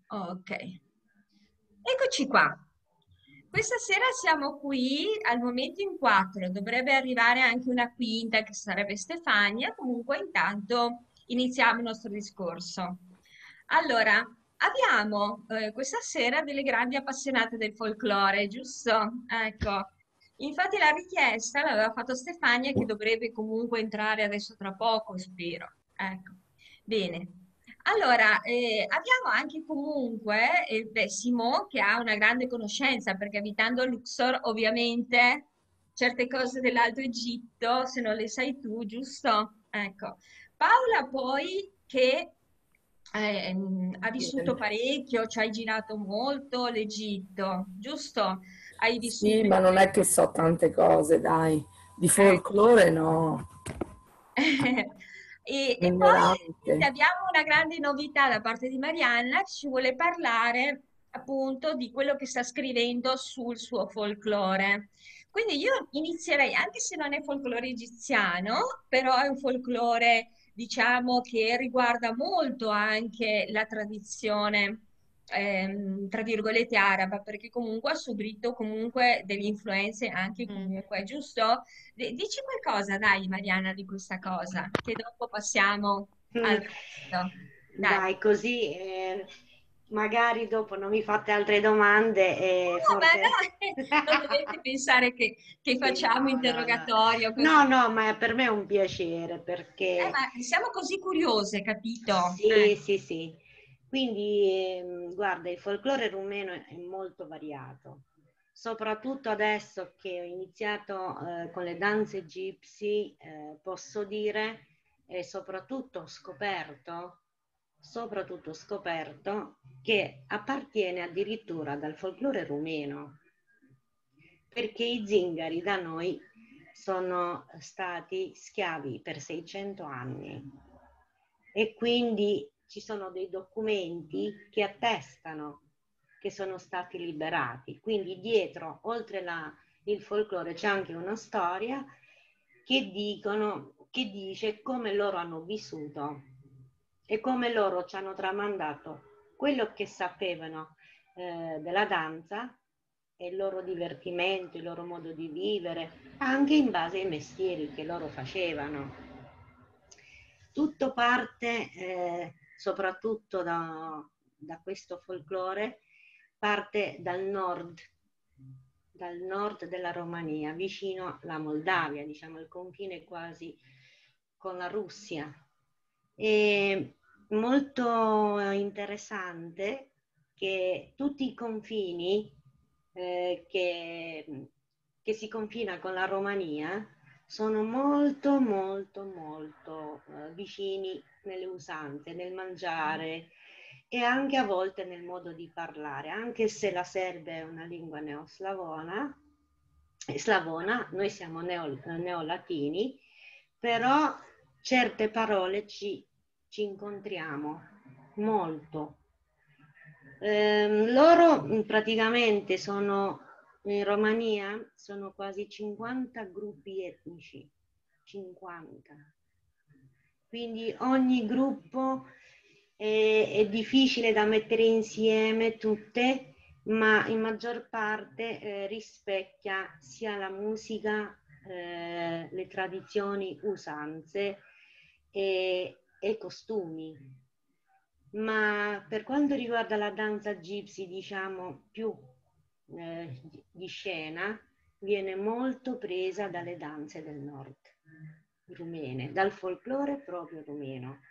Ok, eccoci qua. Questa sera siamo qui al momento in quattro, dovrebbe arrivare anche una quinta che sarebbe Stefania, comunque intanto iniziamo il nostro discorso. Allora, abbiamo questa sera delle grandi appassionate del folklore, giusto? Ecco, infatti la richiesta l'aveva fatto Stefania che dovrebbe comunque entrare adesso tra poco, spero. Ecco, bene. Allora, abbiamo anche comunque beh, Simon che ha una grande conoscenza perché abitando a Luxor ovviamente certe cose dell'Alto Egitto, se non le sai tu, giusto? Ecco. Paola poi che ha vissuto parecchio, ci hai girato molto l'Egitto, giusto? Hai Sì, vissuto in ma non è che so tante cose, dai. Di ecco. folklore no, E poi ignorante. quindi abbiamo una grande novità da parte di Marianna, che ci vuole parlare appunto di quello che sta scrivendo sul suo folklore. Quindi io inizierei, anche se non è folklore egiziano, però è un folklore, diciamo, che riguarda molto anche la tradizione, tra virgolette, araba, perché comunque ha subito comunque delle influenze anche Mm. comunque, giusto? Dici qualcosa, dai, Mariana, di questa cosa, che dopo passiamo al Mm. resto. Dai. Dai, così magari dopo non mi fate altre domande e No, ma forse... no, non dovete pensare che Sì, facciamo no, no, no. interrogatorio No, così. no, ma per me è un piacere perché Ma siamo così curiose, capito? sì, sì, sì. Quindi, guarda, il folklore rumeno è molto variato, soprattutto adesso che ho iniziato con le danze gypsy, posso dire, e soprattutto scoperto che appartiene addirittura dal folklore rumeno, perché i zingari da noi sono stati schiavi per 600 anni e quindi ci sono dei documenti che attestano che sono stati liberati. Quindi dietro, oltre il folklore, c'è anche una storia che dice come loro hanno vissuto e come loro ci hanno tramandato quello che sapevano della danza e il loro divertimento, il loro modo di vivere, anche in base ai mestieri che loro facevano. Tutto parte, soprattutto da questo folklore, parte dal nord della Romania, vicino alla Moldavia, diciamo il confine quasi con la Russia. E molto interessante che tutti i confini che si confina con la Romania sono molto, molto, molto vicini nelle usanze, nel mangiare e anche a volte nel modo di parlare, anche se la serbe è una lingua slavona, noi siamo neolatini, però certe parole ci incontriamo molto. Loro praticamente sono in Romania, sono quasi 50 gruppi etnici, 50. Quindi ogni gruppo è difficile da mettere insieme tutte, ma in maggior parte rispecchia sia la musica, le tradizioni, usanze e costumi. Ma per quanto riguarda la danza gypsy, diciamo più di scena, viene molto presa dalle danze del nord rumene, dal folklore proprio rumeno.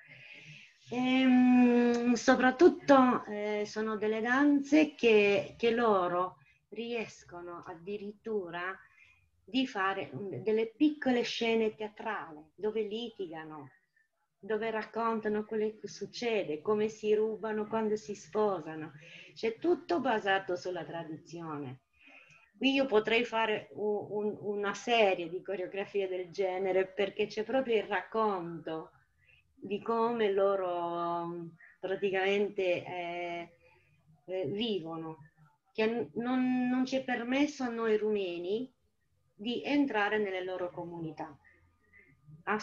Soprattutto sono delle danze che loro riescono addirittura di fare delle piccole scene teatrali dove litigano, dove raccontano quello che succede, come si rubano quando si sposano. C'è tutto basato sulla tradizione. Qui io potrei fare una serie di coreografie del genere perché c'è proprio il racconto di come loro praticamente vivono, che non ci è permesso a noi rumeni di entrare nelle loro comunità.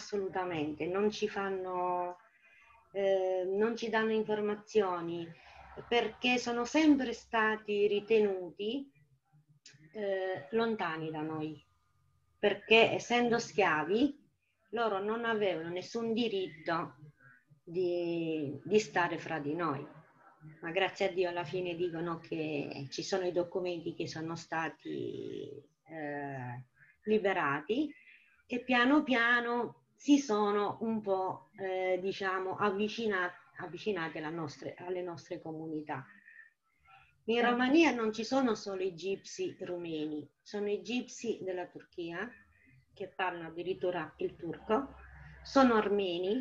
Assolutamente, non ci danno informazioni, perché sono sempre stati ritenuti lontani da noi, perché essendo schiavi loro non avevano nessun diritto di stare fra di noi. Ma grazie a Dio alla fine dicono che ci sono i documenti che sono stati liberati e piano piano si sono un po' diciamo avvicinati alle nostre comunità. In Romania non ci sono solo i gipsi rumeni, sono i gipsi della Turchia che parlano addirittura il turco, sono armeni,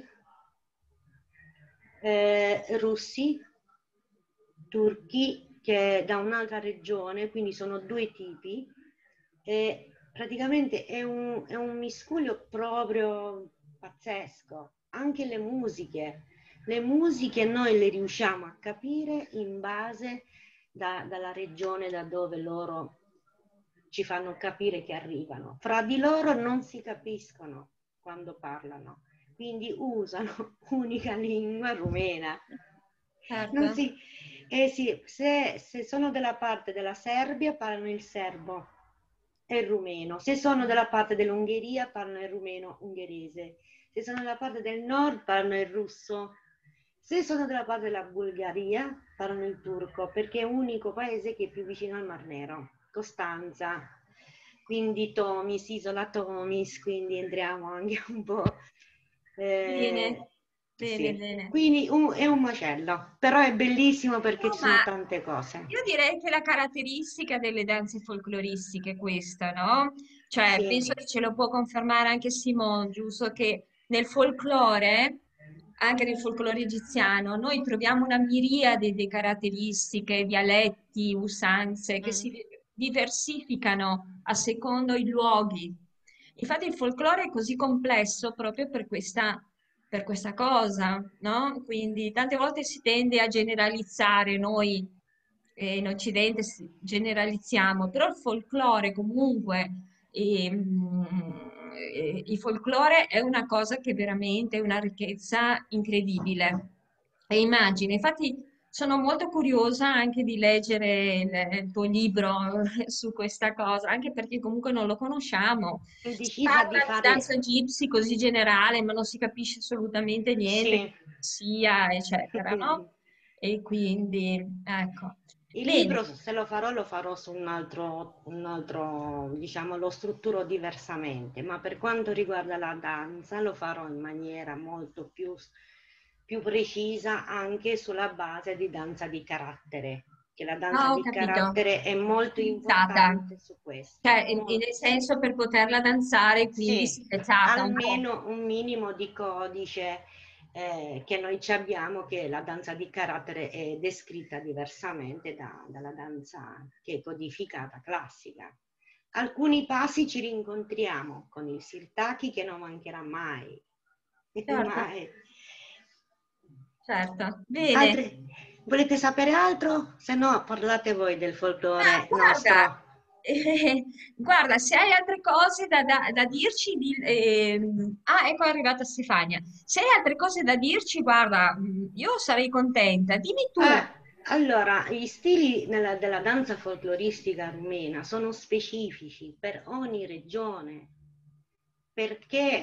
russi, turchi che da un'altra regione, quindi sono due tipi, e praticamente è un miscuglio proprio pazzesco. Anche le musiche noi le riusciamo a capire in base dalla regione da dove loro ci fanno capire che arrivano. Fra di loro non si capiscono quando parlano, quindi usano unica lingua rumena. Non Certo. si, sì, se sono della parte della Serbia parlano il serbo e il rumeno, se sono dalla parte dell'Ungheria parlano il rumeno ungherese, se sono dalla parte del nord parlano il russo, se sono dalla parte della Bulgaria parlano il turco, perché è l'unico paese che è più vicino al Mar Nero, Costanza, quindi Tomis, Isola Tomis, quindi entriamo anche un po'. Bene, bene, Sì. bene. Quindi è un macello, però è bellissimo perché No, ci ma sono tante cose. io direi che la caratteristica delle danze folcloristiche è questa, no? Cioè, Sì. penso che ce lo può confermare anche Simone, giusto? Che nel folklore, anche nel folklore egiziano, noi troviamo una miriade di caratteristiche, dialetti, usanze che si diversificano a secondo i luoghi. Infatti il folklore è così complesso proprio per questa cosa, no? Quindi tante volte si tende a generalizzare, noi in Occidente generalizziamo, però il folklore comunque, il folklore è una cosa che veramente è una ricchezza incredibile. E immagine, infatti sono molto curiosa anche di leggere il tuo libro su questa cosa, anche perché comunque non lo conosciamo. Ho Si deciso di parla di fare, danza gypsy così generale, ma non si capisce assolutamente niente che sì, sia, eccetera, no? E quindi, ecco. il Bene, libro se lo farò su un altro, diciamo, lo strutturo diversamente, ma per quanto riguarda la danza lo farò in maniera molto più precisa anche sulla base di danza di carattere, che la danza ho di capito. carattere è molto Stilizzata, importante su questo. cioè nel senso per poterla danzare, quindi Sì, stilizzata un po'. almeno un minimo di codice che noi ci abbiamo, che la danza di carattere è descritta diversamente dalla danza che è codificata classica. Alcuni passi ci rincontriamo con il sirtaki che non mancherà mai. Certo, Mai. certo. Bene. Altre, volete sapere altro? Se no parlate voi del Ma folklore guarda, nostro. guarda, se hai altre cose da dirci, ecco è arrivata Stefania. Se hai altre cose da dirci, guarda, io sarei contenta. Dimmi tu. Allora, gli stili della danza folcloristica rumena sono specifici per ogni regione perché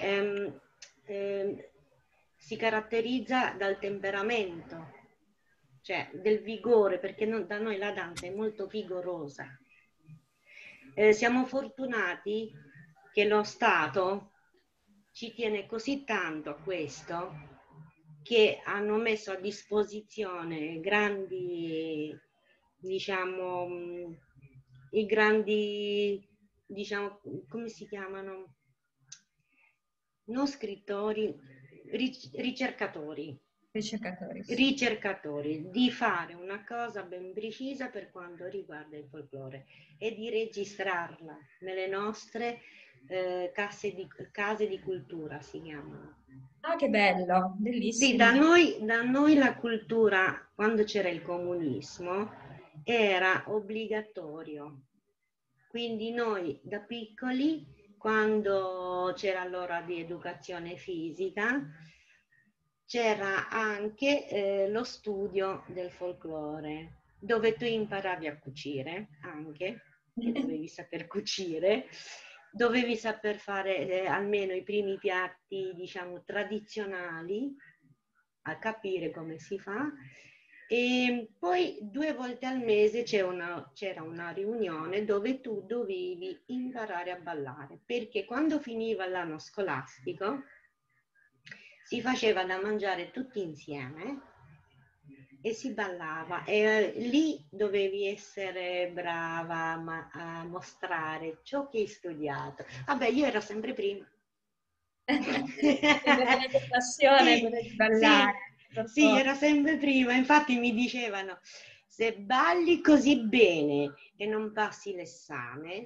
si caratterizza dal temperamento, cioè del vigore, perché da noi la danza è molto vigorosa. Siamo fortunati che lo Stato ci tiene così tanto a questo che hanno messo a disposizione grandi, diciamo, i grandi, diciamo, come si chiamano? Non scrittori, ricercatori, Ricercatori, sì. ricercatori, di fare una cosa ben precisa per quanto riguarda il folklore e di registrarla nelle nostre case di cultura, si chiamano. Ah, che bello, Sì, bellissimo. da noi la cultura, quando c'era il comunismo, era obbligatorio. Quindi noi da piccoli, quando c'era l'ora di educazione fisica, c'era anche lo studio del folklore, dove tu imparavi a cucire anche, che dovevi saper cucire, dovevi saper fare almeno i primi piatti, diciamo, tradizionali, a capire come si fa. E poi 2 volte al mese c'era una riunione dove tu dovevi imparare a ballare, perché quando finiva l'anno scolastico si faceva da mangiare tutti insieme e si ballava, e lì dovevi essere brava a mostrare ciò che hai studiato. Vabbè, io ero sempre prima. Quindi avete passione Sì, quella di sì, ballare, per sì, forza. ero sempre prima. Infatti mi dicevano, se balli così bene e non passi l'esame,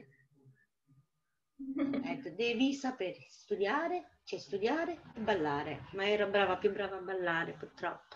ecco, devi sapere studiare, cioè studiare e ballare. Ma ero brava, più brava a ballare, purtroppo.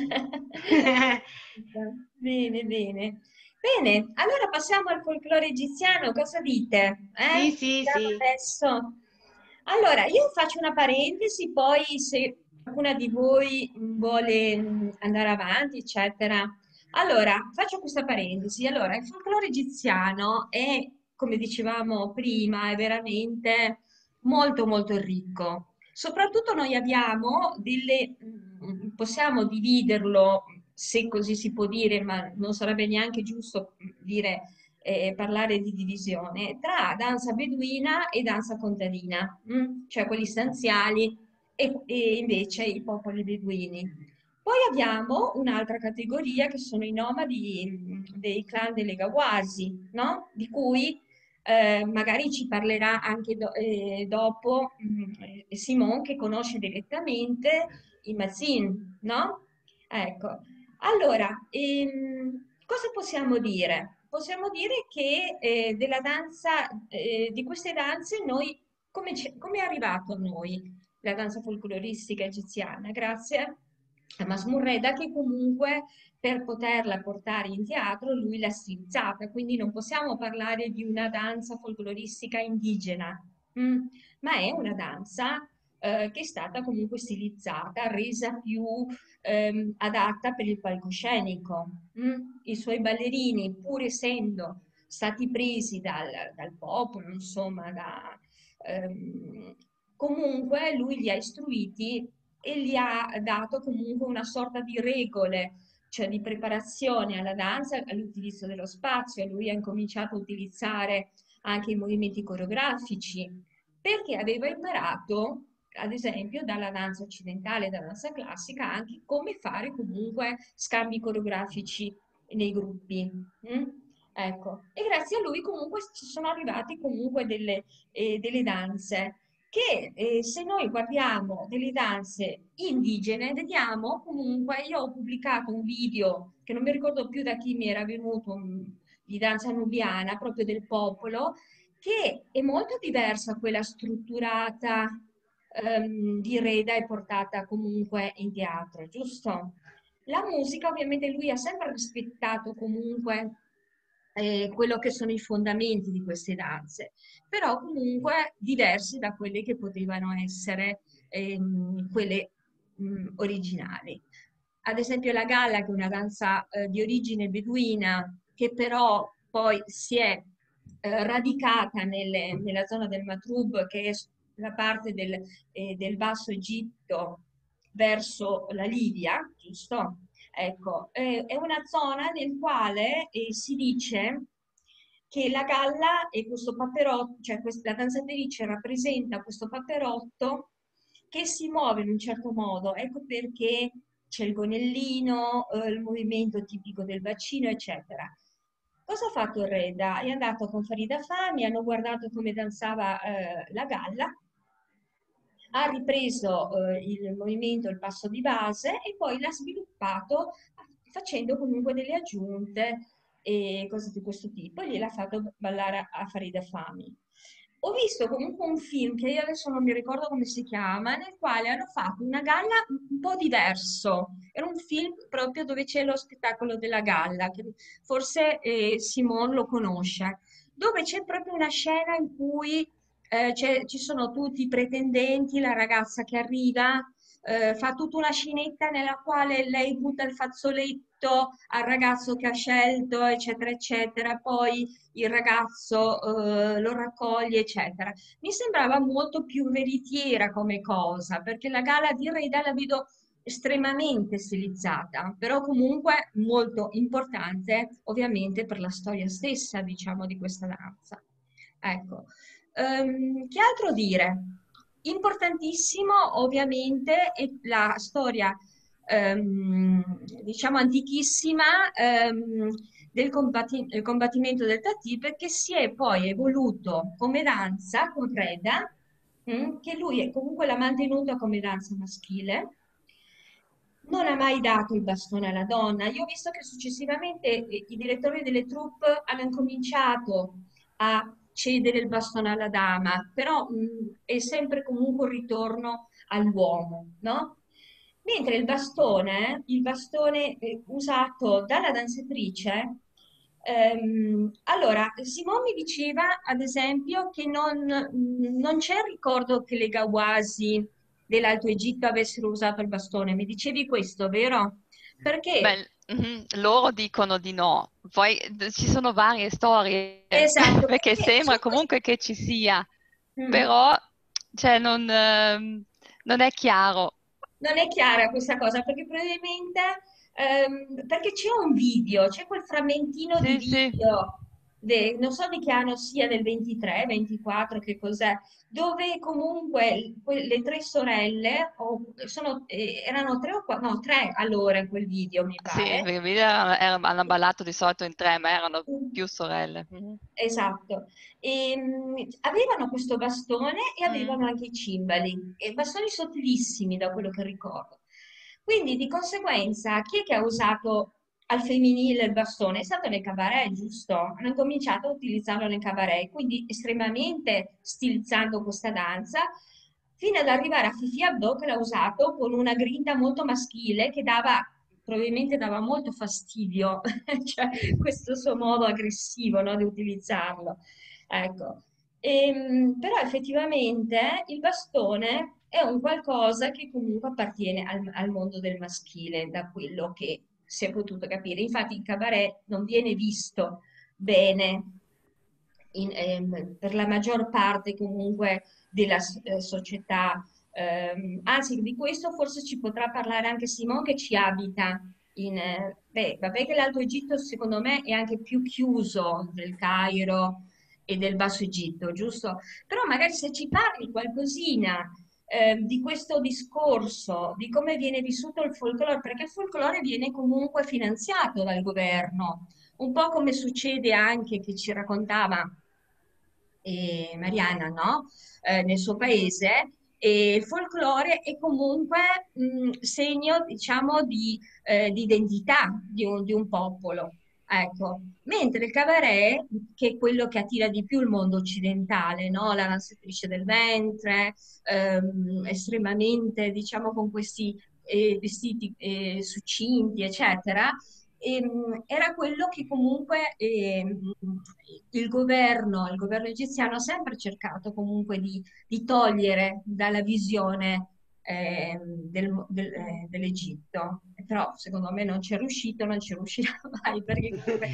Bene, bene. Bene, allora passiamo al folklore egiziano, cosa dite? Sì, sì, Iniziamo sì. adesso. Allora, io faccio una parentesi, poi se qualcuna di voi vuole andare avanti, eccetera. Allora, faccio questa parentesi. Allora, il folklore egiziano è, come dicevamo prima, è veramente molto molto ricco. Soprattutto noi abbiamo possiamo dividerlo, se così si può dire, ma non sarebbe neanche giusto dire, parlare di divisione, tra danza beduina e danza contadina, cioè quelli stanziali e invece i popoli beduini. Poi abbiamo un'altra categoria che sono i nomadi dei clan delle Gawasi, no? Di cui magari ci parlerà anche dopo Simon che conosce direttamente i Mazin, no? Ecco, allora, cosa possiamo dire? Possiamo dire che della danza, di queste danze noi, come è arrivato a noi la danza folcloristica egiziana? Grazie a Masmurreda che comunque per poterla portare in teatro lui l'ha stilizzata, quindi non possiamo parlare di una danza folcloristica indigena, ma è una danza che è stata comunque stilizzata, resa più adatta per il palcoscenico. I suoi ballerini, pur essendo stati presi dal popolo, insomma, ehm, comunque lui li ha istruiti e gli ha dato comunque una sorta di regole, cioè di preparazione alla danza, all'utilizzo dello spazio. Lui ha incominciato a utilizzare anche i movimenti coreografici, perché aveva imparato, ad esempio, dalla danza occidentale, dalla danza classica, anche come fare comunque scambi coreografici nei gruppi. Ecco, e grazie a lui comunque ci sono arrivate comunque delle danze che se noi guardiamo delle danze indigene, vediamo comunque, io ho pubblicato un video che non mi ricordo più da chi mi era venuto, di danza nubiana, proprio del popolo, che è molto diversa da quella strutturata di Reda e portata comunque in teatro, giusto? La musica, ovviamente, lui ha sempre rispettato comunque quello che sono i fondamenti di queste danze, però comunque diversi da quelle che potevano essere quelle originali. Ad esempio la Galla, che è una danza di origine beduina, che però poi si è radicata nella zona del Matrub, che è la parte del Basso Egitto verso la Libia, giusto? Ecco, è una zona nel quale si dice che la galla e questo paperotto, cioè la danzatrice rappresenta questo paperotto che si muove in un certo modo. Ecco perché c'è il gonellino, il movimento tipico del bacino, eccetera. Cosa ha fatto Reda? È andato con Farida Fami, hanno guardato come danzava la galla, ha ripreso il movimento, il passo di base e poi l'ha sviluppato facendo comunque delle aggiunte e cose di questo tipo e gliel'ha fatto ballare a Farida Fami. Ho visto comunque un film che io adesso non mi ricordo come si chiama, nel quale hanno fatto una galla un po' diverso. Era un film proprio dove c'è lo spettacolo della galla, che forse Simone lo conosce, dove c'è proprio una scena in cui ci sono tutti i pretendenti, la ragazza che arriva, fa tutta una scenetta nella quale lei butta il fazzoletto al ragazzo che ha scelto, eccetera, eccetera, poi il ragazzo lo raccoglie, eccetera. Mi sembrava molto più veritiera come cosa, perché la gala di Reda la vedo estremamente stilizzata, però comunque molto importante, ovviamente, per la storia stessa, diciamo, di questa danza. Ecco. Che altro dire? Importantissimo, ovviamente, è la storia, diciamo, antichissima, del combattimento del Tatip, che si è poi evoluto come danza con Reda, che lui comunque l'ha mantenuta come danza maschile. Non ha mai dato il bastone alla donna. Io ho visto che successivamente i direttori delle troupe hanno incominciato a cedere il bastone alla dama, però è sempre comunque un ritorno all'uomo, no? Mentre il bastone usato dalla danzatrice, allora, Simone mi diceva, ad esempio, che non c'è il ricordo che le Gawasi dell'Alto Egitto avessero usato il bastone. Mi dicevi questo, vero? Perché? Beh, loro dicono di no, poi ci sono varie storie, Esatto, perché perché sembra c'è comunque che ci sia, Mm. però cioè, non è chiaro. Non è chiara questa cosa perché probabilmente perché c'è un video, c'è quel frammentino di Sì, sì. video, non so di che anno sia, del 23, 24, che cos'è, dove comunque le tre sorelle erano tre o quattro, no, tre allora in quel video, mi Sì, pare. perché hanno ballato di solito in tre, ma erano più sorelle. Mhm. Esatto, e, avevano questo bastone e Mm. avevano anche i cimbali, e bastoni sottilissimi da quello che ricordo. Quindi di conseguenza, chi è che ha usato al femminile il bastone? È stato nel cabaret, giusto? Hanno cominciato a utilizzarlo nel cabaret, quindi estremamente stilizzando questa danza, fino ad arrivare a Fifi Abdo che l'ha usato con una grinta molto maschile che probabilmente dava molto fastidio, cioè questo suo modo aggressivo, no, di utilizzarlo. Ecco. Però effettivamente il bastone è un qualcosa che comunque appartiene al mondo del maschile, da quello che si è potuto capire. Infatti il cabaret non viene visto bene per la maggior parte comunque della società. Anzi, di questo forse ci potrà parlare anche Simone che ci abita beh, vabbè che l'Alto Egitto secondo me è anche più chiuso del Cairo e del Basso Egitto, giusto? Però magari se ci parli qualcosina di questo discorso, di come viene vissuto il folklore, perché il folklore viene comunque finanziato dal governo, un po' come succede anche, che ci raccontava Mariana, no? Nel suo paese, e il folklore è comunque segno, diciamo, di identità di un popolo. Ecco. Mentre il cabaret, che è quello che attira di più il mondo occidentale, no? La danzatrice del ventre, estremamente, diciamo, con questi vestiti succinti, eccetera, era quello che comunque il governo egiziano ha sempre cercato comunque di togliere dalla visione dell'Egitto. Però secondo me non ci è riuscito, non ci riuscirà mai perché comunque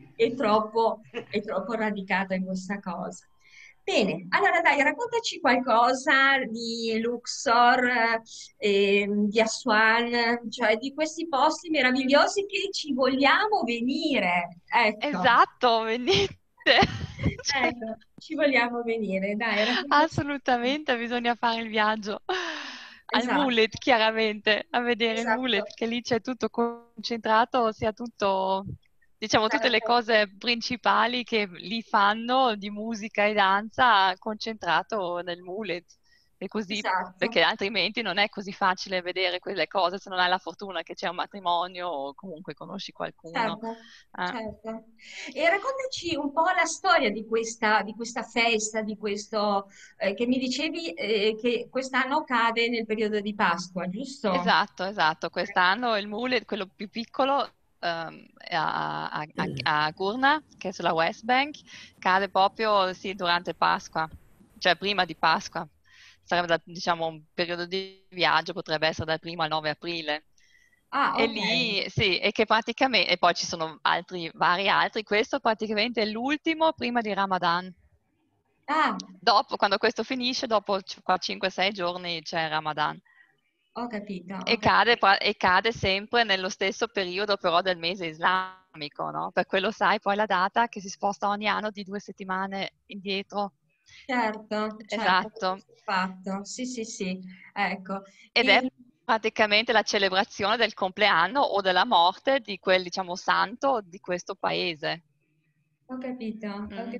è troppo radicato in questa cosa. Bene, allora dai, raccontaci qualcosa di Luxor, di Aswan, cioè di questi posti meravigliosi che ci vogliamo venire. Ecco, Esatto, venite. Cioè, ecco, ci vogliamo venire. Dai, raccontaci. assolutamente bisogna fare il viaggio al Esatto, Mulet, chiaramente, a vedere il esatto, Mulet, che lì c'è tutto concentrato, sia tutto, diciamo, tutte le certo, cose principali che lì fanno di musica e danza concentrato nel Mulet. E così, esatto. perché altrimenti non è così facile vedere quelle cose se non hai la fortuna che c'è un matrimonio o comunque conosci qualcuno. Certo, Eh. certo. E raccontaci un po' la storia di questa festa, di questo, che mi dicevi, che quest'anno cade nel periodo di Pasqua, giusto? Esatto, esatto. Quest'anno il mullet, quello più piccolo, è a Gurna, che è sulla West Bank, cade proprio sì, durante Pasqua, cioè prima di Pasqua. sarebbe diciamo un periodo di viaggio, potrebbe essere dal 1° al 9 aprile. Ah, E ok. lì, sì, e che praticamente, e poi ci sono vari altri, questo praticamente è l'ultimo prima di Ramadan. Ah, Dopo, quando questo finisce, dopo 5-6 giorni c'è Ramadan. ho capito, ho E capito. cade sempre nello stesso periodo però del mese islamico, no? Per quello sai poi la data che si sposta ogni anno di 2 settimane indietro. Certo, certo, Esatto. fatto. Sì, sì, sì. Ecco. Ed è E- praticamente la celebrazione del compleanno o della morte di quel, diciamo, santo di questo paese. Ho capito, ho Mm. capito.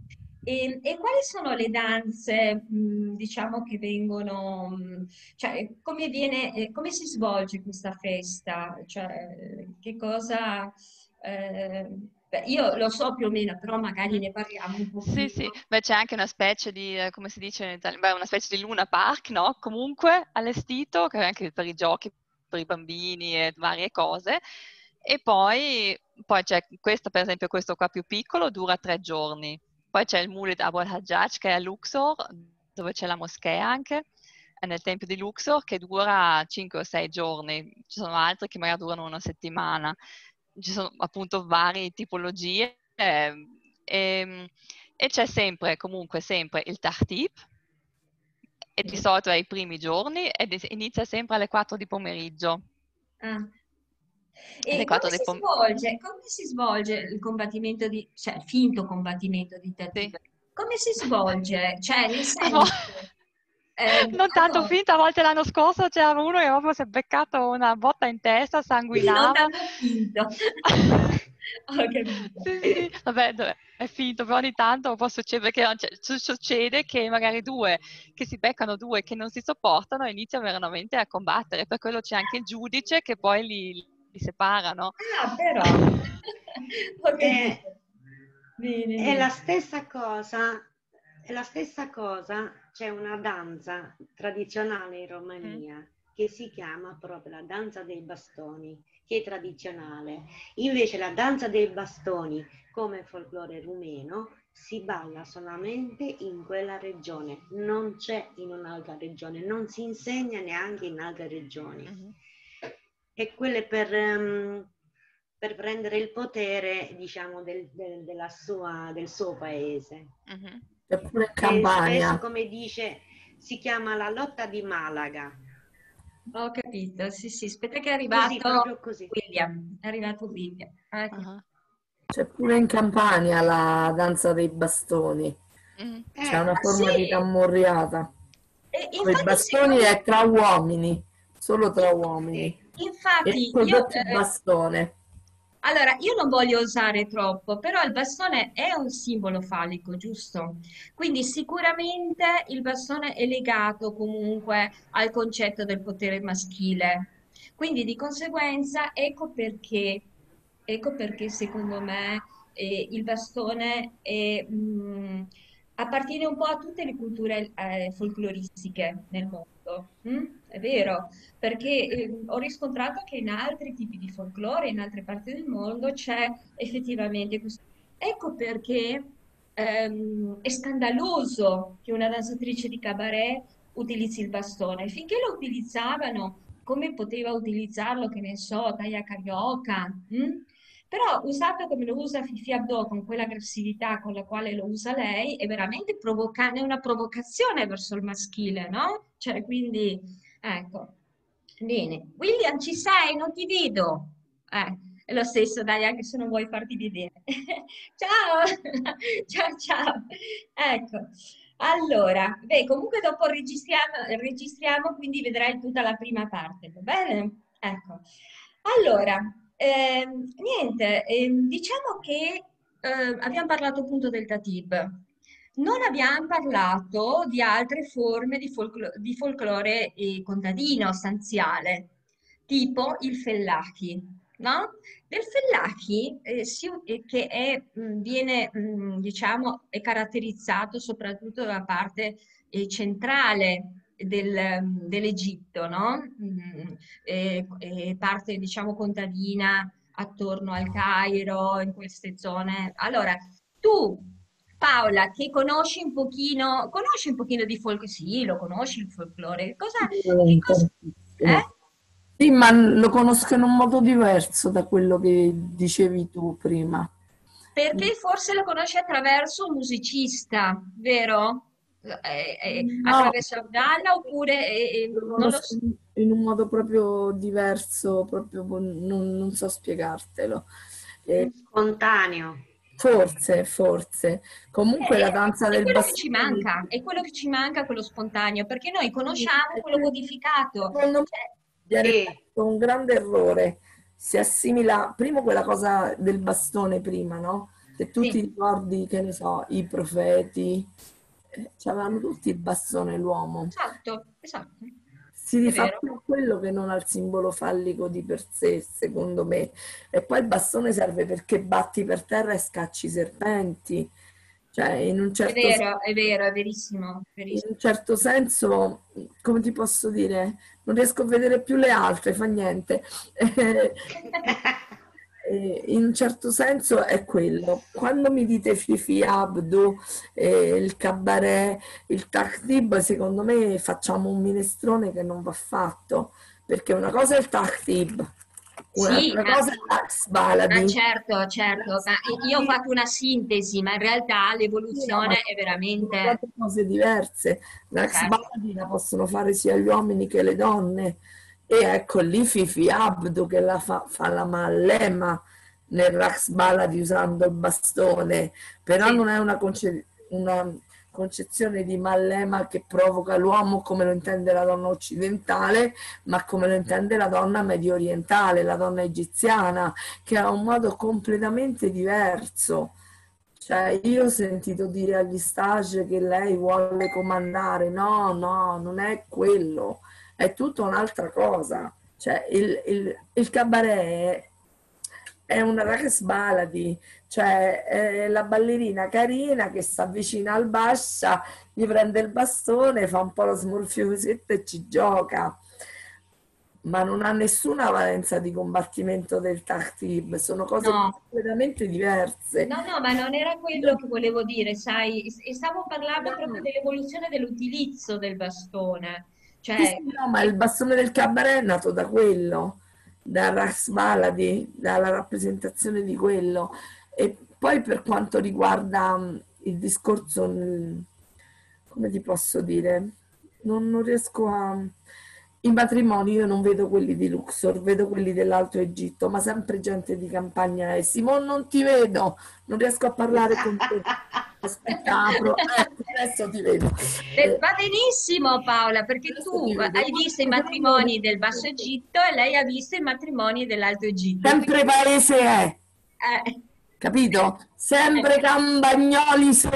E quali sono le danze, diciamo, che vengono, cioè, come viene, come si svolge questa festa? Cioè, che cosa, eh, beh, io lo so più o meno, però magari Mhm. ne parliamo un Sì, sì, pochino. beh, c'è anche una specie di, come si dice in italiano, beh, una specie di Luna Park, no? Comunque allestito, che è anche per i giochi, per i bambini e varie cose. E poi c'è questo, per esempio, questo qua più piccolo, dura 3 giorni. Poi c'è il Mouled Abu al-Hajjaj, che è a Luxor, dove c'è la moschea anche, nel tempio di Luxor, che dura 5 o 6 giorni. Ci sono altri che magari durano una settimana. Ci sono appunto varie tipologie. E, e c'è sempre, comunque sempre il Tahtib, e di Sì. solito è i primi giorni, ed inizia sempre alle 4 di pomeriggio. Ah. Alle E 4 di pomeriggio. come si svolge il combattimento di, cioè il finto combattimento di Sì. Tatib? Come si svolge? Cioè, nel A vo- senso, Non tanto allora, finta, a volte l'anno scorso c'era uno che proprio si è beccato una botta in testa, quindi non sanguinava. tanto finto. Ho capito. Sì, sì, vabbè, è finto, però ogni tanto può succedere che, cioè, succede che magari due, che si beccano due che non si sopportano e iniziano veramente a combattere. Per quello c'è anche il giudice che poi li separa, no? Ah, però. Ho È, capito. Bene, è bene. la stessa cosa, è la stessa cosa, c'è una danza tradizionale in Mm, Romania che si chiama proprio la danza dei bastoni, che è tradizionale. Invece la danza dei bastoni, come folklore rumeno, si balla solamente in quella regione, non c'è in un'altra regione, non si insegna neanche in altre regioni. mhm, E quelle per prendere il potere, diciamo, del suo paese. C'è mhm. pure in Che spesso, Campania. come dice, si chiama la lotta di Malaga. Ho capito. Sì, sì. Aspetta che è Così, arrivato proprio così. William. È arrivato William. Ecco. Ah, C'è pure in Campania la danza dei bastoni. mm. C'è una Ah, forma di sì. camorriata. E Con i infatti, bastoni è tra uomini, solo tra uomini. Sì. E infatti col io, doppio bastone. allora, io non voglio usare troppo, però il bastone è un simbolo fallico, giusto? Quindi sicuramente il bastone è legato comunque al concetto del potere maschile. Quindi di conseguenza ecco perché secondo me il bastone appartiene un po' a tutte le culture folcloristiche nel mondo. È vero, perché ho riscontrato che in altri tipi di folklore, in altre parti del mondo, c'è effettivamente questo. Ecco perché è scandaloso che una danzatrice di cabaret utilizzi il bastone. Finché lo utilizzavano, come poteva utilizzarlo, che ne so, Taya Carioca? Però usato come lo usa Fifi Abdo, con quell'aggressività con la quale lo usa lei, è veramente è una provocazione verso il maschile, no? Cioè, quindi, ecco. Bene. William, ci sei? Non ti vedo. È lo stesso, dai, anche se non vuoi farti vedere. Ciao! Ciao, ciao. Ecco. Allora, beh, comunque dopo registriamo, quindi vedrai tutta la prima parte, va bene? Ecco. Allora, niente, diciamo che abbiamo parlato appunto del Tatib. Non abbiamo parlato di altre forme di folklore contadino, stanziale, tipo il fellachi, no? Del fellachi, che viene, diciamo, è caratterizzato soprattutto dalla parte centrale dell'Egitto, no? Parte, diciamo, contadina attorno al Cairo, in queste zone. Allora, tu Paola, che conosci un pochino di folk, sì, lo conosci il folklore, che Un cosa, tantissimo. Sì, ma lo conosco in un modo diverso da quello che dicevi tu prima. Perché forse lo conosci attraverso un musicista, vero? No, Attraverso Abdallah oppure lo non lo conosco so. in un modo proprio diverso, proprio non so spiegartelo. Eh, Spontaneo. forse. Comunque la danza È del quello che ci bastone. manca, è quello che ci manca, quello spontaneo, perché noi Sì, conosciamo quello codificato. secondo me Cioè, viene Sì. fatto un grande errore. Si assimila prima quella cosa del bastone prima, no? Se tu ti sì, ricordi, che ne so, i profeti, avevano tutti il bastone l'uomo. esatto, Si è rifà vero. più a quello che non al simbolo fallico di per sé, secondo me. E poi il bastone serve perché batti per terra e scacci i serpenti. Cioè, È vero, è verissimo, in verissimo. un certo senso, come ti posso dire, non riesco a vedere più le altre, fa niente. In un certo senso è quello. Quando mi dite Fifi Abdu, il cabaret, il taktib, secondo me facciamo un minestrone che non va fatto, perché una cosa è il taktib, Sì, un'altra cosa è l'Ax Baladi. certo, certo, L'Ax ma io ho Baladi fatto una sintesi, ma in realtà sì, no, ma l'evoluzione è sono veramente... proprio cose diverse. L'ex Certo, Baladi la possono fare sia gli uomini che le donne. E ecco lì Fifi Abdu che fa la mallema nel Rax Baladi usando il bastone, però sì, non è una concezione di mallema che provoca l'uomo come lo intende la donna occidentale, ma come lo intende la donna medio orientale, la donna egiziana, che ha un modo completamente diverso. Cioè, io ho sentito dire agli stage che lei vuole comandare. No, no, non è quello, è tutta un'altra cosa. Cioè, il cabaret è una ragas baladi, cioè è la ballerina carina che si avvicina al bascia, gli prende il bastone, fa un po' lo smorfiosetto e ci gioca. Ma non ha nessuna valenza di combattimento del taktib, sono cose no, completamente diverse. no, no, ma non era quello che volevo dire, sai, e stavo parlando proprio No, dell'evoluzione dell'utilizzo del bastone, sì, cioè, sì, no, ma il bastone del cabaret è nato da quello, da Ras Baladi, dalla rappresentazione di quello. E poi per quanto riguarda il discorso, come ti posso dire, non riesco a... I matrimoni io non vedo quelli di Luxor, vedo quelli dell'Alto Egitto, ma sempre gente di campagna e Simon non ti vedo, non riesco a parlare con te. Aspetta, apro, ecco, adesso ti vedo. va benissimo Paola, perché Adesso tu ti vedo. hai visto i matrimoni del Basso Egitto e lei ha visto i matrimoni dell'Alto Egitto, Sempre quindi, paese è, eh, capito? eh, Sempre campagnoli su.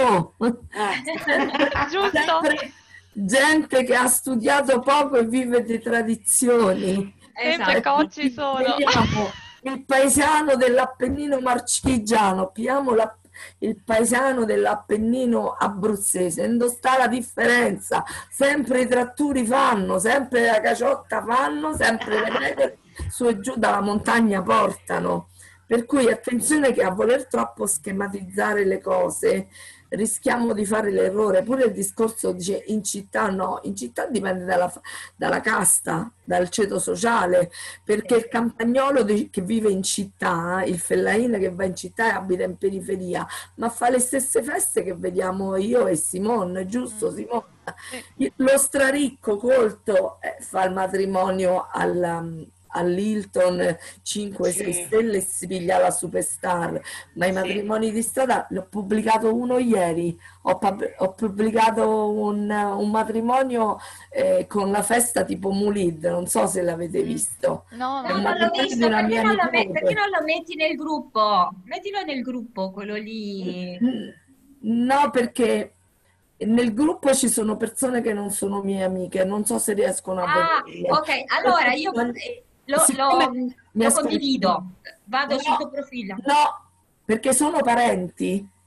Giusto? Sempre gente che ha studiato poco e vive di tradizioni. Sempre esatto. E cocci quindi sono. prendiamo il paesano dell'Appennino marchigiano, il paesano dell'Appennino abruzzese. Non sta la differenza. Sempre i trattori fanno, sempre la caciotta fanno, sempre le pedere su e giù dalla montagna portano. Per cui attenzione che a voler troppo schematizzare le cose rischiamo di fare l'errore. Pure il discorso dice in città no, in città dipende dalla casta, dal ceto sociale, perché il campagnolo che vive in città, il fellaino che va in città e abita in periferia, ma fa le stesse feste che vediamo io e Simone, giusto Mm, Simone? sì, Lo straricco colto fa il matrimonio all'Hilton 5-6 Sì. stelle e si piglia la superstar, ma i Sì. matrimoni di strada, l'ho pubblicato uno ieri, ho pubblicato un matrimonio con la festa tipo Mulid, non so se l'avete mm. visto, No, è No, un non l'ho matrimonio di visto, una mia perché nipote. non lo metti nel gruppo? Mettilo nel gruppo, quello lì. No, perché nel gruppo ci sono persone che non sono mie amiche, non so se riescono a Ah, vederlo. ok, allora io Siccome mi lo ascolti, condivido, vado sul tuo no, profilo. no, perché sono parenti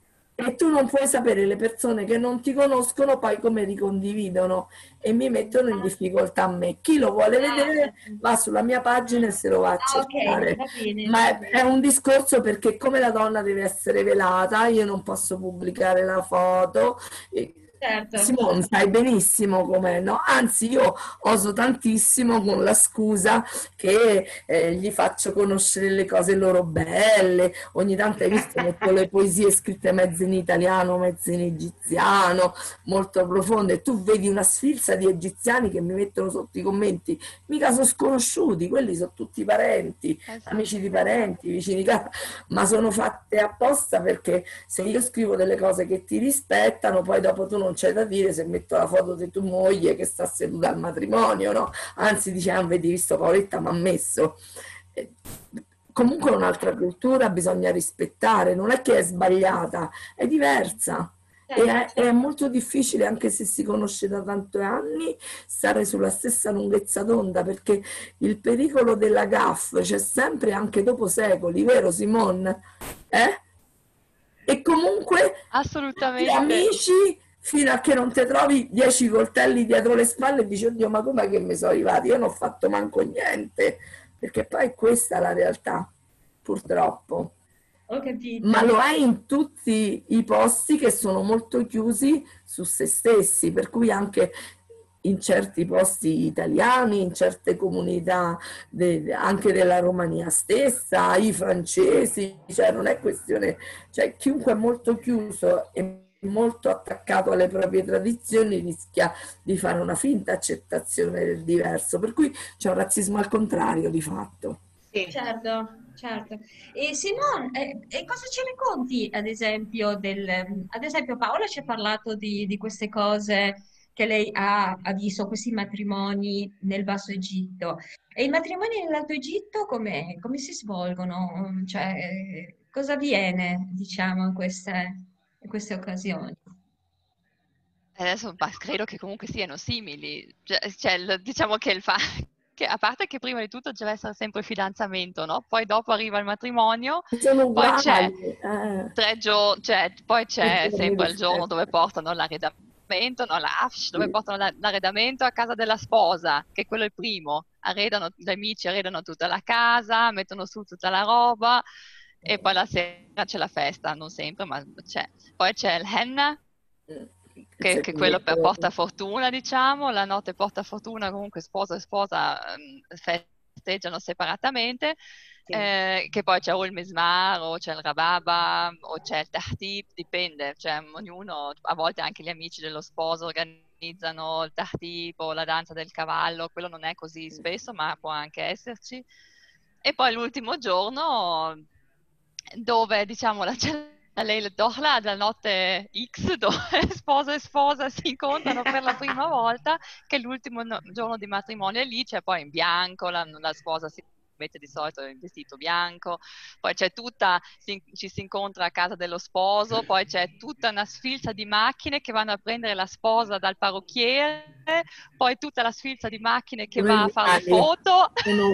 E tu non puoi sapere le persone che non ti conoscono poi come ricondividono e mi mettono in difficoltà a me. Chi lo vuole vedere va sulla mia pagina e se lo va a Ah, ok, cercare. va bene, Ma va è bene. un discorso perché come la donna deve essere velata, io non posso pubblicare la foto. E Certo, Simone, sai benissimo com'è, no? Anzi, io oso tantissimo con la scusa che gli faccio conoscere le cose loro belle. Ogni tanto hai visto, metto le poesie scritte mezze in italiano, mezze in egiziano, molto profonde. Tu vedi una sfilza di egiziani che mi mettono sotto i commenti. Mica sono sconosciuti, quelli sono tutti parenti, Sì. amici di parenti, vicini di casa, ma sono fatte apposta perché se io scrivo delle cose che ti rispettano, poi dopo tu non c'è da dire se metto la foto di tua moglie che sta seduta al matrimonio, no? Anzi, dice, ah, vedi, visto Paoletta mi ha messo. Eh, Comunque è un'altra cultura, bisogna rispettare, non è che è sbagliata, è diversa. E certo, è molto difficile, anche se si conosce da tanti anni, stare sulla stessa lunghezza d'onda, perché il pericolo della gaffe c'è sempre anche dopo secoli, vero Simone? Eh? E comunque tutti Assolutamente. amici fino a che non ti trovi 10 coltelli dietro le spalle e dici oddio ma com'è che mi sono arrivati? Io non ho fatto manco niente, perché poi questa è la realtà, purtroppo. ho capito. Ma lo è in tutti i posti che sono molto chiusi su se stessi, per cui anche in certi posti italiani, in certe comunità anche della Romania stessa, i francesi, cioè non è questione, cioè chiunque è molto chiuso e molto attaccato alle proprie tradizioni rischia di fare una finta accettazione del diverso, per cui c'è un razzismo al contrario di fatto. Sì. Certo, certo. E Simone, e cosa ci racconti, ad esempio Paola ci ha parlato di queste cose che lei ha visto, questi matrimoni nel Basso Egitto. E i matrimoni nell'Alto Egitto come si svolgono? Cioè, cosa avviene, diciamo, in queste occasioni? Adesso credo che comunque siano simili. Cioè, diciamo che il fa che a parte che prima di tutto deve essere sempre il fidanzamento, no? Poi dopo arriva il matrimonio, Sono poi c'è uguali, 3 giorni, poi i c'è giorni sempre il giorno rispetto. dove portano l'arredamento, no? Dove Sì. portano l'arredamento a casa della sposa, che quello è il primo. Gli amici arredano tutta la casa, mettono su tutta la roba e poi la sera c'è la festa, non sempre, ma c'è. Poi c'è il henna, Il che quello secondo porta giorno. fortuna, diciamo, la notte porta fortuna, comunque sposo e sposa festeggiano separatamente, Sì. che poi c'è o il mesmar, o c'è il rababa, o c'è il tahtib, dipende, cioè ognuno, a volte anche gli amici dello sposo organizzano il tahtib o la danza del cavallo, quello non è così spesso, ma può anche esserci. E poi l'ultimo giorno dove diciamo la Leila Dohla della notte X dove sposo e sposa si incontrano per la prima volta, che è l'ultimo giorno di matrimonio e lì c'è poi in bianco, la sposa si mette di solito il vestito bianco, poi ci si incontra a casa dello sposo, poi c'è tutta una sfilza di macchine che vanno a prendere la sposa dal parrucchiere, poi tutta la sfilza di macchine che Sono va a fare le uguali, foto,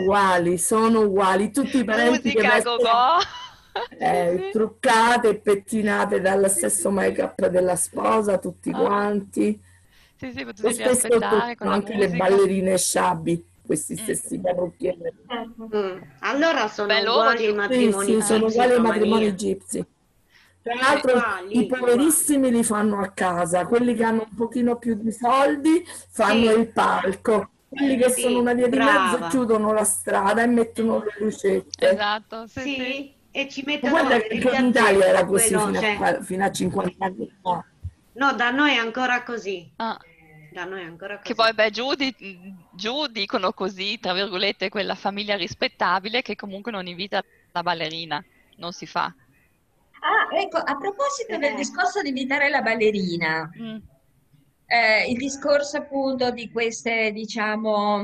sono uguali. Tutti i parenti che musica a vestono go-go. Sì, sì. truccate e pettinate dal Sì, sì, stesso sì. make-up della sposa, tutti Ah, quanti. sì, sì, O potevi lì spesso aspettare con toccano la anche le musica. ballerine sciabbi, questi Mm. stessi parrucchieri. Certo. Allora sono Beh, loro uguali ai giù. Sì, matrimoni sì, sono egipzi in uguali ai matrimoni Romania. egizi. Tra Sì. l'altro i Uguali, uguali. poverissimi li fanno a casa, quelli che hanno un pochino più di soldi fanno Sì, il palco, quelli che sono sì, una via di mezzo brava. chiudono la strada e mettono le lucette. Esatto, sì, sì. Sì, e ci Ma mettono guarda che il anche in Italia era gazebo, così quello c'è. fino a 50 anni fa. No, da noi è ancora così. Ah. Da noi è ancora Che così. poi, beh, giù dicono così, tra virgolette, quella famiglia rispettabile che comunque non invita la ballerina, non si fa. Ah, ecco, a proposito del Eh, discorso di imitare la ballerina, Mm. il discorso appunto di queste, diciamo,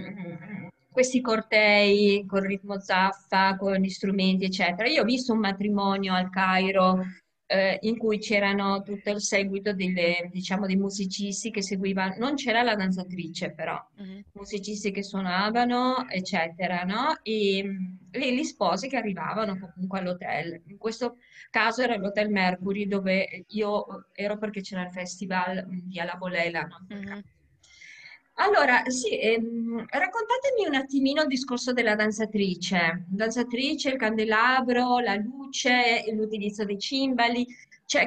questi cortei con ritmo zaffa, con gli strumenti, eccetera. Io ho visto un matrimonio al Cairo, in cui c'erano tutto il seguito diciamo, dei musicisti che seguivano, non c'era la danzatrice però, Mhm. musicisti che suonavano, eccetera, no? E gli sposi che arrivavano comunque all'hotel. In questo caso era l'Hotel Mercury dove io ero perché c'era il festival di Alla Bolela, no? In quel caso. Mhm. Allora, sì, raccontatemi un attimino il discorso della danzatrice, il candelabro, la luce, l'utilizzo dei cimbali, cioè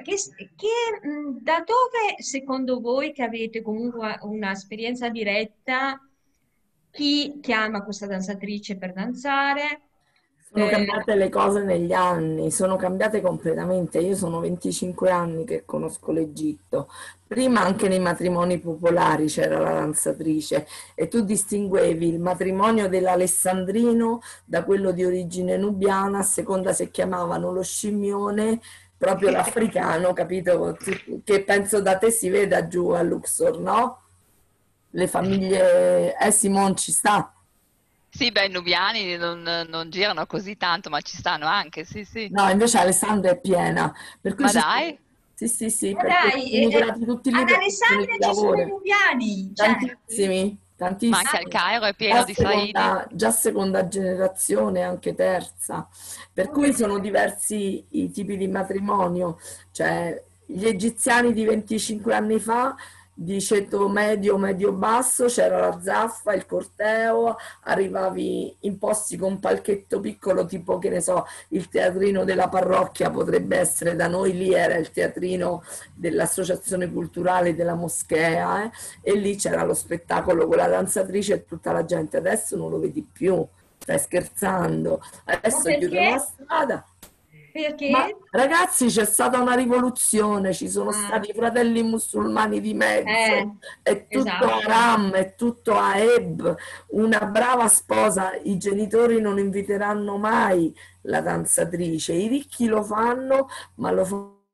da dove secondo voi che avete comunque un'esperienza diretta, chi chiama questa danzatrice per danzare? Sono Eh, cambiate le cose negli anni, sono cambiate completamente. Io sono 25 anni che conosco l'Egitto. Prima anche nei matrimoni popolari c'era la danzatrice e tu distinguevi il matrimonio dell'Alessandrino da quello di origine nubiana, a seconda se chiamavano lo scimmione, proprio l'africano, capito? Che penso da te si veda giù a Luxor, no? Le famiglie... Simon ci sta. Sì, beh, i nubiani non girano così tanto, ma ci stanno anche, sì, sì. No, invece Alessandria è piena, per cui Ma ci sono... dai, Sì, sì, sì, perché sono dai, immigrati tutti lì ad per questioni Alessandria di ci sono i lavoro. nubiani, certo. Tantissimi, ma anche al tantissimi. Cairo è pieno di Saidi. Già seconda generazione, anche terza. Per Oh, che cui sono bello. diversi i tipi di matrimonio. Cioè, gli egiziani di 25 anni fa, di ceto medio, medio-basso, c'era la zaffa, il corteo, arrivavi in posti con un palchetto piccolo, tipo, che ne so, il teatrino della parrocchia potrebbe essere da noi, lì era il teatrino dell'associazione culturale della moschea, e lì c'era lo spettacolo con la danzatrice e tutta la gente. Adesso non lo vedi più, stai scherzando, Ma adesso chiudono la perché? strada. Ma Perché? ragazzi, c'è stata una rivoluzione, ci sono Ah, stati i fratelli musulmani di eh, mezzo, è tutto esatto. haram, è tutto aeb. Una brava sposa, i genitori non inviteranno mai la danzatrice, i ricchi lo fanno, ma lo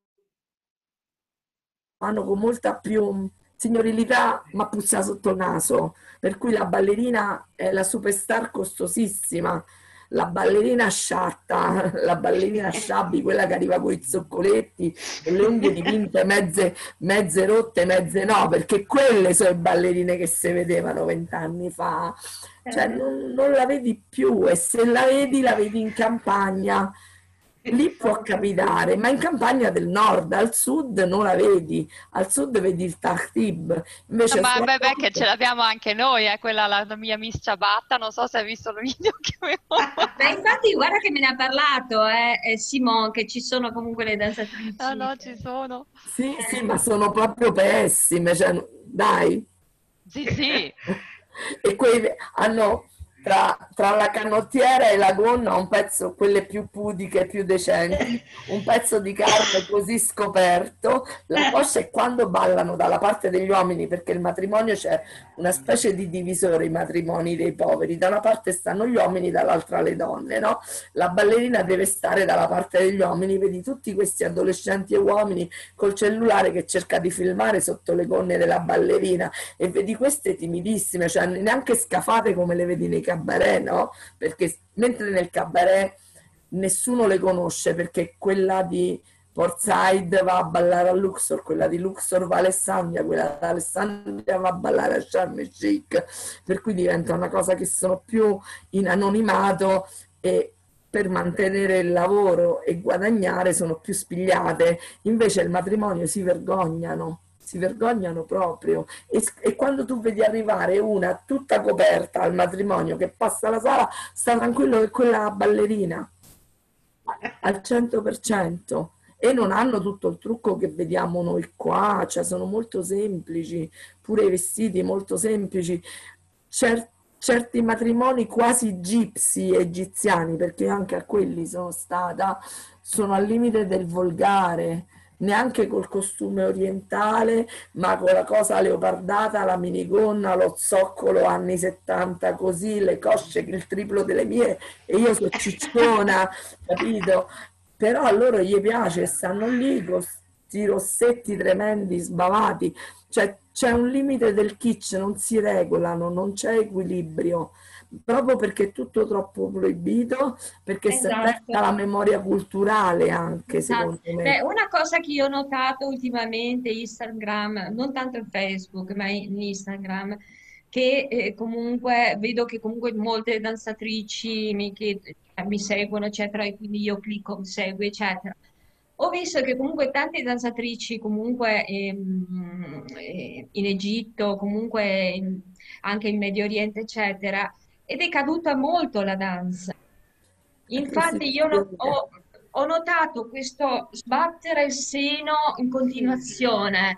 fanno con molta più signorilità, ma puzza sotto il naso. Per cui la ballerina è la superstar costosissima, la ballerina sciatta, la ballerina sciabbi, quella che arriva con i zoccoletti, con le unghie dipinte mezze rotte, mezze no, perché quelle sono le ballerine che si vedevano 20 anni fa. Cioè non la vedi più, e se la vedi in campagna. Lì può capitare, ma in campagna del nord, al sud non la vedi, al sud vedi il tahtib, No, invece ma sul beh, beh, che ce nord, l'abbiamo anche noi, quella la mia Miss Ciabatta, non so se hai visto il video che avevo. Beh, infatti, guarda che me ne ha parlato, Simon, che ci sono comunque le No, danzatrici. no, ci sono. sì, sì, ma sono proprio pessime, cioè, dai. Sì, sì. E quei hanno tra la canottiera e la gonna un pezzo, quelle più pudiche, più decenti, un pezzo di carne così scoperto, la coscia, e quando ballano dalla parte degli uomini, perché il matrimonio c'è una specie di divisore, i matrimoni dei poveri, da una parte stanno gli uomini, dall'altra le donne, no? La ballerina deve stare dalla parte degli uomini, vedi tutti questi adolescenti e uomini col cellulare che cerca di filmare sotto le gonne della ballerina, e vedi queste timidissime, cioè neanche scafate come le vedi nei cabaret, no? Perché mentre nel cabaret nessuno le conosce, perché quella di Port Said va a ballare a Luxor, quella di Luxor va a Alessandria, quella di Alessandria va a ballare a Sharm el Sheikh, per cui diventa una cosa che sono più in anonimato, e per mantenere il lavoro e guadagnare sono più spigliate. Invece il matrimonio si vergognano proprio. E quando tu vedi arrivare una tutta coperta al matrimonio che passa la sala, sta tranquillo che quella è la ballerina al 100%. E non hanno tutto il trucco che vediamo noi qua, cioè sono molto semplici, pure i vestiti molto semplici. Certi matrimoni quasi gipsy egiziani, perché anche a quelli sono stata, sono al limite del volgare, neanche col costume orientale, ma con la cosa leopardata, la minigonna, lo zoccolo anni 70, così, le cosce che il triplo delle mie, e io sono cicciona, capito? Però a loro gli piace, stanno lì con questi rossetti tremendi, sbavati, cioè c'è un limite del kitsch, non si regolano, non c'è equilibrio. proprio perché è tutto troppo proibito, perché si perde Esatto. la memoria culturale anche, Esatto. secondo me. Beh, una cosa che io ho notato ultimamente, Instagram, non tanto in Facebook, ma in Instagram, che comunque vedo che comunque molte danzatrici mi seguono, eccetera, e quindi io clicco, mi segui, eccetera. Ho visto che comunque tante danzatrici, comunque in Egitto, comunque anche in Medio Oriente, eccetera, ed è caduta molto la danza. È Infatti io prostituzione. ho notato questo sbattere il seno in continuazione,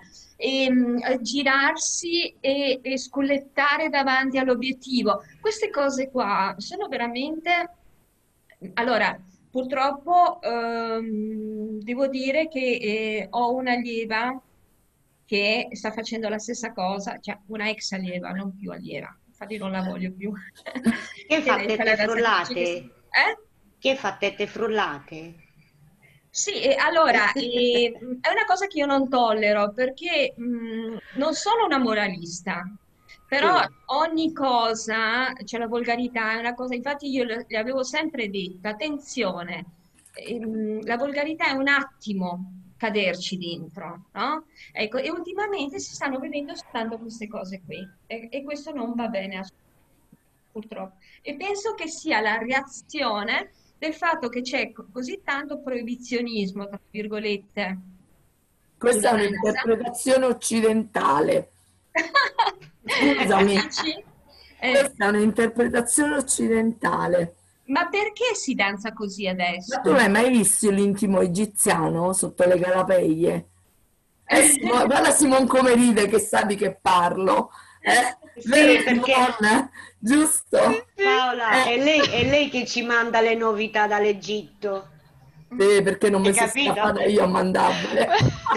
girarsi e scullettare davanti all'obiettivo. Queste cose qua sono veramente... Allora, purtroppo devo dire che ho un'allieva che sta facendo la stessa cosa, cioè una ex allieva, non più allieva, infatti non la voglio più. Che Che lei fa la fattete danzatrice frullate? eh? Che fattete frullate? Sì, allora, è una cosa che io non tollero perché non sono una moralista, però Sì, ogni cosa, c'è la volgarità, è una cosa, infatti io le avevo sempre detto, attenzione, la volgarità è un attimo caderci dentro, no? Ecco, e ultimamente si stanno vedendo soltanto queste cose qui e questo non va bene purtroppo. E penso che sia la reazione del fatto che c'è così tanto proibizionismo, tra virgolette, Questa sulla è danza. un'interpretazione occidentale. Scusami, Dici? questa è un'interpretazione occidentale. Ma perché si danza così Ma tu adesso? hai mai visto l'intimo egiziano sotto le carapeie? Guarda Simon come ride che sa di che parlo. Vero sì, perché Simon? Sì, Giusto? sì. Paola, è lei che ci manda le novità dall'Egitto. Sì, perché non Hai mi sono capito? scappata io a mandarvele.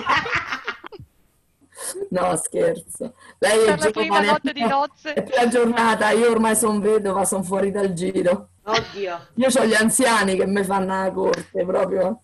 No, scherzo. Lei è Per la prima giovane, notte di nozze. è più aggiornata. Io ormai sono vedova, sono fuori dal giro. Oddio. Io ho gli anziani che mi fanno la corte proprio.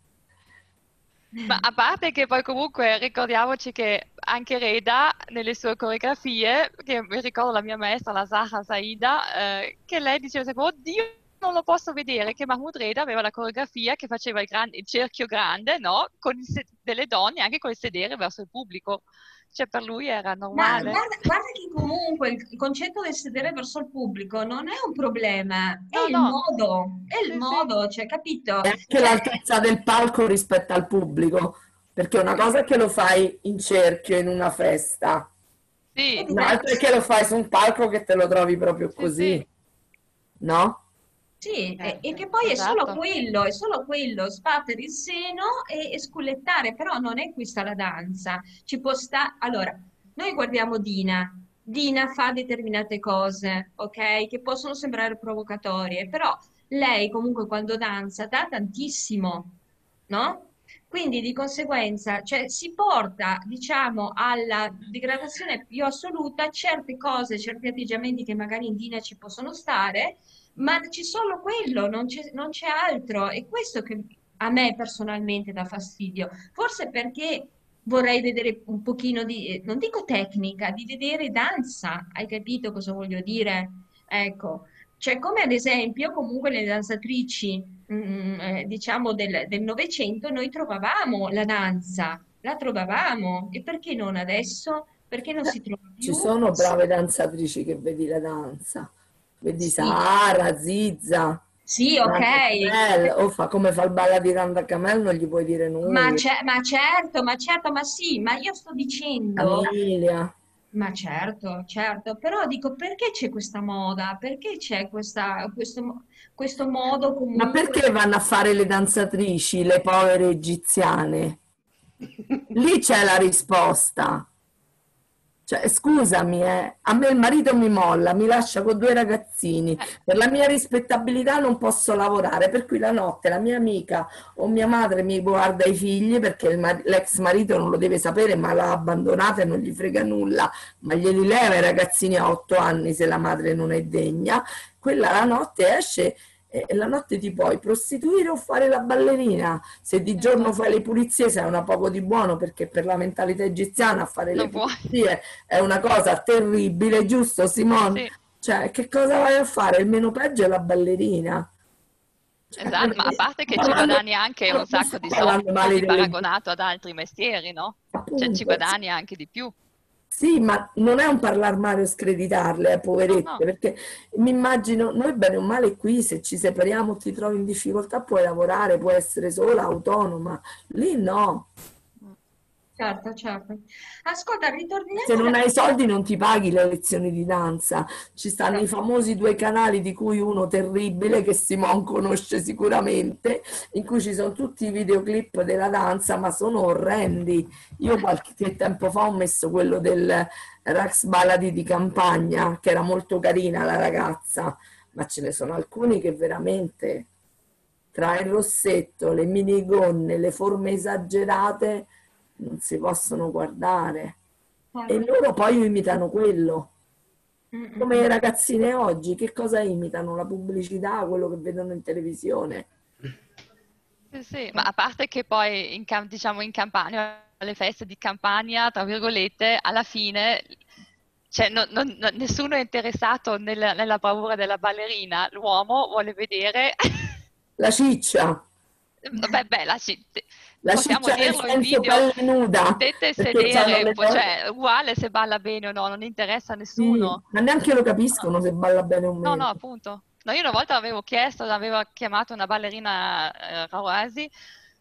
Ma a parte che poi comunque ricordiamoci che anche Reda nelle sue coreografie, che mi ricordo la mia maestra, la Zaha Saida, che lei diceva sempre, oddio, non lo posso vedere, che Mahmoud Reda aveva la coreografia che faceva il cerchio grande, no? Con delle donne anche col sedere verso il pubblico. Cioè per lui era Ma normale. guarda che comunque il concetto del sedere verso il pubblico non è un problema, No, no, è il sì, sì, modo, cioè, capito? E anche Cioè, l'altezza del palco rispetto al pubblico, perché una cosa è che lo fai in cerchio in una festa, sì, è un'altra è diverso. che lo fai su un palco che te lo trovi proprio sì, sì, così, no? Sì, e Certo. che poi esatto. è solo quello, sbattere il seno e scullettare, però non è questa la danza. Ci può stare. Allora, noi guardiamo Dina. Dina fa determinate cose, ok? Che possono sembrare provocatorie, però lei comunque quando danza dà tantissimo, no? Quindi di conseguenza, cioè, si porta, diciamo, alla degradazione più assoluta certe cose, certi atteggiamenti che magari in Dina ci possono stare, ma c'è solo quello, non c'è altro. È questo che a me personalmente dà fastidio. Forse perché vorrei vedere un pochino di, non dico tecnica, di vedere danza. Hai capito cosa voglio dire? Ecco, cioè come ad esempio comunque le danzatrici, diciamo del Novecento, noi trovavamo la danza, la trovavamo. E perché non adesso? Perché non si trova Ci più? sono brave danzatrici che vedi la danza, vedi Sì, Sara, Zizza, sì, ok. Randa Camel, o fa come fa il balla di Randa Camel, non gli puoi dire nulla, Ma certo, ma sì, ma io sto dicendo, Camilia. ma certo, certo, però dico perché c'è questa moda? Perché c'è questo modo Ma comunque? perché vanno a fare le danzatrici, le povere egiziane? Lì c'è la risposta. Cioè, scusami, a me il marito mi molla, mi lascia con due ragazzini. Eh, Per la mia rispettabilità non posso lavorare, per cui la notte la mia amica o mia madre mi guarda i figli perché l'ex marito non lo deve sapere, ma l'ha abbandonata e non gli frega nulla, ma glieli leva i ragazzini a 8 anni se la madre non è degna. Quella la notte esce e la notte ti puoi prostituire o fare la ballerina. Se di giorno fai esatto, le pulizie sei una poco di buono perché per la mentalità egiziana fare le non puoi. pulizie è una cosa terribile, giusto Simone? Sì, Cioè, che cosa vai a fare? Il meno peggio è la ballerina. Cioè, Esatto, ma a parte che ci parlando, guadagni anche un non sacco sto di parlando male soldi delle paragonato ad altri mestieri, no? Cioè ci appunto. guadagni anche di più. Sì, ma non è un parlare male o screditarle, No, poverette, no. perché mi immagino, noi bene o male qui, se ci separiamo, ti trovi in difficoltà, puoi lavorare, puoi essere sola, autonoma. Lì no. Certo, certo. Ascolta, Se ritorniamo un non hai attimo. soldi non ti paghi le lezioni di danza. Ci stanno i Certo. famosi due canali, di cui uno terribile che Simon conosce sicuramente, in cui ci sono tutti i videoclip della danza, ma sono orrendi. Io qualche tempo fa ho messo quello del Rax Baladi di Campagna, che era molto carina la ragazza, ma ce ne sono alcuni che veramente, tra il rossetto, le minigonne, le forme esagerate, non si possono guardare. E Certo. loro poi imitano quello. Mm, mm, Come mm. le ragazzine oggi, che cosa imitano? La pubblicità, quello che vedono in televisione. Sì, sì, ma a parte che poi diciamo in Campania, alle feste di Campania, tra virgolette, alla fine cioè, nessuno è interessato nella bravura della ballerina, l'uomo vuole vedere. La ciccia, Beh, la possiamo ciccia nel dirlo in senso video, pelle nuda, tette e perché hanno sedere, le cioè uguale se balla bene o no, non interessa a sì, nessuno. ma neanche lo No, capiscono se balla bene o no, meno. no, appunto. No, io una volta avevo chiesto, avevo chiamato una ballerina Rawasi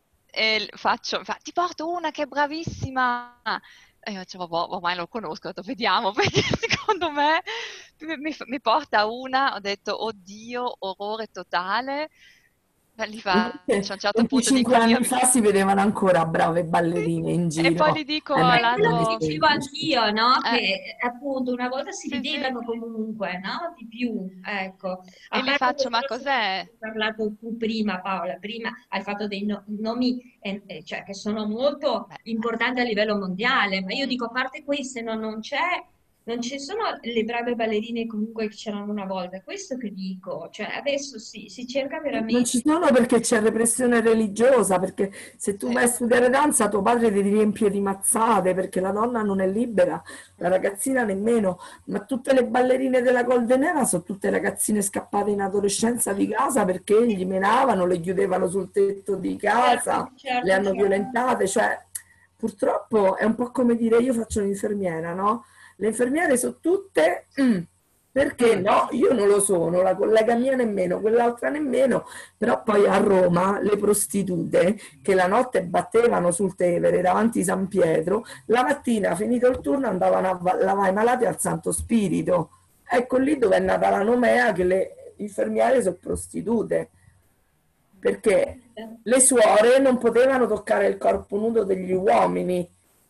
e ti porto una che è bravissima. E io dicevo, boh, ormai lo conosco, ho detto, vediamo, perché secondo me mi porta una, ho detto, oddio, orrore totale. Ma lì Invece, a un certo punto 25 dico io, anni fa si vedevano ancora brave sì. ballerine in E poi giro, gli dico non È era quello che all'altro, dicevo semplice. anch'io, no? eh, Che appunto una volta si sì, sì. vedevano comunque, no? Di più, ecco. E A li parte faccio, che ma forse ne cos'è? hai parlato tu prima, Paola, prima hai fatto dei nomi cioè, che sono molto Beh, importanti a livello mondiale, ma io mm. dico, a parte queste, non ci sono le brave ballerine comunque che c'erano una volta, è questo che dico, cioè adesso si cerca Non ci veramente. sono perché c'è repressione religiosa, perché se tu Sì. vai a studiare danza tuo padre ti riempie di mazzate, perché la donna non è libera, la ragazzina nemmeno, ma tutte le ballerine della Golden Era sono tutte ragazzine scappate in adolescenza di casa perché gli menavano, le chiudevano sul tetto di Certo, casa, le certo, hanno certo. violentate, cioè purtroppo è un po' come dire io faccio l'infermiera, no? Le infermiere sono tutte... perché Mm. no? Io non lo sono, la collega mia nemmeno, quell'altra nemmeno, però poi a Roma le prostitute che la notte battevano sul Tevere davanti a San Pietro, la mattina finito il turno andavano a lavare i malati al Santo Spirito. Ecco lì dove è nata la nomea che le infermiere sono prostitute, perché le suore non potevano toccare il corpo nudo degli uomini,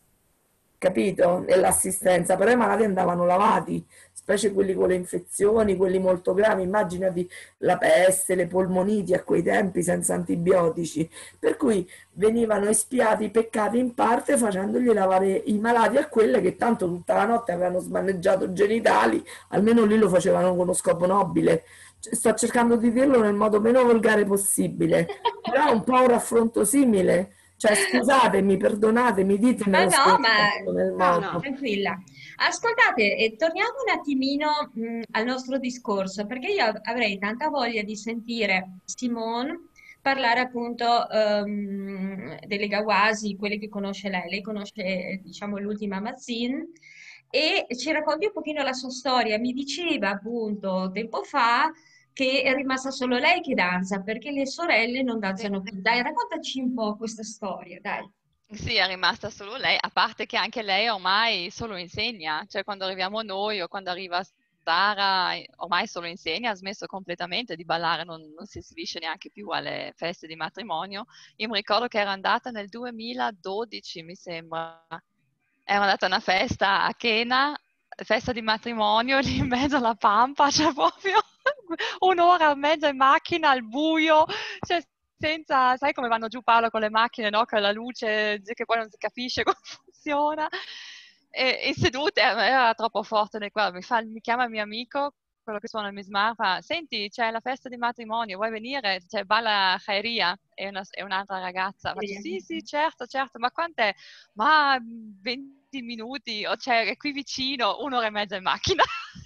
capito? Nell'assistenza, però i malati andavano lavati, specie quelli con le infezioni, quelli molto gravi, immaginati la peste, le polmoniti a quei tempi senza antibiotici, per cui venivano espiati i peccati in parte facendogli lavare i malati a quelle che tanto tutta la notte avevano smaneggiato genitali, almeno lì lo facevano con uno scopo nobile. Sto cercando di dirlo nel modo meno volgare possibile, però è un po' un raffronto simile. Cioè, scusatemi, perdonatemi, No, ditemelo se no, non ma l'ho fatto nel no, No, modo. tranquilla. Ascoltate, torniamo un attimino al nostro discorso, perché io avrei tanta voglia di sentire Simone parlare appunto delle Gawasi, quelle che conosce lei. Lei conosce, diciamo, l'ultima Mazin e ci racconti un pochino la sua storia. Mi diceva appunto tempo fa che è rimasta solo lei che danza, perché le sorelle non Sì. danzano più. Dai, raccontaci un po' questa storia, dai. Sì, è rimasta solo lei, a parte che anche lei ormai solo insegna, cioè quando arriviamo noi o quando arriva Sara, ormai solo insegna, ha smesso completamente di ballare, non si esibisce neanche più alle feste di matrimonio. Io mi ricordo che era andata nel 2012, mi sembra, era andata a una festa a Chena, festa di matrimonio, lì in mezzo alla pampa, cioè proprio un'ora e mezza in macchina al buio, cioè senza, sai come vanno giù Paolo con le macchine, no? Con la luce che poi non si capisce come funziona. E sedute, era troppo forte nel quadro. Mi chiama il mio amico, quello che suona il Mismar, fa, senti, c'è la festa di matrimonio, vuoi venire? C'è balla Khairia, è un'altra ragazza. Faccio, sì, sì, certo, certo, ma quant'è? Ma 20 minuti, o cioè, è qui vicino, un'ora e mezza in macchina.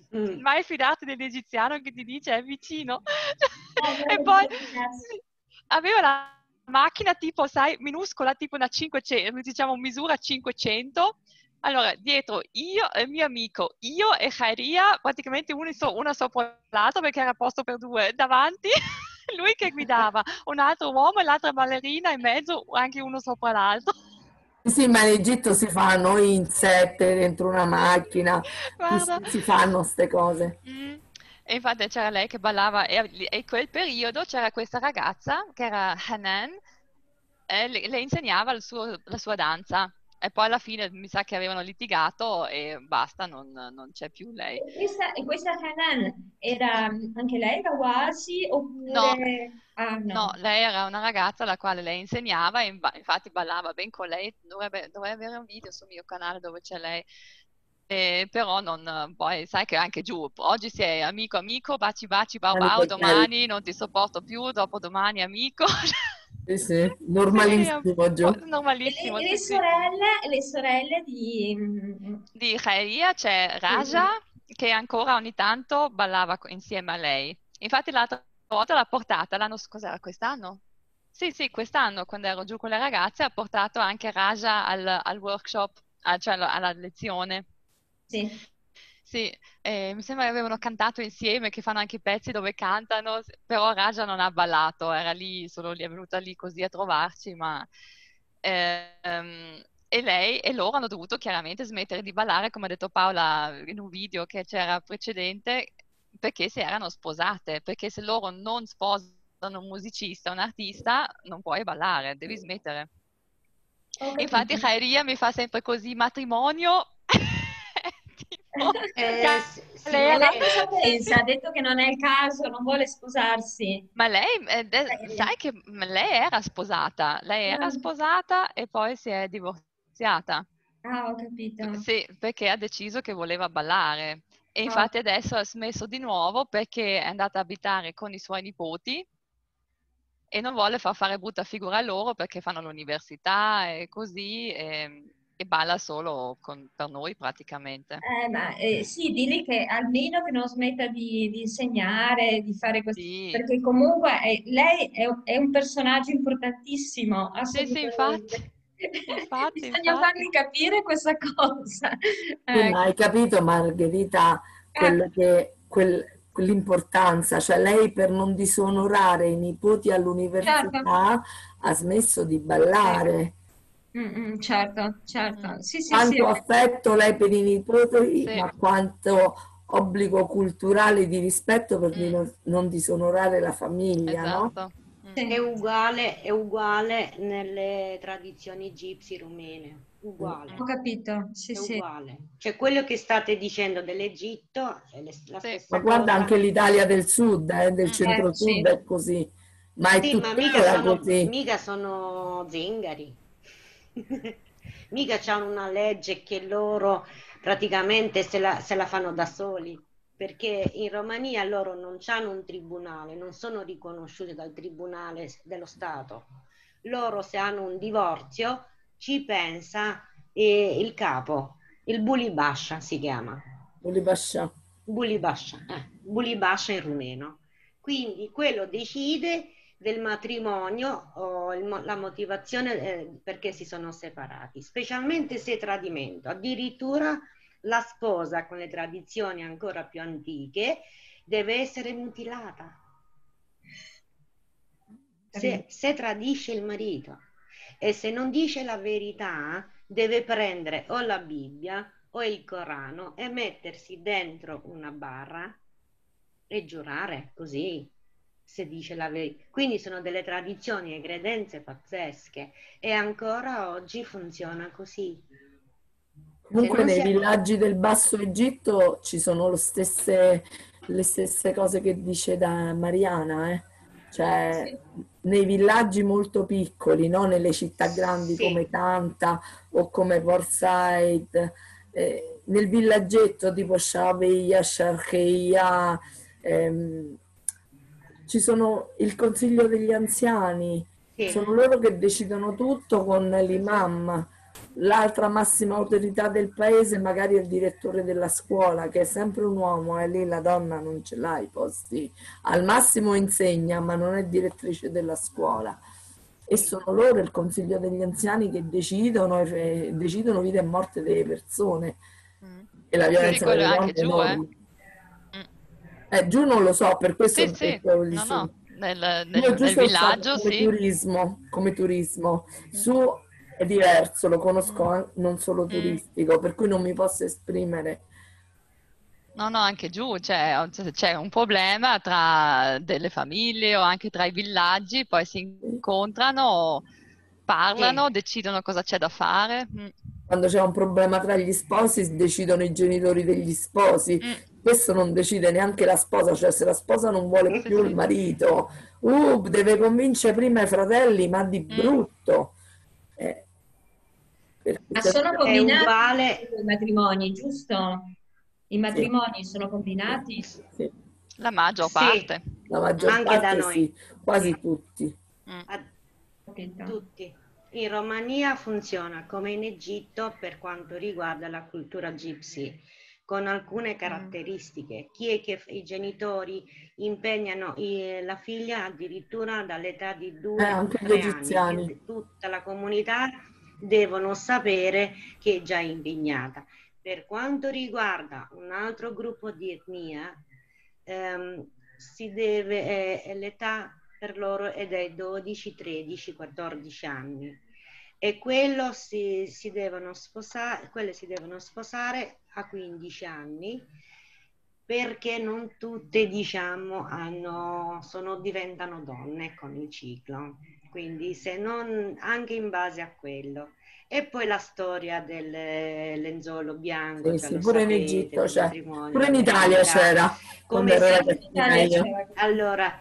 mai fidarti dell'egiziano che ti dice è vicino. E Guarda, poi ragazzi. aveva la macchina tipo, sai, minuscola, tipo una 500, diciamo misura 500. Allora, dietro io e il mio amico, io e Khairia, praticamente uno sopra l'altro perché era posto per due, davanti lui che guidava, un altro uomo e l'altra ballerina in mezzo, anche uno sopra l'altro. Sì, ma in Egitto si fanno in sette dentro una macchina, Guarda. si fanno queste cose. E infatti c'era lei che ballava e in quel periodo c'era questa ragazza che era Hanan e le insegnava la sua danza e poi alla fine mi sa che avevano litigato e basta, non c'è più lei. E questa Hanan era anche lei Rawasi No, oppure... Ah no, no. lei era una ragazza alla quale lei insegnava e infatti ballava ben con lei, dovrei avere un video sul mio canale dove c'è lei. Però non, poi sai che anche giù, oggi sei amico amico, baci baci, bau bau, domani non ti sopporto più, dopodomani amico. Sì, sì, Sì, è un normalissimo po' giù. E normalissimo, le sì, sì. sorelle di... Di Khairia c'è Raja che ancora ogni tanto ballava insieme a lei. Infatti l'altra volta l'ha portata, cos'era, quest'anno? Sì, sì, quest'anno quando ero giù con le ragazze ha portato anche Raja al workshop, cioè alla lezione. Sì. Sì, mi sembra che avevano cantato insieme, che fanno anche i pezzi dove cantano, però Raja non ha ballato, era lì, solo lì, è venuta lì così a trovarci, ma... e lei e loro hanno dovuto chiaramente smettere di ballare, come ha detto Paola in un video che c'era precedente, perché si erano sposate, perché se loro non sposano un musicista, un artista, non puoi ballare, devi smettere. Ho Infatti capito. Khairia mi fa sempre così, matrimonio, tipo Sì, E galera. lei cosa Sì, pensa? Ha detto che non è il caso, non vuole sposarsi. ma lei, Eh, sai che lei era ah, sposata e poi si è divorziata. ho capito. Sì, perché ha deciso che voleva ballare. E Ah, infatti adesso ha smesso di nuovo perché è andata a abitare con i suoi nipoti e non vuole far fare brutta figura a loro perché fanno l'università e così e balla solo per noi praticamente. sì, digli che almeno che non smetta di insegnare, di fare questo, Sì, perché comunque lei è un personaggio importantissimo, sì, sì, infatti, assolutamente. infatti, Bisogna infatti. fargli capire questa cosa. Sì, ma hai capito, Margherita, Eh, quell'importanza, cioè lei per non disonorare i nipoti certo. all'università ha smesso di Sì. ballare. Certo, Mm, certo. Sì, sì, sì. Quanto affetto lei per i nipoti, sì, ma quanto obbligo culturale di rispetto per mm, non disonorare la famiglia, no? esatto. Mm. Sì. È uguale nelle tradizioni gipsy rumene, Ho uguale, capito. Sì, è sì. uguale. Cioè quello che state dicendo dell'Egitto è la Sì. Ma stessa guarda cosa. anche l'Italia del sud, del centro-sud Sì. è così, ma è Sì, ma tuttora così. mica sono zingari. Mica c'hanno una legge che loro praticamente se la fanno da soli, perché in Romania loro non hanno un tribunale, non sono riconosciuti dal tribunale dello Stato. Loro se hanno un divorzio ci pensa il capo, il Bulibascia si chiama. Ulibascià. Bulibascia in rumeno. Quindi quello decide del matrimonio o la motivazione perché si sono separati, specialmente se tradimento. Addirittura la sposa con le tradizioni ancora più antiche deve essere mutilata se tradisce il marito e se non dice la verità deve prendere o la Bibbia o il Corano e mettersi dentro una barra e giurare così se dice la verità. Quindi sono delle tradizioni e credenze pazzesche e ancora oggi funziona così. Se Comunque non nei si... villaggi del Basso Egitto ci sono le stesse cose che dice da Mariana, eh. Cioè Sì. nei villaggi molto piccoli, non nelle città grandi Sì, come Tanta o come Port Said, nel villaggetto tipo Shabia, Sharqeia, ehm, ci sono il consiglio degli anziani, sì. sono loro che decidono tutto con l'imam. l'altra massima autorità del paese magari è il direttore della scuola, che è sempre un uomo, e lì la donna non ce l'ha i posti. Al massimo insegna, ma non è direttrice della scuola. E sono loro, il consiglio degli anziani, che decidono, decidono vita e morte delle persone. Mm. E la Sì, violenza quello delle è donne anche è giù, eh. enorme. Mm. Giù non lo so, per questo Sì, ho sì, detto lì no, su. no, Io giù nel sono stata villaggio come sì. turismo, come turismo. Mm. Su è diverso, lo conosco Mm. non solo Mm. turistico, per cui non mi posso esprimere. No, no, anche giù c'è un problema tra delle famiglie o anche tra i villaggi, poi si incontrano, Sì, parlano, decidono cosa c'è da fare. Mm. Quando c'è un problema tra gli sposi, decidono i genitori degli sposi. Mm. Questo non decide neanche la sposa, cioè se la sposa non vuole più il marito, deve convincere prima i fratelli, ma di Mm. brutto. Eh, perché Ma se sono è combinati uguale. i matrimoni, giusto? I sì, matrimoni sono combinati? sì, La maggior Sì, parte. la maggior anche da parte noi. sì, quasi Sì. tutti. Mm. A Capito? tutti. In Romania funziona come in Egitto per quanto riguarda la cultura gypsy, con alcune Mm. caratteristiche. Chi è che i genitori impegnano la figlia addirittura dall'età di Anche gli 2 anni, egiziani. che tutta la comunità devono sapere che è già impegnata. Per quanto riguarda un altro gruppo di etnia, l'età per loro è dai 12, 13, 14 anni e quelle si devono sposare a 15 anni perché non tutte, diciamo, diventano donne con il ciclo. Quindi se non anche in base a quello. E poi la storia del lenzuolo bianco, Sì, cioè sì, lo pure in sapete, Egitto del c'è. matrimonio, Pure in delle Italia eredità, c'era, quando come ero si... In ragazzina Italia io. c'era. Allora,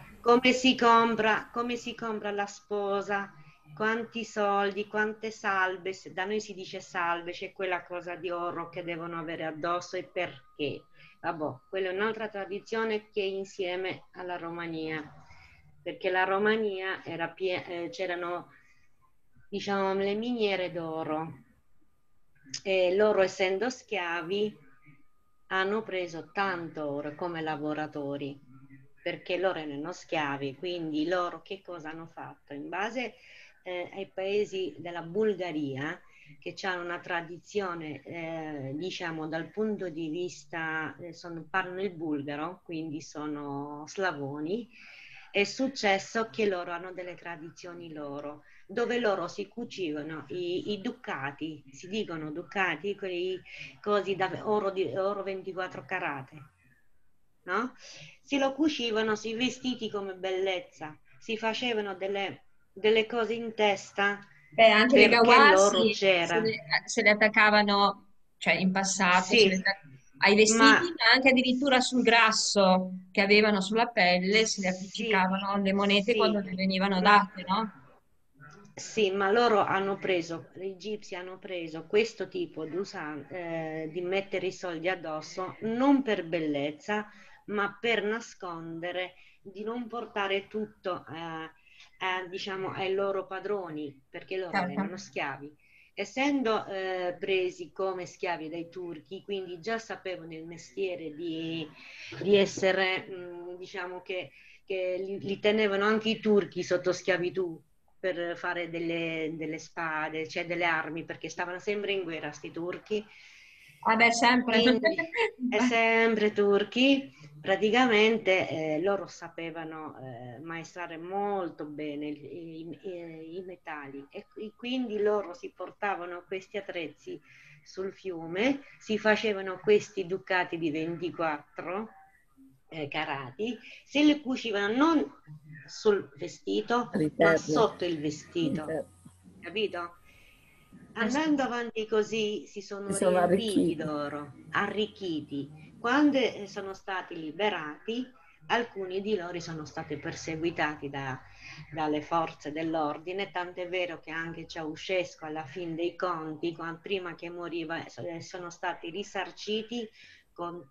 come si compra la sposa, quanti soldi, quante salve, da noi si dice salve, c'è quella cosa di oro che devono avere addosso e perché. Vabbè, quella è un'altra tradizione che è insieme alla Romania, perché la Romania c'erano, diciamo, le miniere d'oro e loro essendo schiavi hanno preso tanto oro come lavoratori perché loro erano schiavi, quindi loro che cosa hanno fatto? In base ai paesi della Bulgaria che hanno una tradizione, diciamo dal punto di vista, parlano il bulgaro, quindi sono slavoni, è successo che loro hanno delle tradizioni loro, dove loro si cucivano i ducati, si dicono ducati, quei cosi da oro 24 carate, no? Si lo cucivano, si vestiti come bellezza, si facevano delle cose in testa Beh, anche le perché loro Gawasi c'era. se le attaccavano, cioè in passato, Sì, ai ma vestiti, ma anche addirittura sul grasso che avevano sulla pelle, se le sì, appiccicavano le monete quando sì, le venivano ma date, no? sì, ma loro gli egizi hanno preso questo tipo di mettere i soldi addosso non per bellezza, ma per nascondere, di non portare tutto diciamo, ai loro padroni, perché loro Certo. erano schiavi. Essendo presi come schiavi dai turchi, quindi già sapevano il mestiere di essere, diciamo che li tenevano anche i turchi sotto schiavitù per fare delle spade, cioè delle armi, perché stavano sempre in guerra sti turchi. Vabbè, sempre. Quindi è sempre turchi, praticamente loro sapevano maestrare molto bene i metalli e quindi loro si portavano questi attrezzi sul fiume, si facevano questi ducati di 24 carati, se li cucivano non sul vestito, ma All'interno. sotto il vestito, All'interno. capito? Eh sì. Andando avanti così si Si sono sono riempiti arricchiti. d'oro, arricchiti. Quando sono stati liberati, alcuni di loro sono stati perseguitati dalle forze dell'ordine, tant'è vero che anche Ceausescu alla fine dei conti, prima che moriva, sono stati risarciti con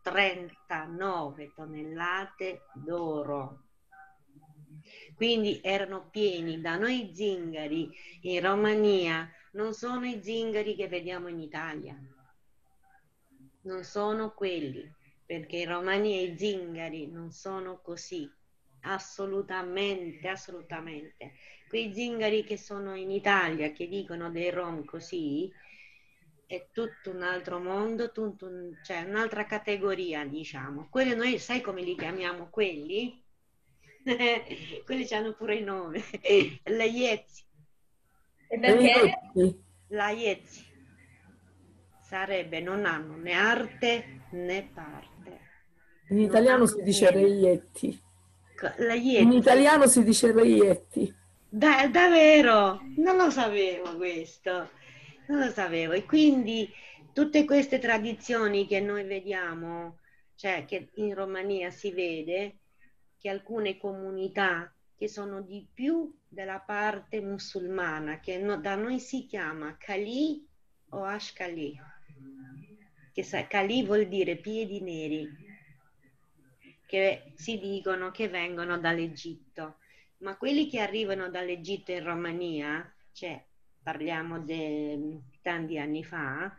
39 tonnellate d'oro. Quindi erano pieni, da noi zingari in Romania non sono i zingari che vediamo in Italia, non sono quelli, perché i romani e i zingari non sono così, assolutamente, assolutamente. Quei zingari che sono in Italia, che dicono dei rom così, è tutto un altro mondo, cioè un'altra categoria, diciamo. Quelli noi, sai come li chiamiamo quelli? Quelli hanno pure il nome, la Iezzi. E perché? La Iezzi sarebbe non hanno né arte né parte. In Non italiano hanno si dice niente. reietti. La In Iezzi. italiano si dice reietti. Davvero? Non lo sapevo questo, non lo sapevo. E quindi tutte queste tradizioni che noi vediamo, cioè che in Romania si vede che alcune comunità che sono di più della parte musulmana, che da noi si chiama Kali o Ashkali, Kali vuol dire piedi neri, che si dicono che vengono dall'Egitto. Ma quelli che arrivano dall'Egitto in Romania, cioè parliamo di tanti anni fa,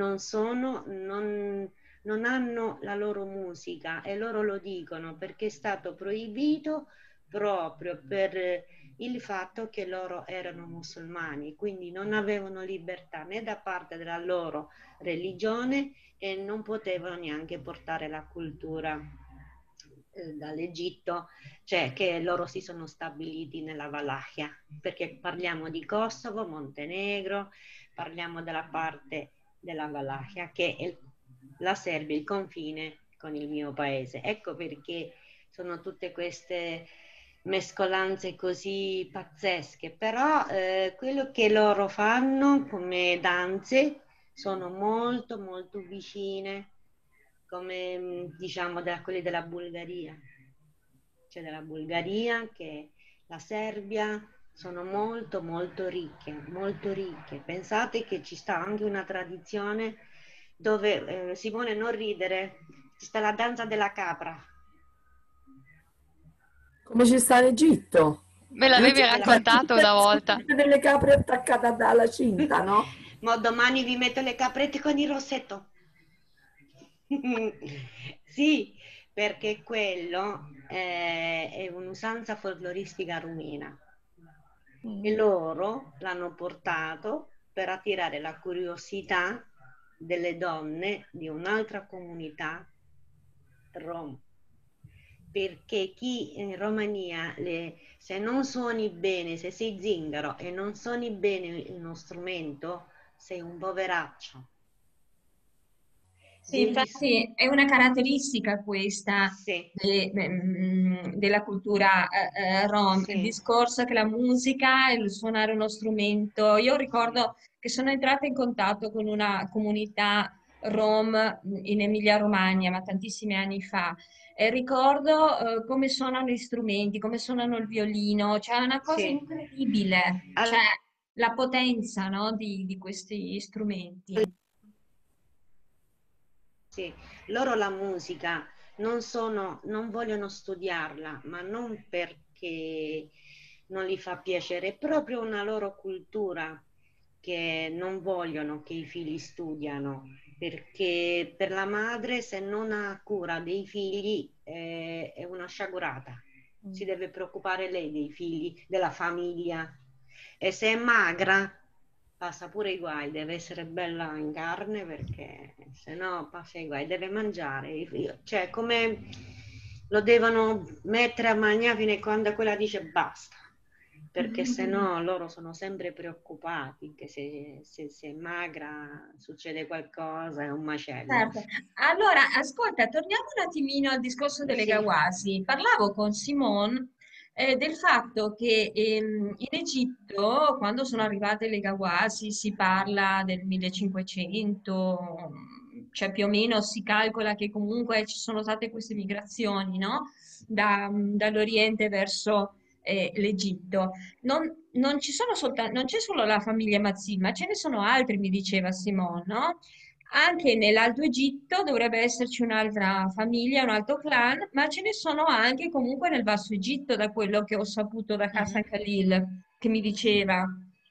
non hanno la loro musica, e loro lo dicono perché è stato proibito proprio per il fatto che loro erano musulmani, quindi non avevano libertà né da parte della loro religione e non potevano neanche portare la cultura dall'Egitto, cioè che loro si sono stabiliti nella Valacchia, perché parliamo di Kosovo, Montenegro, parliamo della parte della Valacchia che è la Serbia, il confine con il mio paese. Ecco perché sono tutte queste mescolanze così pazzesche, però quello che loro fanno come danze sono molto molto vicine, come diciamo quelle della Bulgaria, cioè della Bulgaria, che la Serbia, sono molto molto ricche, molto ricche. Pensate che ci sta anche una tradizione dove, Simone, non ridere, ci sta la danza della capra. Come ci sta in Egitto. Me In l'avevi Egitto c'è raccontato una volta. tutte delle capre attaccate alla cinta, no? Ma domani vi metto le caprette con il rossetto. Sì, perché quello è un'usanza folcloristica rumena e loro l'hanno portato per attirare la curiosità delle donne di un'altra comunità rom. Perché chi in Romania, se non suoni bene, se sei zingaro e non suoni bene uno strumento, sei un poveraccio. Sì, infatti è una caratteristica questa Sì, della cultura rom, il sì, discorso che la musica e il suonare uno strumento. Io ricordo che sono entrata in contatto con una comunità rom in Emilia-Romagna, ma tantissimi anni fa. E ricordo come suonano gli strumenti, come suonano il violino, cioè è una cosa sì. incredibile, cioè Al- la potenza, no, di questi strumenti. sì. Loro la musica non vogliono studiarla, ma non perché non gli fa piacere, è proprio una loro cultura che non vogliono che i figli studiano, perché per la madre se non ha cura dei figli è una sciagurata. Si deve preoccupare lei dei figli, della famiglia. E se è magra, passa pure i guai, deve essere bella in carne perché se no passa i guai, deve mangiare. Cioè, come lo devono mettere a mangiare fino a quando quella dice basta, perché se no loro sono sempre preoccupati che se è magra succede qualcosa, è un macello. Certo. Allora, ascolta, torniamo un attimino al discorso delle Sì, Gawasi. Parlavo con Simone del fatto che in Egitto, quando sono arrivate le Gawasi, si parla del 1500, cioè più o meno si calcola che comunque ci sono state queste migrazioni, no? Dall'Oriente verso l'Egitto. Non ci sono non c'è solo la famiglia Mazzin, ma ce ne sono altri, mi diceva Simone, no? Anche nell'Alto Egitto dovrebbe esserci un'altra famiglia, un altro clan, ma ce ne sono anche comunque nel Basso Egitto, da quello che ho saputo da Hassan mhm, Khalil, che mi diceva.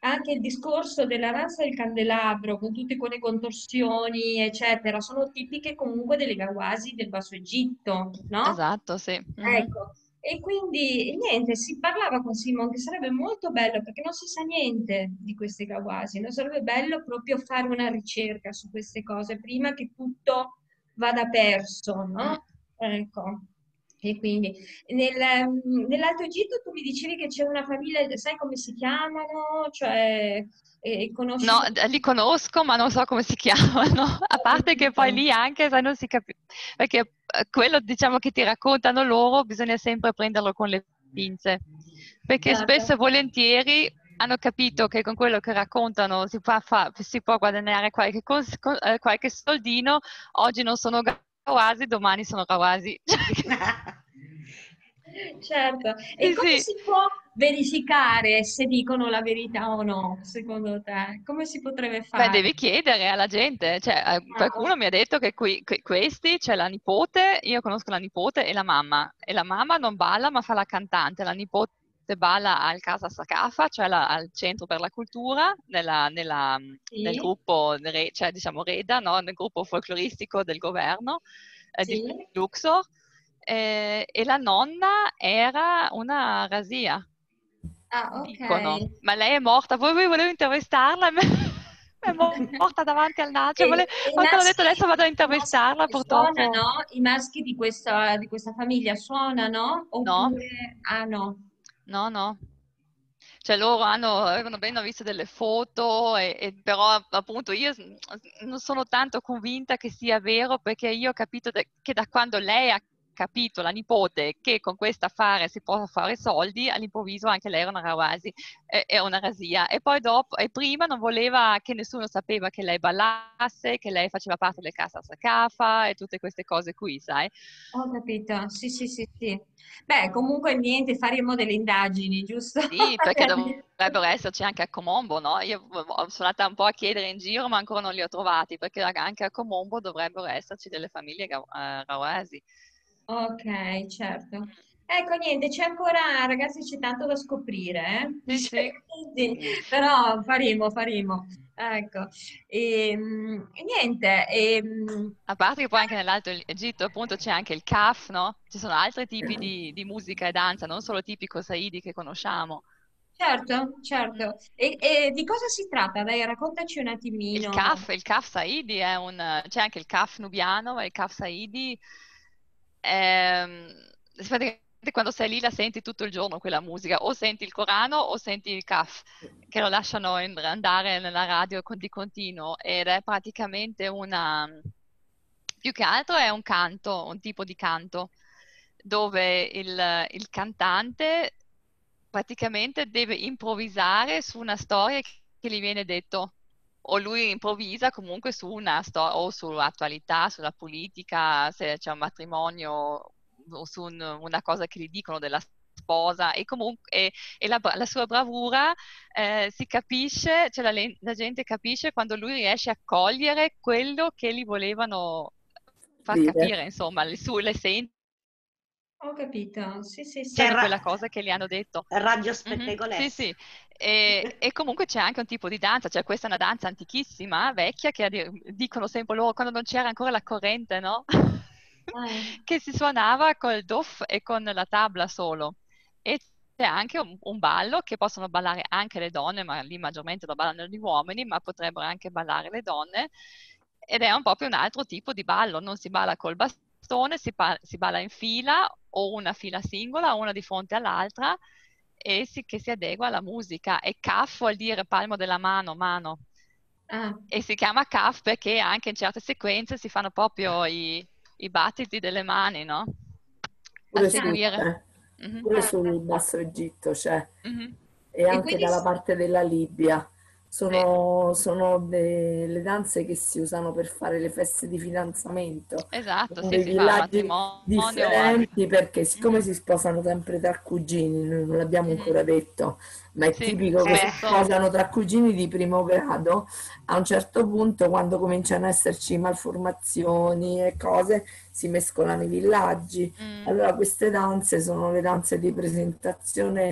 anche il discorso della danza del candelabro, con tutte quelle contorsioni, eccetera, sono tipiche comunque delle Gawasi del Basso Egitto, no? Esatto, sì. Mhm. Ecco, e quindi niente, si parlava con Simon che sarebbe molto bello, perché non si sa niente di queste Gawasi, non sarebbe bello proprio fare una ricerca su queste cose prima che tutto vada perso, Mm. no? Ecco. E quindi nell'Alto Egitto tu mi dicevi che c'è una famiglia, sai come si chiamano? Cioè, conosci No, qualcuno? li conosco, ma non so come si chiamano. A Ho parte che poi capito. lì anche, sai, non si capisce, perché quello, diciamo, che ti raccontano loro, bisogna sempre prenderlo con le pinze, perché Certo. spesso e volentieri hanno capito che con quello che raccontano si può guadagnare qualche soldino. Oggi non sono Gawasi, domani sono Rawasi. Certo. E Sì, come sì. si può verificare se dicono la verità o no, secondo te? Come si potrebbe Beh, fare? devi chiedere alla gente, cioè Ah, qualcuno mi ha detto che questi, c'è la nipote, io conosco la nipote e la mamma non balla ma fa la cantante, la nipote balla al Casa Sakafa, cioè al Centro per la Cultura, nel sì, gruppo, cioè diciamo Reda, no? Nel gruppo folcloristico del governo di sì. Luxor, e la nonna era una rasia. Ah, ok. Dicono, ma lei è morta, voi volevo intervistarla, è morta davanti al naso, E, e ma quando ho detto adesso vado a i maschi intervistarla, purtroppo suonano? I maschi di questa famiglia suonano? no, Oppure... Ah, no. no, no. Cioè loro avevano ben visto delle foto, però appunto io non sono tanto convinta che sia vero, perché io ho capito che da quando lei ha capito, la nipote, che con questo affare si può fare soldi, all'improvviso anche lei era una rawasi, è una rasia. E poi dopo, e prima non voleva che nessuno sapeva che lei ballasse, che lei faceva parte del Casa Sakafa e tutte queste cose qui, sai? Ho capito. Sì, sì, sì, sì. Beh, comunque niente, faremo delle indagini, giusto? Sì, perché dovrebbero esserci anche a Comombo, no? Io sono andata un po' a chiedere in giro, ma ancora non li ho trovati, perché anche a Comombo dovrebbero esserci delle famiglie rawasi. Ok, certo. Ecco, niente, c'è ancora, ragazzi, c'è tanto da scoprire, eh? Sì, sì. Quindi, però faremo. Ecco, e niente. A parte che poi anche nell'Alto Egitto, appunto, c'è anche il kaf, no? Ci sono altri tipi di musica e danza, non solo tipico Saidi che conosciamo. Certo, Mm. certo. E di cosa si tratta? Dai, raccontaci un Il attimino. kaf, il kaf Saidi c'è anche il kaf nubiano, ma il kaf Saidi praticamente quando sei lì la senti tutto il giorno quella musica, o senti il Corano o senti il kaf, che lo lasciano andare nella radio di continuo, ed è praticamente più che altro è un canto, un tipo di canto, dove il cantante praticamente deve improvvisare su una storia che gli viene detto, o lui improvvisa comunque su una storia, o sull'attualità, sulla politica, se c'è un matrimonio, o su una cosa che gli dicono della sposa, e comunque la sua bravura si capisce, cioè la gente capisce quando lui riesce a cogliere quello che gli volevano far dire. capire, insomma, le senti Ho capito. Sì, sì, C'è sì. di quella cosa che gli hanno detto. Radio Mhm, sì, Spettegolesse. sì. E comunque c'è anche un tipo di danza, cioè questa è una danza antichissima, vecchia, che dicono sempre loro quando non c'era ancora la corrente, no? Ah, Che si suonava col doff e con la tabla solo. E c'è anche un ballo che possono ballare anche le donne, ma lì maggiormente lo ballano gli uomini, ma potrebbero anche ballare le donne. Ed è proprio un altro tipo di ballo, non si balla col bastone, si balla in fila o una fila singola, una di fronte all'altra, che si adegua alla musica. E kaf vuol dire palmo della mano, mano. ah. E si chiama kaf perché anche in certe sequenze si fanno proprio i battiti delle mani, no? A Pure, seguire. Mhm, pure Ah, sul Basso Egitto c'è, mhm. e e anche quindi dalla parte della Libia. Sì, Sono delle danze che si usano per fare le feste di fidanzamento, esatto, in sì, dei si fa al villaggi matrimonio. differenti, perché siccome Mhm, si sposano sempre tra cugini, noi non l'abbiamo mhm. ancora detto, ma è Sì, tipico che si spesso. sposano tra cugini di primo grado, a un certo punto, quando cominciano a esserci malformazioni e cose, si mescolano i villaggi. Mm, Allora queste danze sono le danze di presentazione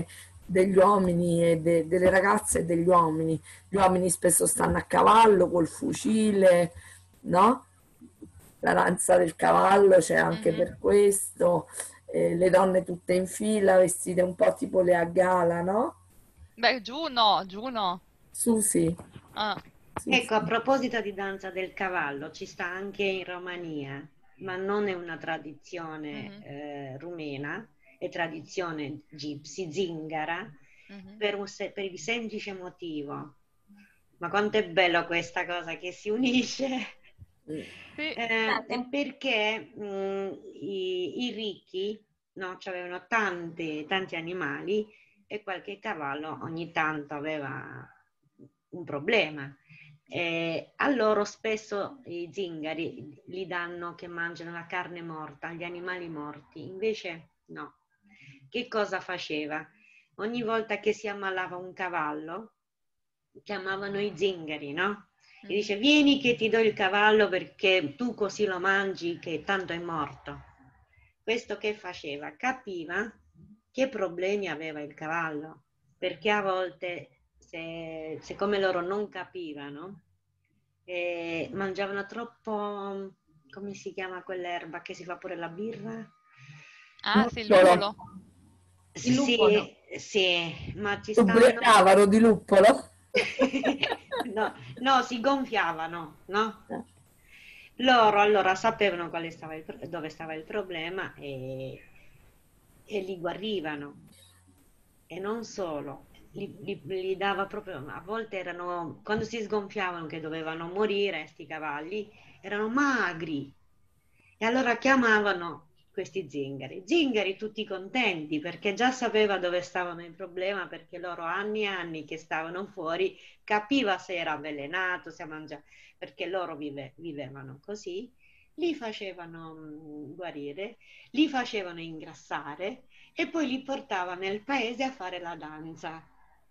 degli uomini e delle ragazze e degli uomini. Gli uomini spesso stanno a cavallo col fucile, no? La danza del cavallo c'è anche Mhm. per questo, le donne tutte in fila, vestite un po' tipo le a gala, no? Beh, giù no. Susi, Ah, Ecco, a Susi. proposito di danza del cavallo, ci sta anche in Romania, ma non è una tradizione mhm, rumena, è tradizione gypsy, zingara, mhm. per il semplice motivo. Ma quanto è bello questa cosa che si unisce! Mm. Sì. È perché i ricchi, no, avevano tanti animali e qualche cavallo ogni tanto aveva un problema. A loro spesso i zingari gli danno che mangiano la carne morta, gli animali morti, invece no. Che cosa faceva? Ogni volta che si ammalava un cavallo, chiamavano i zingari, no? E Mhm. dice, vieni che ti do il cavallo perché tu così lo mangi che tanto è morto. Questo che faceva? Capiva che problemi aveva il cavallo, perché a volte, siccome loro non capivano, mangiavano troppo, come si chiama quell'erba che si fa pure la birra? Ah, sì, il Luppolo, luppolo. Il luppolo. Sì, sì, ma ci stanno... ubriacavano di luppolo. No, no, si gonfiavano, no? Loro allora sapevano dove stava il problema e li guarivano. E non solo, li dava proprio, a volte erano, quando si sgonfiavano che dovevano morire, sti cavalli, erano magri. E allora chiamavano questi zingari. Zingari tutti contenti perché già sapeva dove stavano il problema, perché loro anni e anni che stavano fuori, capiva se era avvelenato, se mangiava, perché loro vivevano così, li facevano guarire, li facevano ingrassare e poi li portava nel paese a fare la danza.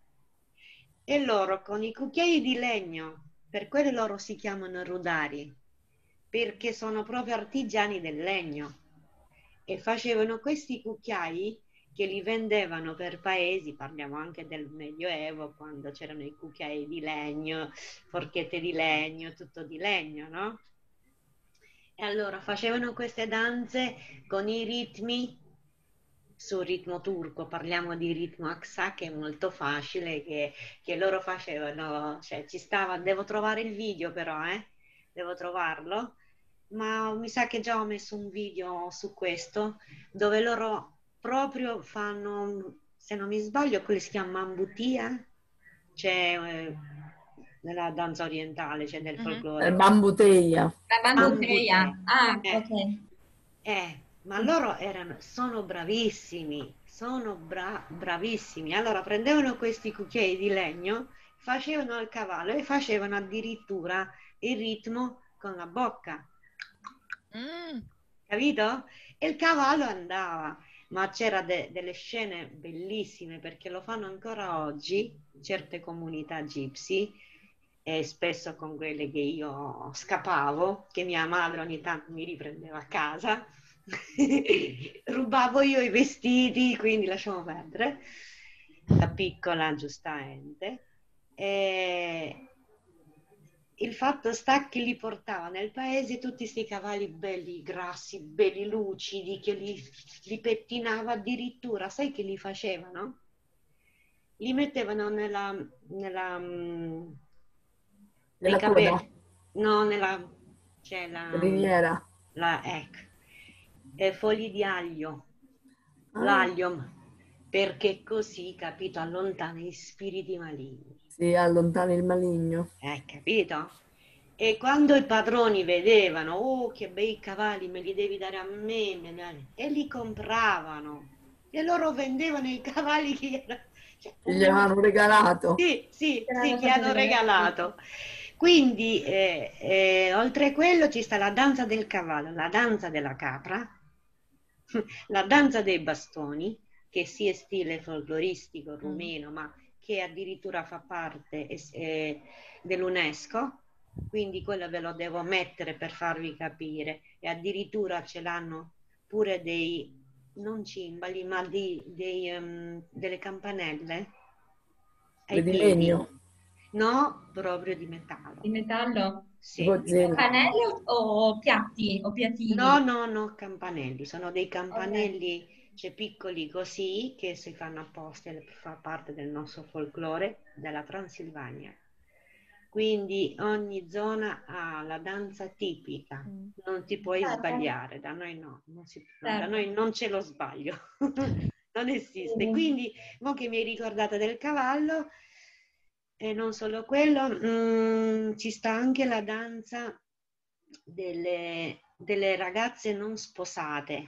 E loro con i cucchiai di legno, per quello loro si chiamano rudari, perché sono proprio artigiani del legno. E facevano questi cucchiai che li vendevano per paesi, parliamo anche del Medioevo, quando c'erano i cucchiai di legno, forchette di legno, tutto di legno, no? E allora facevano queste danze con i ritmi sul ritmo turco, parliamo di ritmo Aksa che è molto facile, che loro facevano, cioè ci stava, devo trovare il video però, devo trovarlo, ma mi sa che già ho messo un video su questo, dove loro proprio fanno, se non mi sbaglio, quello si chiama Mambutia, c'è nella danza orientale, c'è nel Mhm. folklore. Bambuteia. La bambuteia. Mambute. Ah, Eh, ok. ma loro sono bravissimi, sono bravissimi. Allora prendevano questi cucchiai di legno, facevano il cavallo e facevano addirittura il ritmo con la bocca, Mm. capito? E il cavallo andava, ma c'era delle scene bellissime perché lo fanno ancora oggi, certe comunità gypsy, e spesso con quelle che io scappavo, che mia madre ogni tanto mi riprendeva a casa, rubavo io i vestiti, quindi lasciamo perdere, da piccola giustamente. E il fatto sta che li portava nel paese tutti questi cavalli belli, grassi, belli lucidi, che li pettinava addirittura, sai che li facevano? Li mettevano nei Nella coda, capelli, no, c'è criniera. ecco, fogli di aglio, Ah, l'aglio, perché così, capito, allontana gli spiriti maligni. si allontana il maligno. Capito? E quando i padroni vedevano, oh, che bei cavalli, me li devi dare a me, e li compravano. E loro vendevano i cavalli che cioè, Che gli avevano regalato. sì, sì, sì, Erano che stati hanno regalati. regalato. Quindi, oltre a quello, ci sta la danza del cavallo, la danza della capra, la danza dei bastoni, che sia stile folcloristico Mm. rumeno, ma che addirittura fa parte dell'UNESCO, quindi quello ve lo devo mettere per farvi capire, e addirittura ce l'hanno pure non cimbali, ma delle campanelle Le ai di piedi. legno, No, proprio di metallo. Di metallo? Sì, tipo di zero. metallo. Campanelli o piatti o No, piattini? no, no, campanelli. Sono dei Ok. campanelli, cioè piccoli così, che si fanno apposta, fa parte del nostro folklore della Transilvania. Quindi ogni zona ha la danza tipica, Mm. non ti puoi Certo, sbagliare, da noi no, da certo. noi non c'è lo sbaglio, non esiste. Sì. Quindi, mo che mi hai ricordata del cavallo, e non solo quello, ci sta anche la danza delle ragazze non sposate.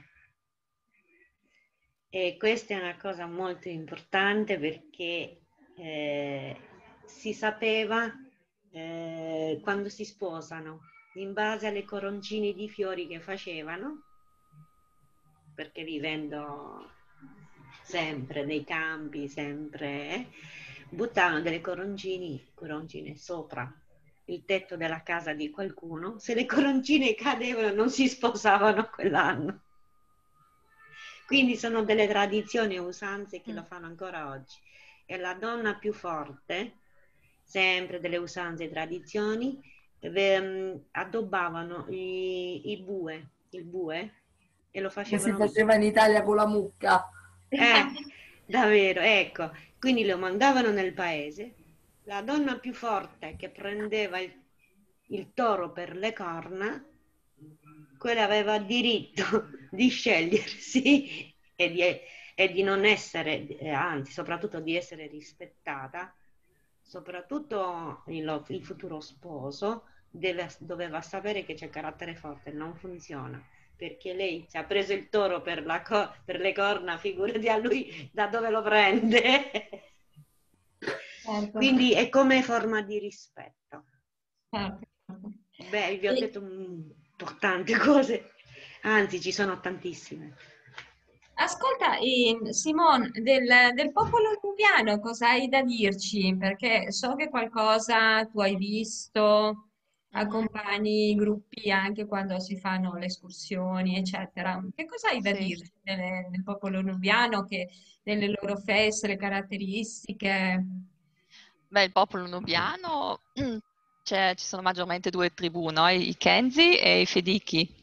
E questa è una cosa molto importante perché si sapeva quando si sposano, in base alle coroncini di fiori che facevano, perché vivendo sempre nei campi, sempre, buttavano delle coroncine sopra il tetto della casa di qualcuno. Se le coroncine cadevano non si sposavano quell'anno. Quindi sono delle tradizioni e usanze che lo fanno ancora oggi. E la donna più forte, sempre delle usanze e tradizioni, addobbavano il bue, e lo Come si facevano. faceva in Italia con la mucca. Eh, davvero, ecco. Quindi lo mandavano nel paese. La donna più forte che prendeva il toro per le corna, quella aveva diritto di scegliersi e di non essere, anzi, soprattutto di essere rispettata, soprattutto il futuro sposo doveva sapere che c'è carattere forte, non funziona, perché lei ci ha preso il toro per le corna, figurati a lui da dove lo prende. Certo, Quindi è come forma di rispetto. certo, certo. Beh, vi ho E detto tante cose, anzi ci sono tantissime. ascolta, Simon, del popolo nubiano cosa hai da dirci? Perché so che qualcosa tu hai visto, Mhm. accompagni i gruppi anche quando si fanno le escursioni, eccetera. Che cosa hai da Sì. dirci del popolo nubiano, delle loro feste, le caratteristiche? Beh, il popolo nubiano, ci sono maggiormente due tribù, no? I Kenzi e i Fediki.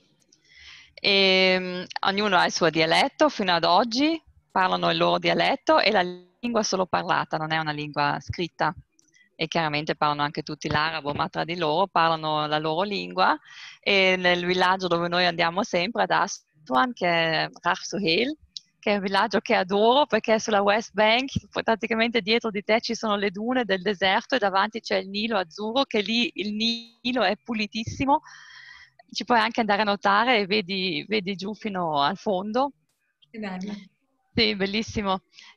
Ognuno ha il suo dialetto fino ad oggi, parlano il loro dialetto e la lingua è solo parlata, non è una lingua scritta. E chiaramente parlano anche tutti l'arabo, ma tra di loro parlano la loro lingua. E nel villaggio dove noi andiamo sempre, ad Aswan, che è Ras Soheil, che è un villaggio che adoro perché è sulla West Bank, praticamente dietro di te ci sono le dune del deserto e davanti c'è il Nilo azzurro, che lì il Nilo è pulitissimo, ci puoi anche andare a nuotare e vedi giù fino al fondo. Che bello. Sì, bellissimo.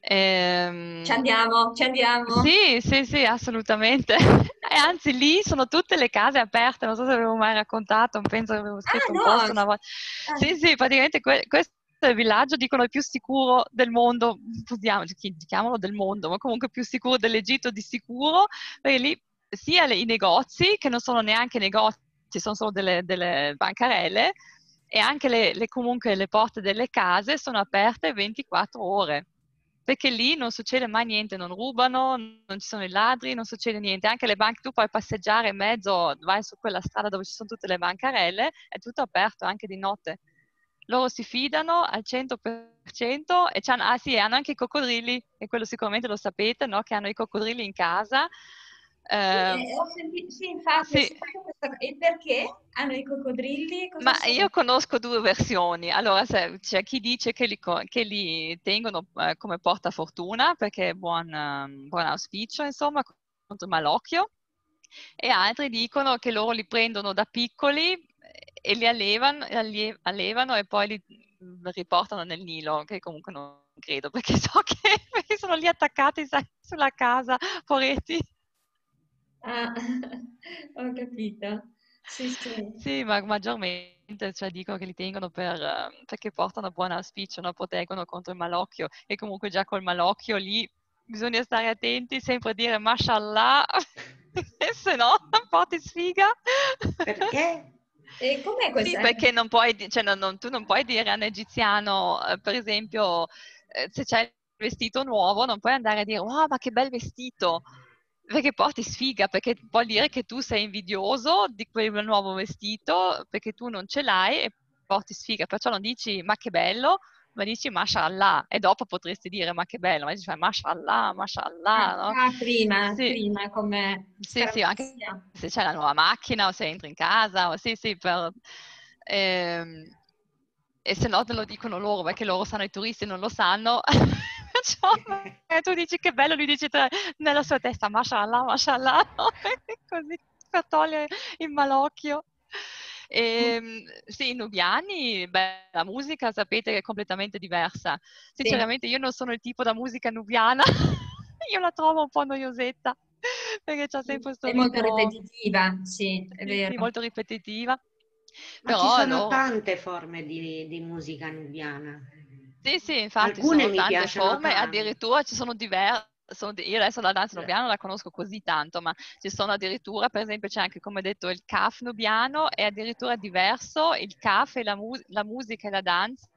Ci andiamo, ci andiamo. Sì, sì, sì, assolutamente. E anzi, lì sono tutte le case aperte, non so se avevo mai raccontato, penso che avevo Ah, scritto un post no. una volta. Ah, Sì, sì, praticamente questo è il villaggio, dicono, il più sicuro del mondo, chiamalo del mondo, ma comunque più sicuro dell'Egitto di sicuro, perché lì sia i negozi, che non sono neanche negozi, sono solo delle bancarelle, e anche comunque le porte delle case sono aperte 24 ore. Perché lì non succede mai niente, non rubano, non ci sono i ladri, non succede niente. Anche le banche, tu puoi passeggiare in mezzo, vai su quella strada dove ci sono tutte le bancarelle, è tutto aperto anche di notte. Loro si fidano al 100% e ah sì, hanno anche i coccodrilli, e quello sicuramente lo sapete, no? Che hanno i coccodrilli in casa. sì, Eh, ho sentito, sì, infatti ho sì, sentito questa cosa. E perché hanno i coccodrilli? Cosa ma io sono? conosco due versioni. Allora, c'è chi dice che li tengono come portafortuna perché è buon auspicio, insomma, contro il malocchio, e altri dicono che loro li prendono da piccoli e li allevano e poi li riportano nel Nilo, che comunque non credo perché so che perché sono lì attaccati, sai, sulla casa, poretti. Ah, ho capito. Sì, sì. Sì, ma maggiormente, cioè, dicono che li tengono perché portano buon auspicio, no? Proteggono contro il malocchio, e comunque già col malocchio lì bisogna stare attenti, sempre dire mashallah, se no un po' ti sfiga. Perché? E com'è Sì, questa? perché non puoi, cioè, tu non puoi dire a un egiziano, per esempio, se c'è il vestito nuovo, non puoi andare a dire, wow, ma che bel vestito, perché porti sfiga, perché vuol dire che tu sei invidioso di quel nuovo vestito, perché tu non ce l'hai e porti sfiga, perciò non dici, ma che bello, ma dici, mashallah, e dopo potresti dire, ma che bello, ma dici, mashallah, mashallah, no? Sì, Prima come sì, sì, anche scaramanzia. se c'è la nuova macchina o se entri in casa, o sì, sì, ehm, e se no te lo dicono loro, perché loro sanno, i turisti non lo sanno. Perciò, tu dici che bello, lui dice nella sua testa, mashallah, mashallah, no? Così per togliere il malocchio. Sì, i nubiani, beh, la musica sapete che è completamente diversa. Sì, Sinceramente io non sono il tipo da musica nubiana, io la trovo un po' noiosetta, perché c'è sempre questo è molto ritmo, ripetitiva, sì, è sì, sì, vero. molto ripetitiva. Ma ci Però sono loro, tante forme di musica nubiana. sì, sì, infatti ci Alcune sono mi tante piacciono forme, tanto. addirittura ci sono diverse. Io adesso la danza nubiana non la conosco così tanto, ma ci sono addirittura, per esempio, c'è anche, come detto, il kaf nubiano, è addirittura diverso il kaf e la musica e la danza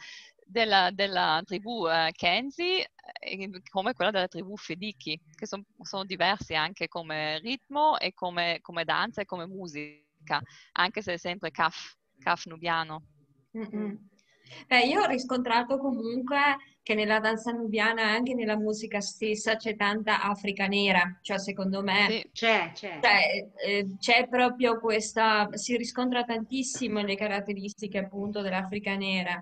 della tribù Kenzi, come quella della tribù Fediki, che sono diversi anche come ritmo e come danza e come musica, anche se è sempre kaf nubiano. Mm-mm. Beh, io ho riscontrato comunque che nella danza nubiana e anche nella musica stessa c'è tanta Africa nera, cioè secondo me Sì. C'è. c'è proprio questa, si riscontra tantissimo le caratteristiche appunto dell'Africa nera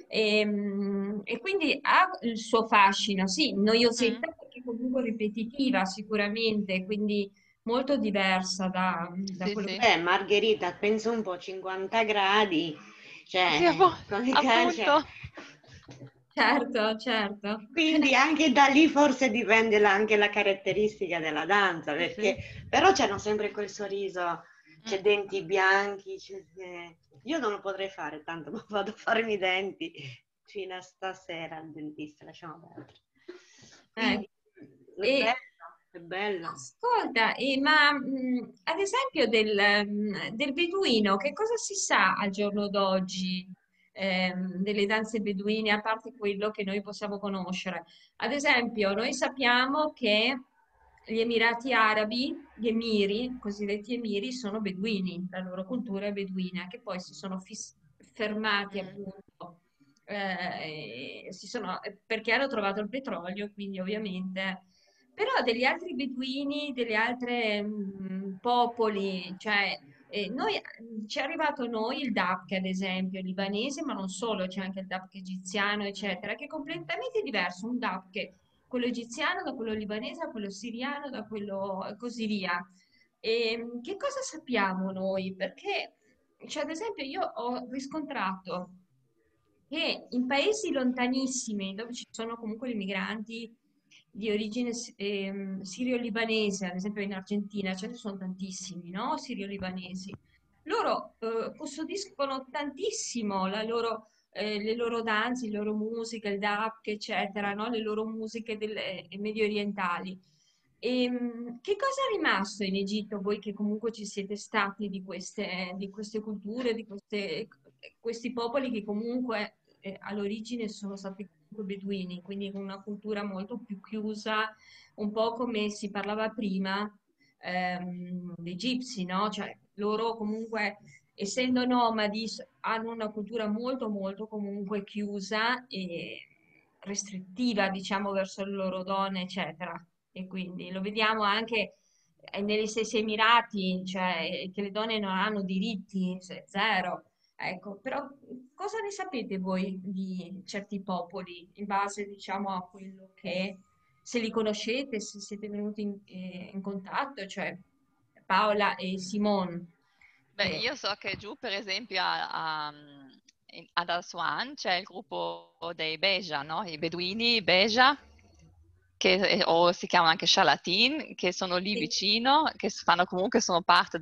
e quindi ha il suo fascino, sì, Mm. noiosetta perché comunque ripetitiva sicuramente, quindi molto diversa da Sì, quello che... sì. Margherita, penso un po' 50 gradi, Sì, cioè, come cioè, appunto. Certo, certo. quindi anche da lì forse dipende anche la caratteristica della danza, Sì, sì. perché però c'hanno sempre quel sorriso, c'è Mm. denti bianchi, io non lo potrei fare tanto, ma vado a farmi i denti fino a stasera al dentista, lasciamo perdere. Eh, Quindi è e bello, è bello. ascolta, ma ad esempio del beduino, che cosa si sa al giorno d'oggi delle danze beduine, a parte quello che noi possiamo conoscere? Ad esempio, noi sappiamo che gli Emirati Arabi, gli emiri, cosiddetti emiri, sono beduini, la loro cultura è beduina, che poi si sono fermati Mm. appunto perché hanno trovato il petrolio, quindi ovviamente, però degli altri beduini, delle altre popoli, cioè ci è arrivato a noi il DAP, ad esempio, il libanese, ma non solo, c'è anche il DAP egiziano, Mm. eccetera, che è completamente diverso, un DAP che quello egiziano da quello libanese a quello siriano, da quello e così via. E, che cosa sappiamo noi? Perché, cioè, ad esempio, io ho riscontrato che in paesi lontanissimi, dove ci sono comunque gli migranti di origine sirio-libanese, ad esempio in Argentina, ce ne sono tantissimi, no? Sirio-libanesi. Loro custodiscono tantissimo le loro danze, le loro musiche, il DAP, eccetera, no? Le loro musiche medio orientali. Che cosa è rimasto in Egitto, voi che comunque ci siete stati di queste culture, questi popoli che comunque all'origine sono stati comunque beduini, quindi con una cultura molto più chiusa, un po' come si parlava prima dei Gipsi, no? Cioè loro comunque, essendo nomadi, hanno una cultura molto molto comunque chiusa e restrittiva, diciamo, verso le loro donne, eccetera. E quindi lo vediamo anche negli stessi Emirati, cioè che le donne non hanno diritti, zero. Ecco, però cosa ne sapete voi di certi popoli in base, diciamo, a quello che se li conoscete, se siete venuti in contatto, cioè Paola e Simone. Beh, io so che giù, per esempio, ad Aswan c'è il gruppo dei Beja, no? I beduini Beja, o si chiamano anche Shalatin, che sono lì Sì, vicino, che fanno comunque, sono parte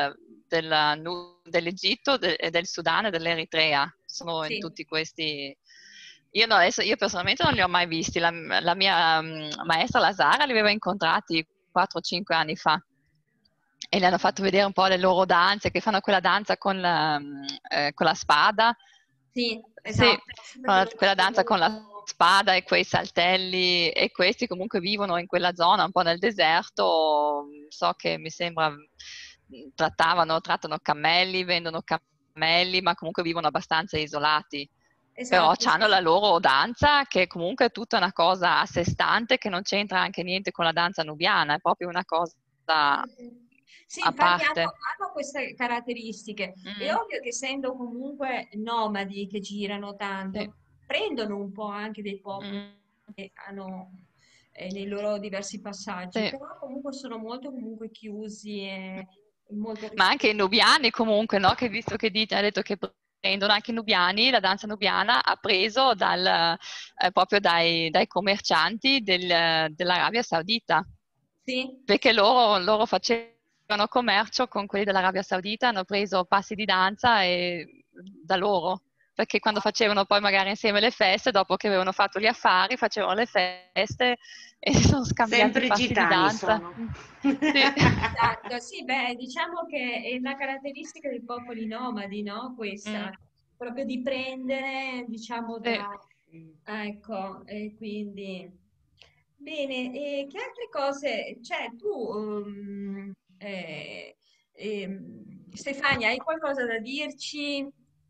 dell'Egitto, e del Sudan e dell'Eritrea. Sono in sì. tutti questi. Io, no, adesso, io personalmente non li ho mai visti. La mia maestra, la Sara, li aveva incontrati 4-5 anni fa. e le hanno fatto vedere un po' le loro danze, che fanno quella danza con la spada. Sì, Sì, esatto, perché loro quella danza con la sono... spada e quei saltelli, e questi comunque vivono in quella zona, un po' nel deserto. So che mi sembra trattano cammelli, vendono cammelli, ma comunque vivono abbastanza isolati. Però Esatto, sì, hanno la sì. loro danza, che comunque è tutta una cosa a sé stante, che non c'entra anche niente con la danza nubiana, è proprio una cosa Sì, a infatti parte. hanno queste caratteristiche. È Mm, ovvio che essendo comunque nomadi che girano sì. tanto, prendono un po' anche dei popoli Mm, che hanno nei loro diversi passaggi, sì. però comunque sono molto comunque chiusi e molto Ma anche i ristretti. nubiani comunque, no? Che visto che ha detto che prendono anche i nubiani, la danza nubiana ha preso proprio dai commercianti dell'Arabia Saudita, Sì, perché loro facevano commercio con quelli dell'Arabia Saudita, hanno preso passi di danza da loro, perché quando facevano poi magari insieme le feste, dopo che avevano fatto gli affari, facevano le feste e si sono scambiati i Sempre passi di gitani danza. sono. Sì. esatto, sì, beh, diciamo che è una caratteristica dei popoli nomadi, no? Mm, Questa, proprio di prendere, diciamo, sì. da... Ecco, e quindi... Bene, e che altre cose, cioè tu, Stefania, hai qualcosa da dirci?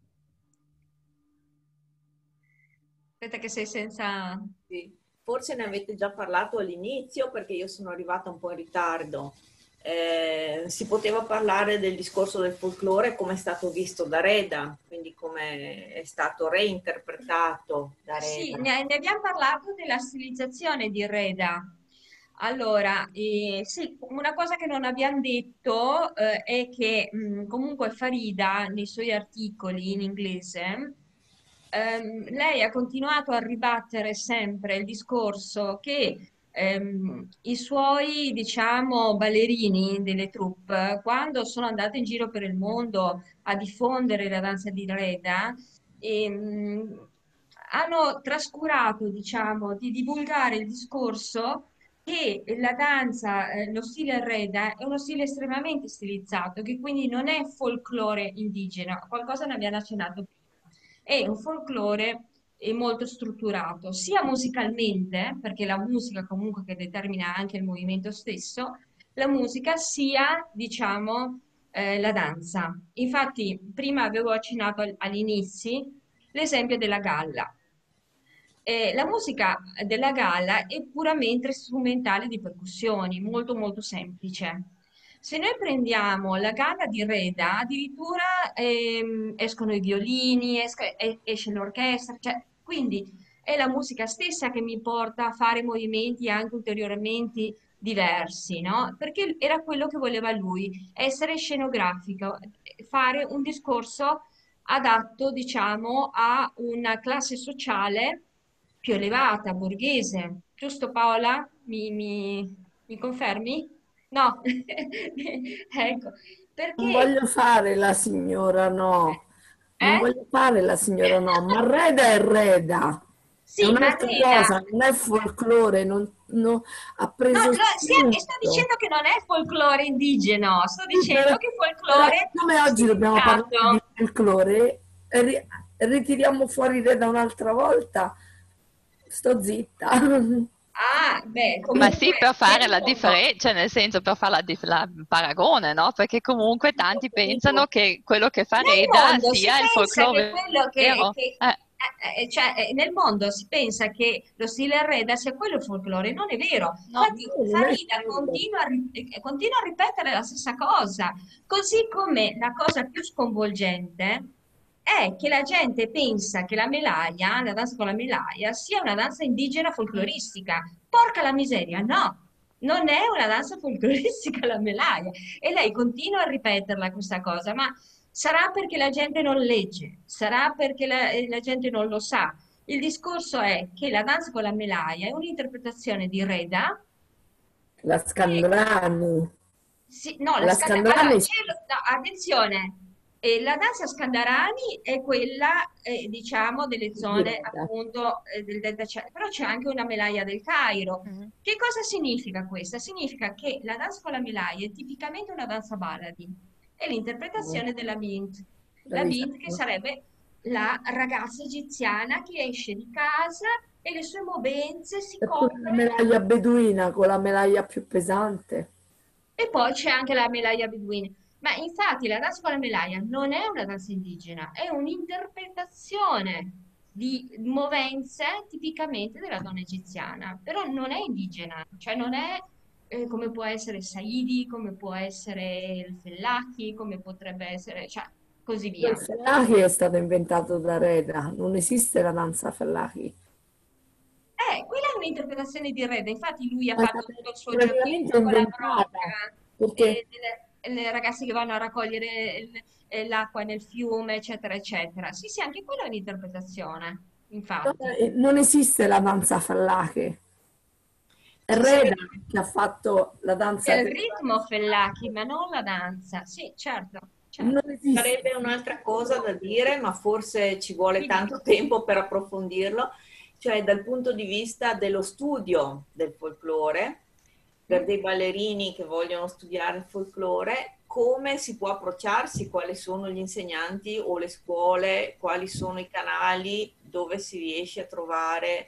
Aspetta che sei senza... Sì. Forse ne avete già parlato all'inizio perché io sono arrivata un po' in ritardo. Si poteva parlare del discorso del folklore come è stato visto da Reda, quindi come è stato reinterpretato da Sì, Reda. ne abbiamo parlato della stilizzazione di Reda. Allora, sì, una cosa che non abbiamo detto, è che comunque Farida nei suoi articoli in inglese, lei ha continuato a ribattere sempre il discorso che i suoi, diciamo, ballerini delle troupe, quando sono andati in giro per il mondo a diffondere la danza di Reda, hanno trascurato, diciamo, di divulgare il discorso che la danza, lo stile Reda è uno stile estremamente stilizzato, che quindi non è folklore indigeno, qualcosa ne abbiamo accennato prima, è un folklore molto strutturato, sia musicalmente, perché la musica comunque che determina anche il movimento stesso, la musica sia, diciamo, la danza. Infatti, prima avevo accennato all'inizio l'esempio della galla. La musica della galla è puramente strumentale di percussioni, molto molto semplice. Se noi prendiamo la galla di Reda, addirittura escono i violini, esce l'orchestra, cioè, quindi è la musica stessa che mi porta a fare movimenti anche ulteriormente diversi, no? Perché era quello che voleva lui, essere scenografico, fare un discorso adatto, diciamo, a una classe sociale più elevata, borghese. Giusto Paola? Mi confermi? No. Ecco, Non perché... voglio fare la signora no, non Eh? voglio fare la signora no, ma Reda è Reda, è Sì, ma un'altra Reda... cosa, non è folklore, ha No, preso sì, e sto spunto. dicendo che non è folklore indigeno, sto Sì, dicendo che però folklore siccome oggi dobbiamo parlare di stilizzato. folklore, ritiriamo fuori Reda un'altra volta, sto zitta. Ah, beh, Ma comunque sì, per nel fare la mondo, differenza, cioè nel senso per fare la paragone, no? Perché comunque tanti pensano che quello che fa nel Reda mondo si sia il pensa che folklore quello vero. cioè, nel mondo si pensa che lo stile arreda sia quello folklore, non è vero. No, Infatti No, non è Farida quello. continua a ripetere la stessa cosa, così come la cosa più sconvolgente è che la gente pensa che la melaia, la danza con la melaia, sia una danza indigena mm, folkloristica. Porca la miseria, no! Non è una danza folkloristica la melaia. E lei continua a ripeterla questa cosa, ma sarà perché la gente non legge, sarà perché la gente non lo sa. Il discorso è che la danza con la melaia è un'interpretazione di Reda La che Scandrani, sì, no, la allora, Scandrani, no, attenzione, E la danza Scandarani è quella, diciamo, delle zone appunto del Delta però c'è anche una Melaia del Cairo. Mhm. Che cosa significa questa? Significa che la danza con la Melaia è tipicamente una danza baladi, è l'interpretazione della Bint. La Bint che Bravissimo. sarebbe la ragazza egiziana che esce di casa e le sue movenze si E pure la copre. medaglia beduina con la medaglia più pesante. E poi c'è anche la Melaia Beduina. Ma infatti la danza con la Melaia non è una danza indigena, è un'interpretazione di movenze tipicamente della donna egiziana, però non è indigena, cioè non è come può essere il Saidi, come può essere il Fellachi, come potrebbe essere, cioè così Il via. Fellahi è stato inventato da Reda, non esiste la danza Fellahi. Quella è un'interpretazione di Reda, infatti lui ha Ma è fatto stata tutto il suo praticamente giochino con la inventata brocca, perché le ragazze che vanno a raccogliere l'acqua nel fiume, eccetera, eccetera. Sì, sì, anche quella è un'interpretazione, infatti. non esiste la danza Fellahi. È Ci Reda sarebbe, che ha fatto la C'è danza il del ritmo Fellachi, ma non la danza. Sì, certo, non certo. esiste. sarebbe un'altra cosa da dire, ma forse ci vuole Quindi, tanto tempo per approfondirlo, cioè dal punto di vista dello studio del folklore, per mm, dei ballerini che vogliono studiare il folklore, come si può approcciarsi, quali sono gli insegnanti o le scuole, quali sono i canali dove si riesce a trovare,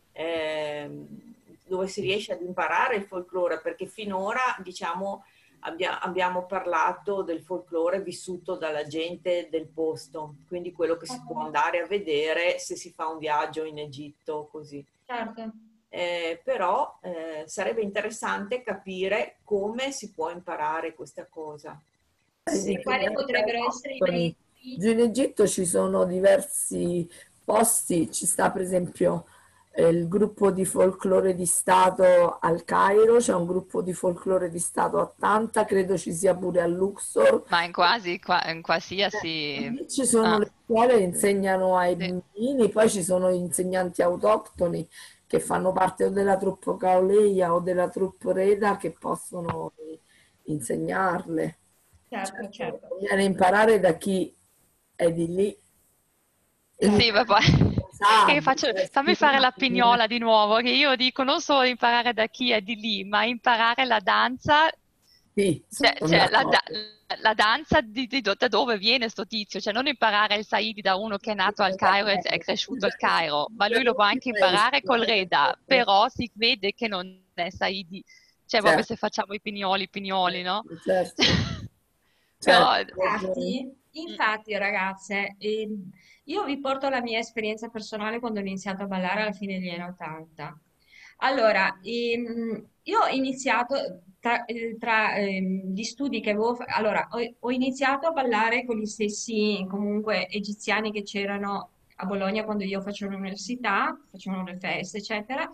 dove si riesce ad imparare il folklore, perché finora, diciamo, abbiamo parlato del folklore vissuto dalla gente del posto, quindi quello che si può andare a vedere se si fa un viaggio in Egitto, così. certo. Però sarebbe interessante capire come si può imparare questa cosa. E quali potrebbero essere i metodi? Giù in Egitto ci sono diversi posti, ci sta per esempio il gruppo di folklore di Stato al Cairo, c'è un gruppo di folklore di Stato a Tanta, credo ci sia pure a Luxor. Ma in quasi, in qualsiasi... Lì ci sono Ah, le scuole che insegnano ai sì. bambini, poi ci sono gli insegnanti autoctoni che fanno parte o della truppa Cauleia o della truppa Reda che possono insegnarle. Certo, Certo, certo. conviene imparare da chi è di lì e Certo. Sì, ma poi sa, che cioè, fammi fare la studia. pignola di nuovo, che io dico non solo imparare da chi è di lì, ma imparare la danza, Sì, cioè, sono d'accordo. la danza da dove viene sto tizio, cioè non imparare il Saidi da uno che è nato al Cairo e è cresciuto al Cairo, ma lui lo può anche imparare col Reda, però si vede che non è Saidi, cioè proprio Certo, se facciamo i pignoli, no? certo, certo, Però... hai ragione. Infatti, ragazze, io vi porto la mia esperienza personale quando ho iniziato a ballare alla fine degli anni 80. Allora, io ho iniziato tra gli studi che avevo allora, ho iniziato a ballare con gli stessi comunque egiziani che c'erano a Bologna quando io facevo l'università, facevano le feste, eccetera.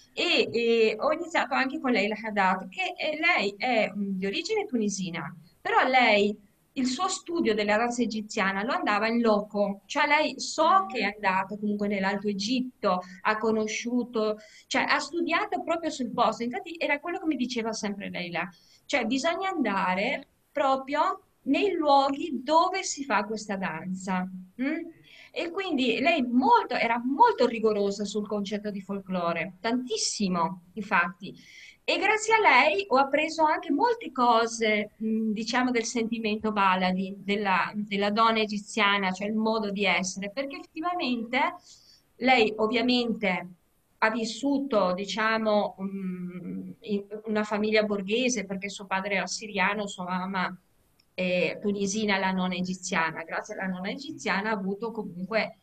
E ho iniziato anche con Leila Haddad, che lei è di origine tunisina, però lei il suo studio della danza egiziana lo andava in loco, cioè lei so che è andata comunque nell'Alto Egitto, ha conosciuto, cioè ha studiato proprio sul posto, infatti era quello che mi diceva sempre lei là, cioè bisogna andare proprio nei luoghi dove si fa questa danza. Mm? E quindi lei era molto rigorosa sul concetto di folklore, tantissimo, infatti. E grazie a lei ho appreso anche molte cose, diciamo, del sentimento Baladi, della donna egiziana, cioè il modo di essere, perché effettivamente lei ovviamente ha vissuto, diciamo, in una famiglia borghese, perché suo padre era siriano, sua mamma è tunisina, la nonna egiziana. Grazie alla nonna egiziana ha avuto comunque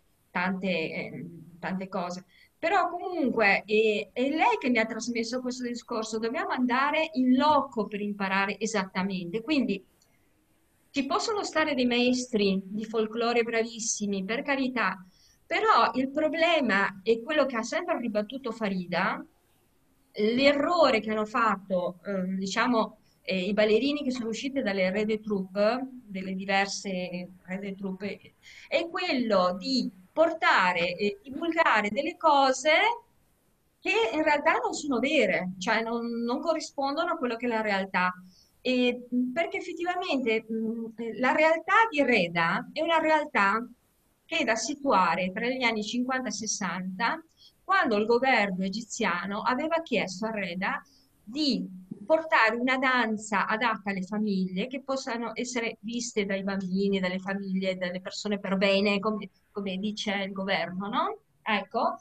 tante cose. Però comunque è lei che mi ha trasmesso questo discorso, dobbiamo andare in loco per imparare esattamente. Quindi ci possono stare dei maestri di folklore bravissimi, per carità, però il problema è quello che ha sempre ribattuto Farida, l'errore che hanno fatto, diciamo, i ballerini che sono usciti dalle Red Troupe, delle diverse Red Troupe, è quello di portare e divulgare delle cose che in realtà non sono vere, cioè non corrispondono a quello che è la realtà. Perché effettivamente la realtà di Reda è una realtà che è da situare tra gli anni 50 e 60, quando il governo egiziano aveva chiesto a Reda di portare una danza adatta alle famiglie, che possano essere viste dai bambini, dalle famiglie, dalle persone per bene, come dice il governo, no? Ecco,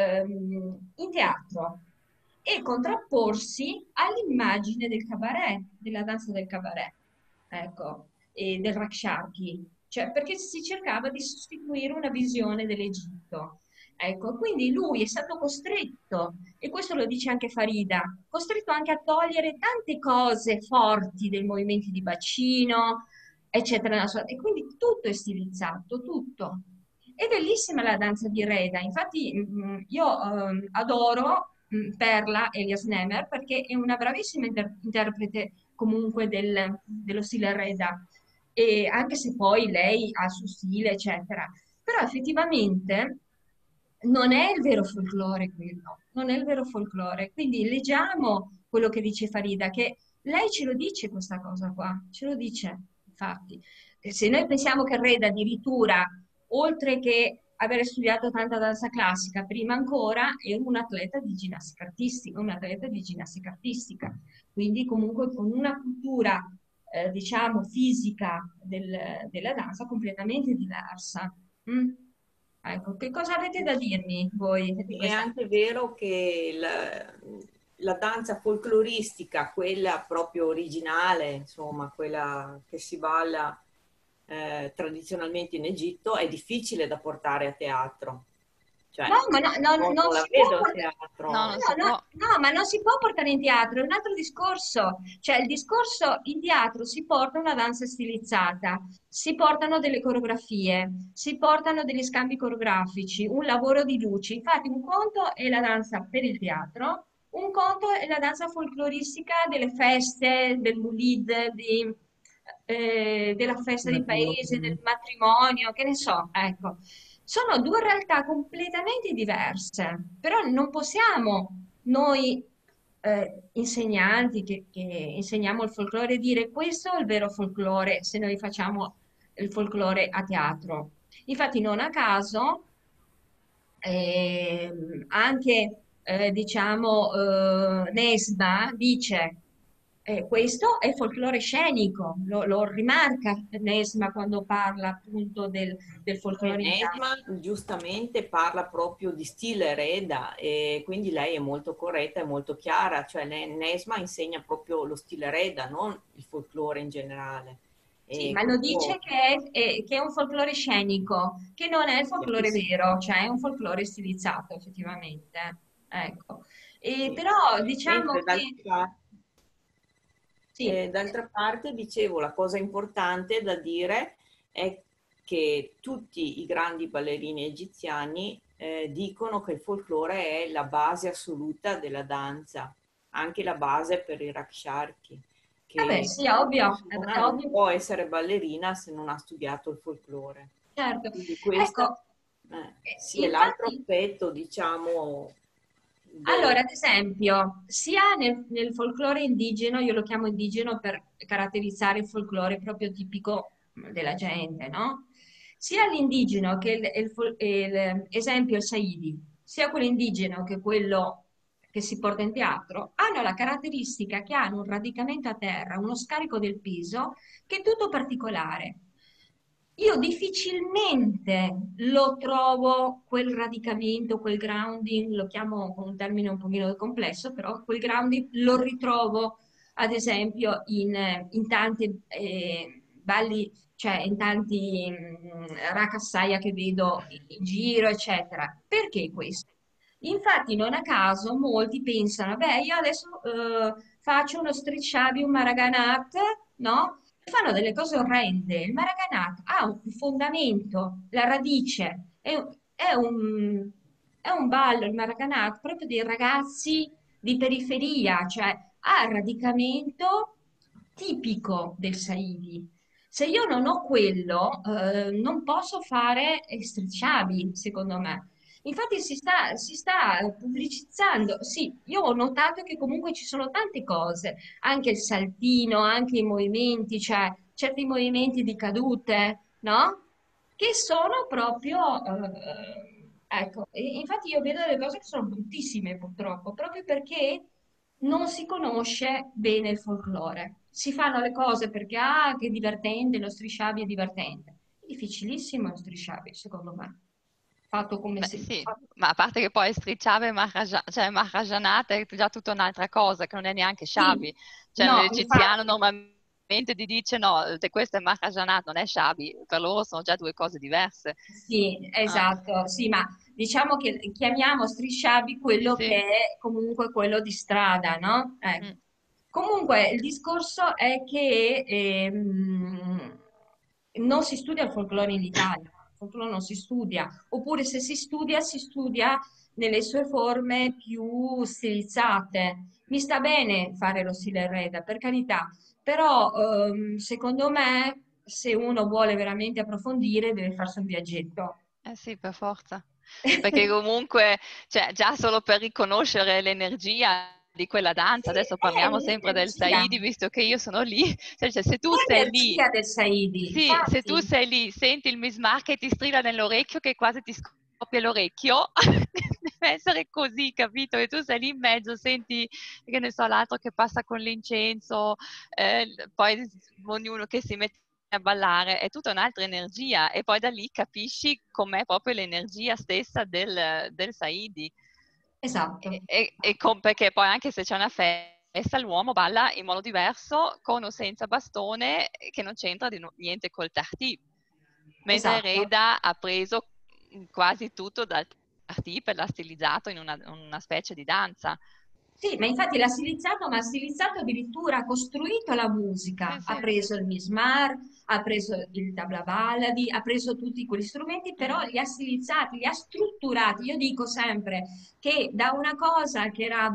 in teatro e contrapporsi all'immagine del cabaret, della danza del cabaret, ecco, e del Raksharki, cioè perché si cercava di sostituire una visione dell'Egitto. Ecco, quindi lui è stato costretto, e questo lo dice anche Farida, costretto anche a togliere tante cose forti dei movimenti di bacino, eccetera. E quindi tutto è stilizzato, tutto. È bellissima la danza di Reda, infatti io adoro Perla Elias Nemer perché è una bravissima interprete comunque dello stile Reda, e anche se poi lei ha il suo stile, eccetera. Però effettivamente non è il vero folklore quello, non è il vero folklore. Quindi leggiamo quello che dice Farida, che lei ce lo dice questa cosa qua, ce lo dice, infatti. Se noi pensiamo che Reda addirittura, oltre che aver studiato tanta danza classica, prima ancora è un atleta di ginnastica artistica, un atleta di ginnastica artistica, quindi comunque con una cultura, diciamo, fisica della danza completamente diversa. Mm? Ecco, che cosa avete da dirmi voi di È questa? anche vero che la danza folcloristica, quella proprio originale, insomma, quella che si balla tradizionalmente in Egitto, è difficile da portare a teatro. Cioè, No, ma non non la si può vedo a portare. No, teatro. non si può. No, ma non si può portare in teatro, è un altro discorso. Cioè, il discorso in teatro si porta una danza stilizzata, si portano delle coreografie, si portano degli scambi coreografici, un lavoro di luci. Infatti, un conto è la danza per il teatro, un conto è la danza folcloristica delle feste, del Bulid, della festa di paese, del matrimonio, che ne so, ecco. Sono due realtà completamente diverse, però non possiamo noi insegnanti che insegniamo il folklore dire questo è il vero folklore se noi facciamo il folklore a teatro. Infatti non a caso anche diciamo Nesma dice questo è folklore scenico, lo rimarca Nesma quando parla appunto del folklore in teatro. Nesma giustamente parla proprio di stile Reda e quindi lei è molto corretta e molto chiara, cioè Nesma insegna proprio lo stile Reda, non il folklore in generale. Sì, E ma lo dice questo che è un folklore scenico, che non è il folklore capisco. vero, cioè è un folklore stilizzato effettivamente. Ecco. Sì. Però diciamo Mentre che sì. d'altra parte, dicevo, la cosa importante da dire è che tutti i grandi ballerini egiziani dicono che il folklore è la base assoluta della danza, anche la base per i Raksharki, Vabbè, che sì, è ovvio, una persona è non ovvio, può essere ballerina se non ha studiato il folklore. certo. Quindi questo Ecco, sì, è l'altro infatti, aspetto, diciamo, allora, del... ad esempio, sia nel folklore indigeno, io lo chiamo indigeno per caratterizzare il folklore proprio tipico della gente, no? Sia l'indigeno che esempio il Saidi, sia quello indigeno che quello che si porta in teatro, hanno la caratteristica che hanno un radicamento a terra, uno scarico del peso che è tutto particolare. Io difficilmente lo trovo quel radicamento, quel grounding, lo chiamo con un termine un pochino complesso, però quel grounding lo ritrovo ad esempio in tanti balli, cioè in tanti rakassaya che vedo in giro, eccetera. Perché questo? Infatti, non a caso molti pensano, beh, io adesso faccio uno strisciavi, un Maraganat, no? E fanno delle cose orrende. Il Maraganat ha un fondamento, la radice, è un, è un ballo, il Maraganat, proprio dei ragazzi di periferia, cioè ha il radicamento tipico del Saidi. Se io non ho quello, non posso fare strisciavi, secondo me. Infatti si sta pubblicizzando. Sì, io ho notato che comunque ci sono tante cose, anche il saltino, anche i movimenti, cioè certi movimenti di cadute, no? Che sono proprio, ecco, infatti io vedo delle cose che sono bruttissime purtroppo, proprio perché non si conosce bene il folklore. Si fanno le cose perché, ah, che divertente, lo strisciabi è divertente. È difficilissimo lo strisciabi, secondo me. Fatto come Beh, si... sì, ma a parte che poi stricciare cioè Maharajanat è già tutta un'altra cosa, che non è neanche Sì, Shabi. Cioè no, l'egiziano infatti, normalmente ti dice no, se questo è Maharajanat, non è Shabi. Per loro sono già due cose diverse. sì, Ah, esatto, sì, ma diciamo che chiamiamo strisciabi quello che sì. è comunque quello di strada, no? Mm. Comunque il discorso è che non si studia il folklore in Italia, il folklore non si studia, oppure se si studia nelle sue forme più stilizzate. Mi sta bene fare lo stile Reda, per carità, però secondo me se uno vuole veramente approfondire deve farsi un viaggetto. Eh sì, per forza. Perché comunque, cioè, già solo per riconoscere l'energia di quella danza, Sì, adesso è parliamo sempre del l'energia, Saidi, visto che io sono lì, cioè, se tu è sei lì, l'energia del Saidi, sì, se tu infatti. sei lì, senti il mismar che ti strilla nell'orecchio, che quasi ti scoppia l'orecchio, deve essere così, capito? E tu sei lì in mezzo, senti, che ne so, l'altro che passa con l'incenso, poi ognuno che si mette a ballare, è tutta un'altra energia e poi da lì capisci com'è proprio l'energia stessa del Saidi. Esatto, Perché poi anche se c'è una festa, l'uomo balla in modo diverso, con o senza bastone, che non c'entra niente col tartip. Mentre esatto. Reda ha preso quasi tutto dal tartip e l'ha stilizzato in una specie di danza. Sì, ma infatti l'ha stilizzato, ma ha stilizzato addirittura, ha costruito la Sì, musica, ha sì. preso il mismar, ha preso il tabla baladi, ha preso tutti quegli strumenti, però Mm. li ha stilizzati, li ha strutturati. Io dico sempre che da una cosa che era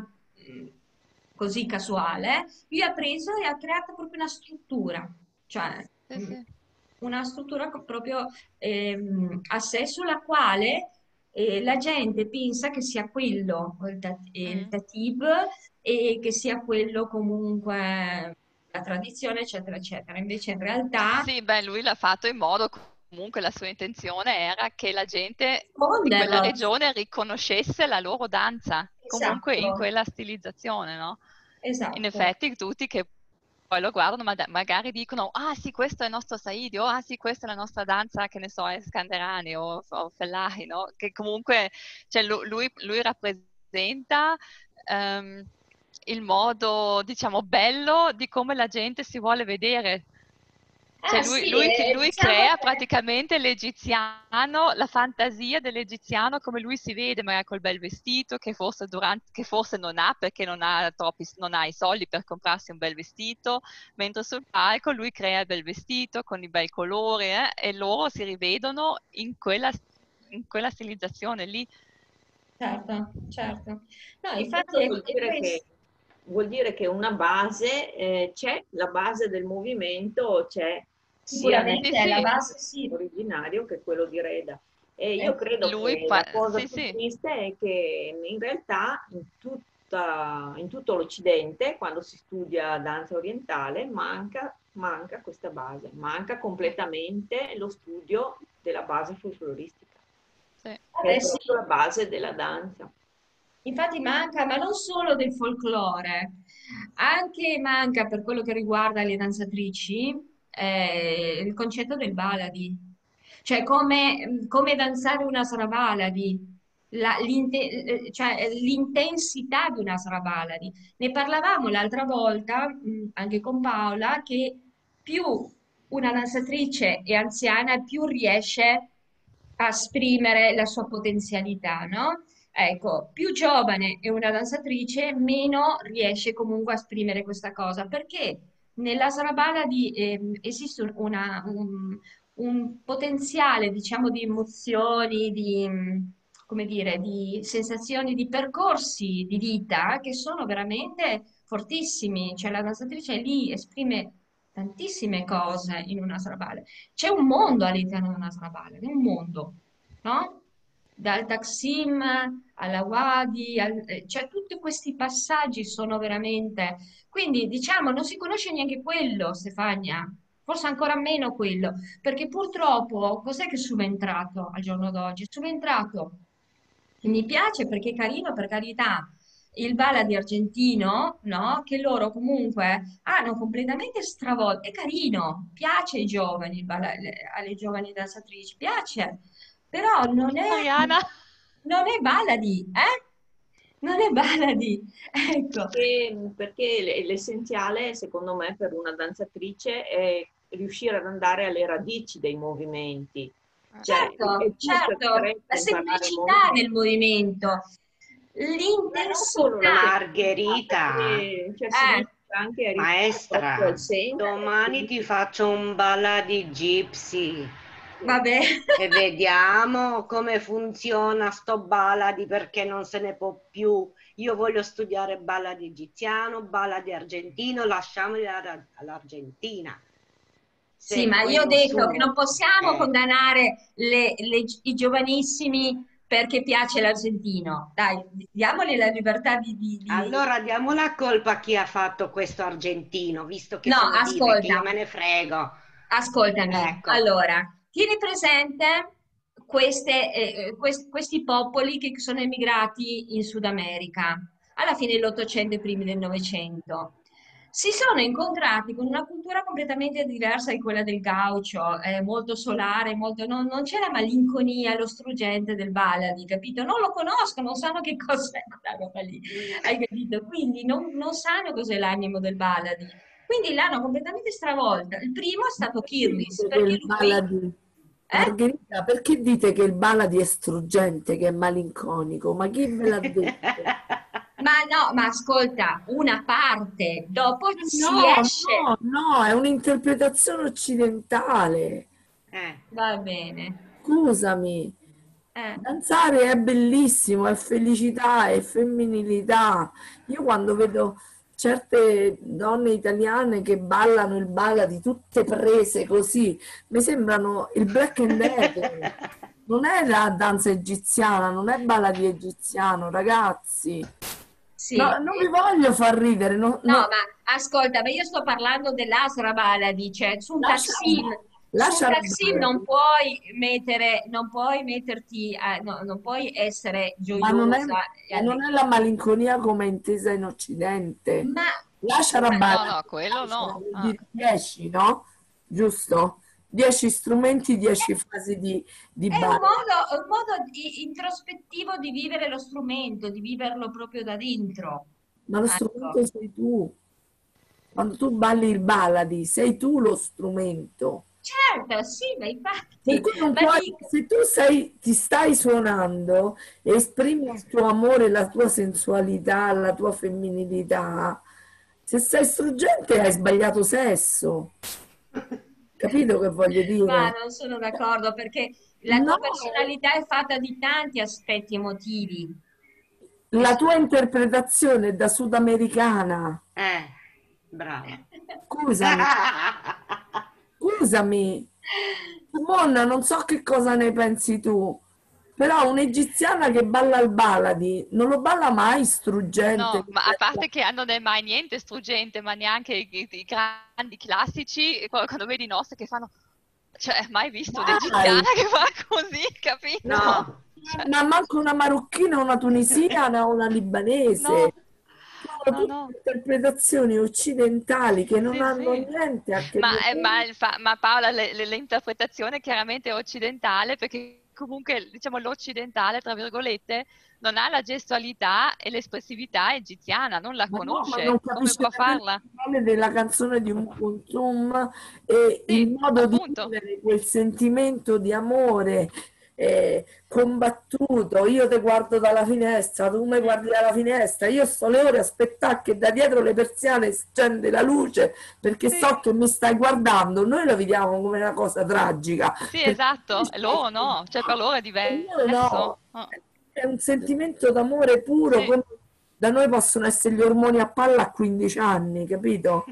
così casuale, lui ha preso e ha creato proprio una struttura, cioè Sì, sì. una struttura proprio a sé sulla quale la gente pensa che sia quello il Mm. tatib e che sia quello comunque la tradizione, eccetera, eccetera. Invece in realtà Sì, beh, lui l'ha fatto in modo, comunque la sua intenzione era che la gente di quella nasconderlo. regione riconoscesse la loro danza, comunque Esatto, in quella stilizzazione, no? In esatto. effetti tutti che poi lo guardano, magari dicono, ah sì, questo è il nostro Saidi, o ah sì, questa è la nostra danza, che ne so, è Skanderani o Fellahi, no? Che comunque, cioè, lui rappresenta ehm, il modo, diciamo, bello di come la gente si vuole vedere. Cioè Ah lui, sì, lui- lui diciamo crea che praticamente l'egiziano, la fantasia dell'egiziano come lui si vede, magari col bel vestito che forse non ha perché non ha i soldi per comprarsi un bel vestito, mentre sul palco lui crea il bel vestito con i bei colori e loro si rivedono in quella stilizzazione lì. certo, certo. No, E infatti questo è questo. vuol dire che una base c'è, la base del movimento c'è sia nel Sì, Sicuramente la sì, base sì. originario che quello di Reda. E io Eh, credo che la cosa sì, più sì. triste è che in realtà in tutto l'Occidente, quando si studia danza orientale, manca questa base, manca completamente lo studio della base folcloristica, Sì. che è vabbè, sì. proprio la base della danza. Infatti manca, ma non solo del folklore, anche manca per quello che riguarda le danzatrici il concetto del baladi, cioè come danzare una sarabaladi, cioè l'intensità di una sarabaladi. Ne parlavamo l'altra volta, anche con Paola, che più una danzatrice è anziana, più riesce a esprimere la sua potenzialità, no? Ecco, più giovane è una danzatrice, meno riesce comunque a esprimere questa cosa, perché nella Sarabanda esiste un potenziale, diciamo, di emozioni, come dire, di sensazioni, di percorsi di vita che sono veramente fortissimi. Cioè la danzatrice lì esprime tantissime cose in una Sarabanda. C'è un mondo all'interno di una Sarabanda, è un mondo, no? dal Taksim alla Wadi, cioè tutti questi passaggi sono veramente... Quindi diciamo non si conosce neanche quello, Stefania, forse ancora meno quello, perché purtroppo cos'è che è subentrato al giorno d'oggi? È subentrato, mi piace perché è carino, per carità, il Baladi argentino, no? Che loro comunque hanno completamente stravolto, è carino, piace ai giovani, alle giovani danzatrici, piace, però Ariana. non è Baladi, eh? Non è Baladi, ecco. Perché l'essenziale, secondo me, per una danzatrice è riuscire ad andare alle radici dei movimenti. Cioè, è Certo, più certo, la costretto a imparare semplicità movimenti. nel movimento, Ma non solo la l'intensità. Margherita, cioè, significa anche arrivare proprio al maestra, centro. domani ti faccio un balla di gypsy Vabbè. e vediamo come funziona sto balla di perché non se ne può più. Io voglio studiare balla di egiziano, balla di argentino, lasciamoli all'Argentina. Sì, Se ma io ho quello detto che non suo possiamo è. condannare i giovanissimi perché piace l'argentino. Dai, diamogli la libertà Allora diamo la colpa a chi ha fatto questo argentino, visto che No, sono dive, che io ascolta, me ne frego. ascoltami. Ecco. Allora, tieni presente questi popoli che sono emigrati in Sud America alla fine dell'Ottocento e primi del Novecento. Si sono incontrati con una cultura completamente diversa di quella del gaucho, molto solare, non c'è la malinconia, lo struggente del Baladi, capito? Non lo conoscono, non sanno che cos'è quella roba lì, hai capito? Quindi non sanno cos'è l'animo del Baladi. Quindi l'hanno completamente stravolta. Il primo è stato Perché Kirlis, dite che perché il lui... Baladi, Eh? Margherita, perché dite che il Baladi è struggente, che è malinconico? Ma chi ve l'ha detto? Ma no, ma ascolta, una parte, dopo si No, esce. no, no, è un'interpretazione occidentale. Eh. Va bene. Scusami, Eh. danzare è bellissimo, è felicità, è femminilità. Io quando vedo certe donne italiane che ballano il Baladi tutte prese così, mi sembrano il Black and Decker. Non è la danza egiziana, non è Baladi egiziano, ragazzi. Sì, No, non vi voglio far ridere, no, ma ascolta, ma io sto parlando dell'Asra Baladi, cioè lascia, su un lascia la taksim non Baladi. puoi mettere, non puoi metterti, non puoi essere Ma non è, gioiosa e ma non è la malinconia come intesa in Occidente. Ma, Lascia la No, balla, no, quello no. vuol dire 10, no? Giusto? 10 strumenti, 10 fasi di è balla. un modo introspettivo di vivere lo strumento, di viverlo proprio da dentro. Ma lo Ecco. strumento sei tu. Quando tu balli il Baladi, sei tu lo strumento. Certo, sì, ma Per infatti, cui non ma puoi, dico, se tu ti stai suonando e esprimi il tuo amore, la tua sensualità, la tua femminilità, se sei struggente hai sbagliato sesso. Capito che voglio ma dire? non sono d'accordo perché la No, tua personalità è fatta di tanti aspetti emotivi. E la tua interpretazione è da sudamericana. Eh, brava. Scusami, scusami. Monna, non so che cosa ne pensi tu, però un'egiziana che balla il Baladi non lo balla mai struggente. No, ma a parte che non è mai niente struggente, ma neanche i grandi classici, quando vedi i nostri che fanno, cioè, mai visto Mai. un'egiziana che fa così, capito? No, Cioè, Ma manco una marocchina, una tunisina, una libanese. no, Sono no, tutte no. interpretazioni occidentali che non Sì, hanno sì. niente a che Ma, vedere. ma Paola, l'interpretazione chiaramente è occidentale, perché comunque, diciamo, l'occidentale, tra virgolette, non ha la gestualità e l'espressività egiziana, non la Ma no, ma non conosce. Come capisce può nemmeno farla? le parole della canzone di Kulthum e Sì, il modo di appunto. vivere quel sentimento di amore combattuto. Io ti guardo dalla finestra, tu mi Mm. guardi dalla finestra, io sto le ore a aspettare che da dietro le persiane si accende la luce perché Sì, so che mi stai guardando. Noi lo vediamo come una cosa tragica, sì, perché esatto. E loro no, cioè per loro è loro no, diverso. Oh, è un sentimento d'amore puro, sì. come da noi possono essere gli ormoni a palla a 15 anni, capito?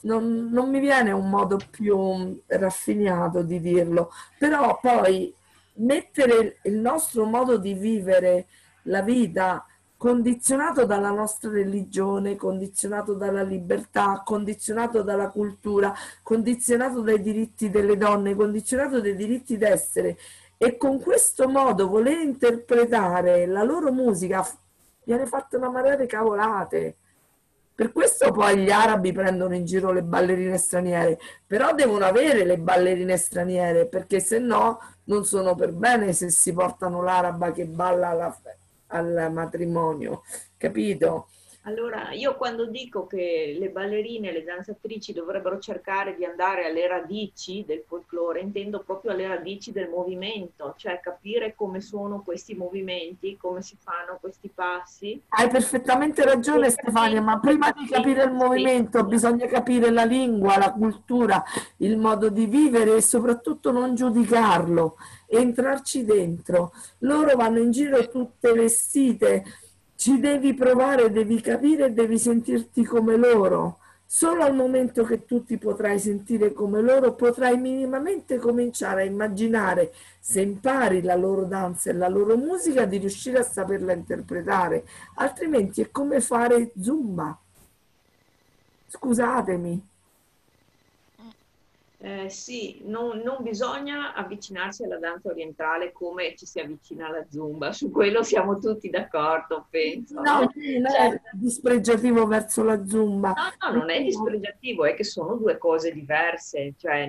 Non mi viene un modo più raffinato di dirlo, però poi mettere il nostro modo di vivere la vita condizionato dalla nostra religione, condizionato dalla libertà, condizionato dalla cultura, condizionato dai diritti delle donne, condizionato dai diritti d'essere, e con questo modo voler interpretare la loro musica viene fatta una marea di cavolate. Per questo poi gli arabi prendono in giro le ballerine straniere, però devono avere le ballerine straniere, perché se no non sono per bene se si portano l'araba che balla al matrimonio, capito? Allora, io quando dico che le ballerine, le danzatrici dovrebbero cercare di andare alle radici del folklore, intendo proprio alle radici del movimento, cioè capire come sono questi movimenti, come si fanno questi passi. Hai perfettamente ragione Stefania, ma prima di capire il movimento bisogna capire la lingua, la cultura, il modo di vivere e soprattutto non giudicarlo, entrarci dentro. Loro vanno in giro tutte vestite, ci devi provare, devi capire, devi sentirti come loro. Solo al momento che tu ti potrai sentire come loro, potrai minimamente cominciare a immaginare, se impari la loro danza e la loro musica, di riuscire a saperla interpretare. Altrimenti è come fare zumba. Scusatemi. Sì, non bisogna avvicinarsi alla danza orientale come ci si avvicina alla zumba, su quello siamo tutti d'accordo, penso. No, No? non è dispregiativo verso la zumba. No, non è dispregiativo, è che sono due cose diverse, cioè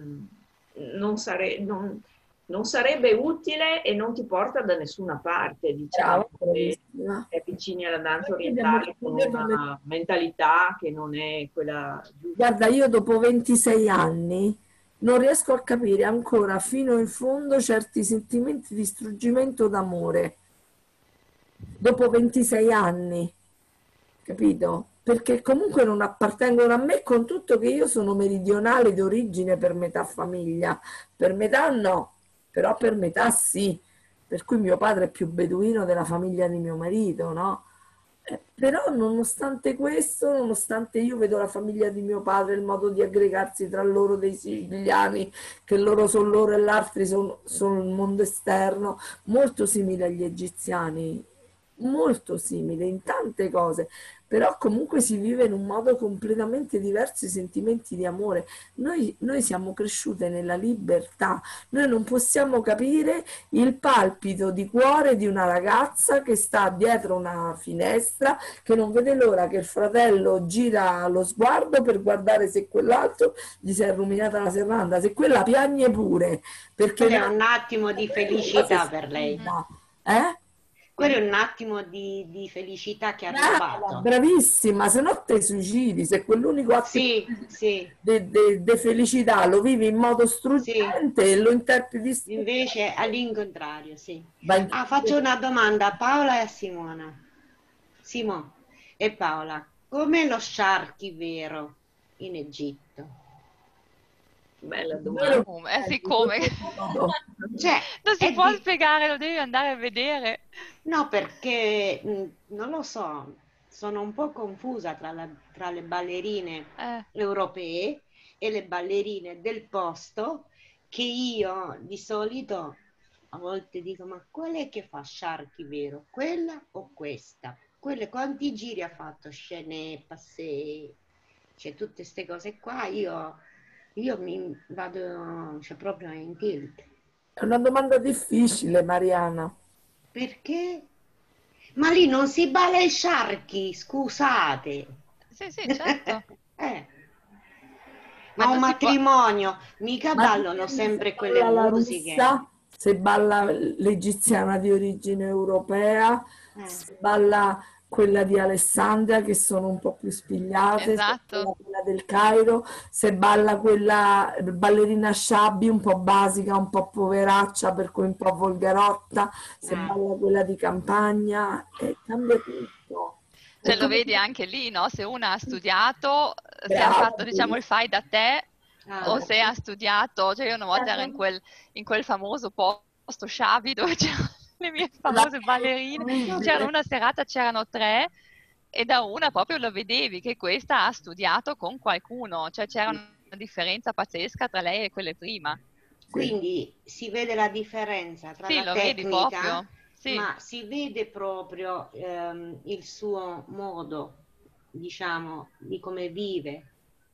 non sarebbe utile e non ti porta da nessuna parte, diciamo, Brava, se bravissima. ti avvicini alla danza Noi dobbiamo orientale con capire come. una mentalità che non è quella giusta. Guarda, io dopo 26 anni non riesco a capire ancora fino in fondo certi sentimenti di struggimento d'amore. Dopo 26 anni, capito? Perché comunque non appartengono a me, con tutto che io sono meridionale d'origine per metà famiglia, per metà no, però per metà sì. Per cui mio padre è più beduino della famiglia di mio marito, no? Però nonostante questo, nonostante io vedo la famiglia di mio padre, il modo di aggregarsi tra loro dei siciliani, che loro sono loro e l'altri sono il mondo esterno, molto simile agli egiziani, molto simile in tante cose, però comunque si vive in un modo completamente diverso i sentimenti di amore. Noi siamo cresciute nella libertà, noi non possiamo capire il palpito di cuore di una ragazza che sta dietro una finestra, che non vede l'ora che il fratello gira lo sguardo per guardare se quell'altro gli si è ruminata la serranda, se quella piagne pure, perché Quello è un attimo di felicità per lei. eh? Quello è un attimo di felicità che ha Brava, rubato. bravissima, se no te suicidi, se quell'unico atto Sì, sì, di felicità lo vivi in modo struggente e lo interpreti invece all'incontrario, sì. vai Faccio una domanda a Paola e a Simona. Simo e Paola, com'è lo sciarchi vero in Egitto? Bella domanda. Siccome Cioè, non si è può di- spiegare, lo devi andare a vedere. No, perché non lo so, sono un po' confusa tra le ballerine europee e le ballerine del posto, che io di solito a volte dico, ma qual è che fa Sharky vero? Quella o questa? Quelle quanti giri ha fatto? Scene, passé, cioè tutte queste cose qua, io mi vado, cioè proprio in tilt. È una domanda difficile, Mariana. Perché? Ma lì non si balla il sciarchi, scusate. Sì, certo. Ma un non si può- matrimonio, mica ballano sempre quelle la musiche. russa, se balla l'egiziana di origine europea, se balla quella di Alessandria, che sono un po' più spigliate, Esatto. se balla quella del Cairo, se balla quella ballerina sciabbi, un po' basica, un po' poveraccia, per cui un po' volgarotta, se balla quella di campagna, cambia tutto. Cioè, È lo come- vedi anche lì, no? Se una ha studiato, se ha Brava, fatto, diciamo, il fai da te, o se ha studiato, cioè io una volta ero in quel famoso posto Sciabi dove c'erano le mie famose ballerine, c'era una serata, c'erano 3 e da una proprio lo vedevi che questa ha studiato con qualcuno, cioè c'era una differenza pazzesca tra lei e quelle prima. Quindi si vede la differenza tra Sì, la lo vedi tecnica, proprio. Sì. ma si vede proprio il suo modo, diciamo, di come vive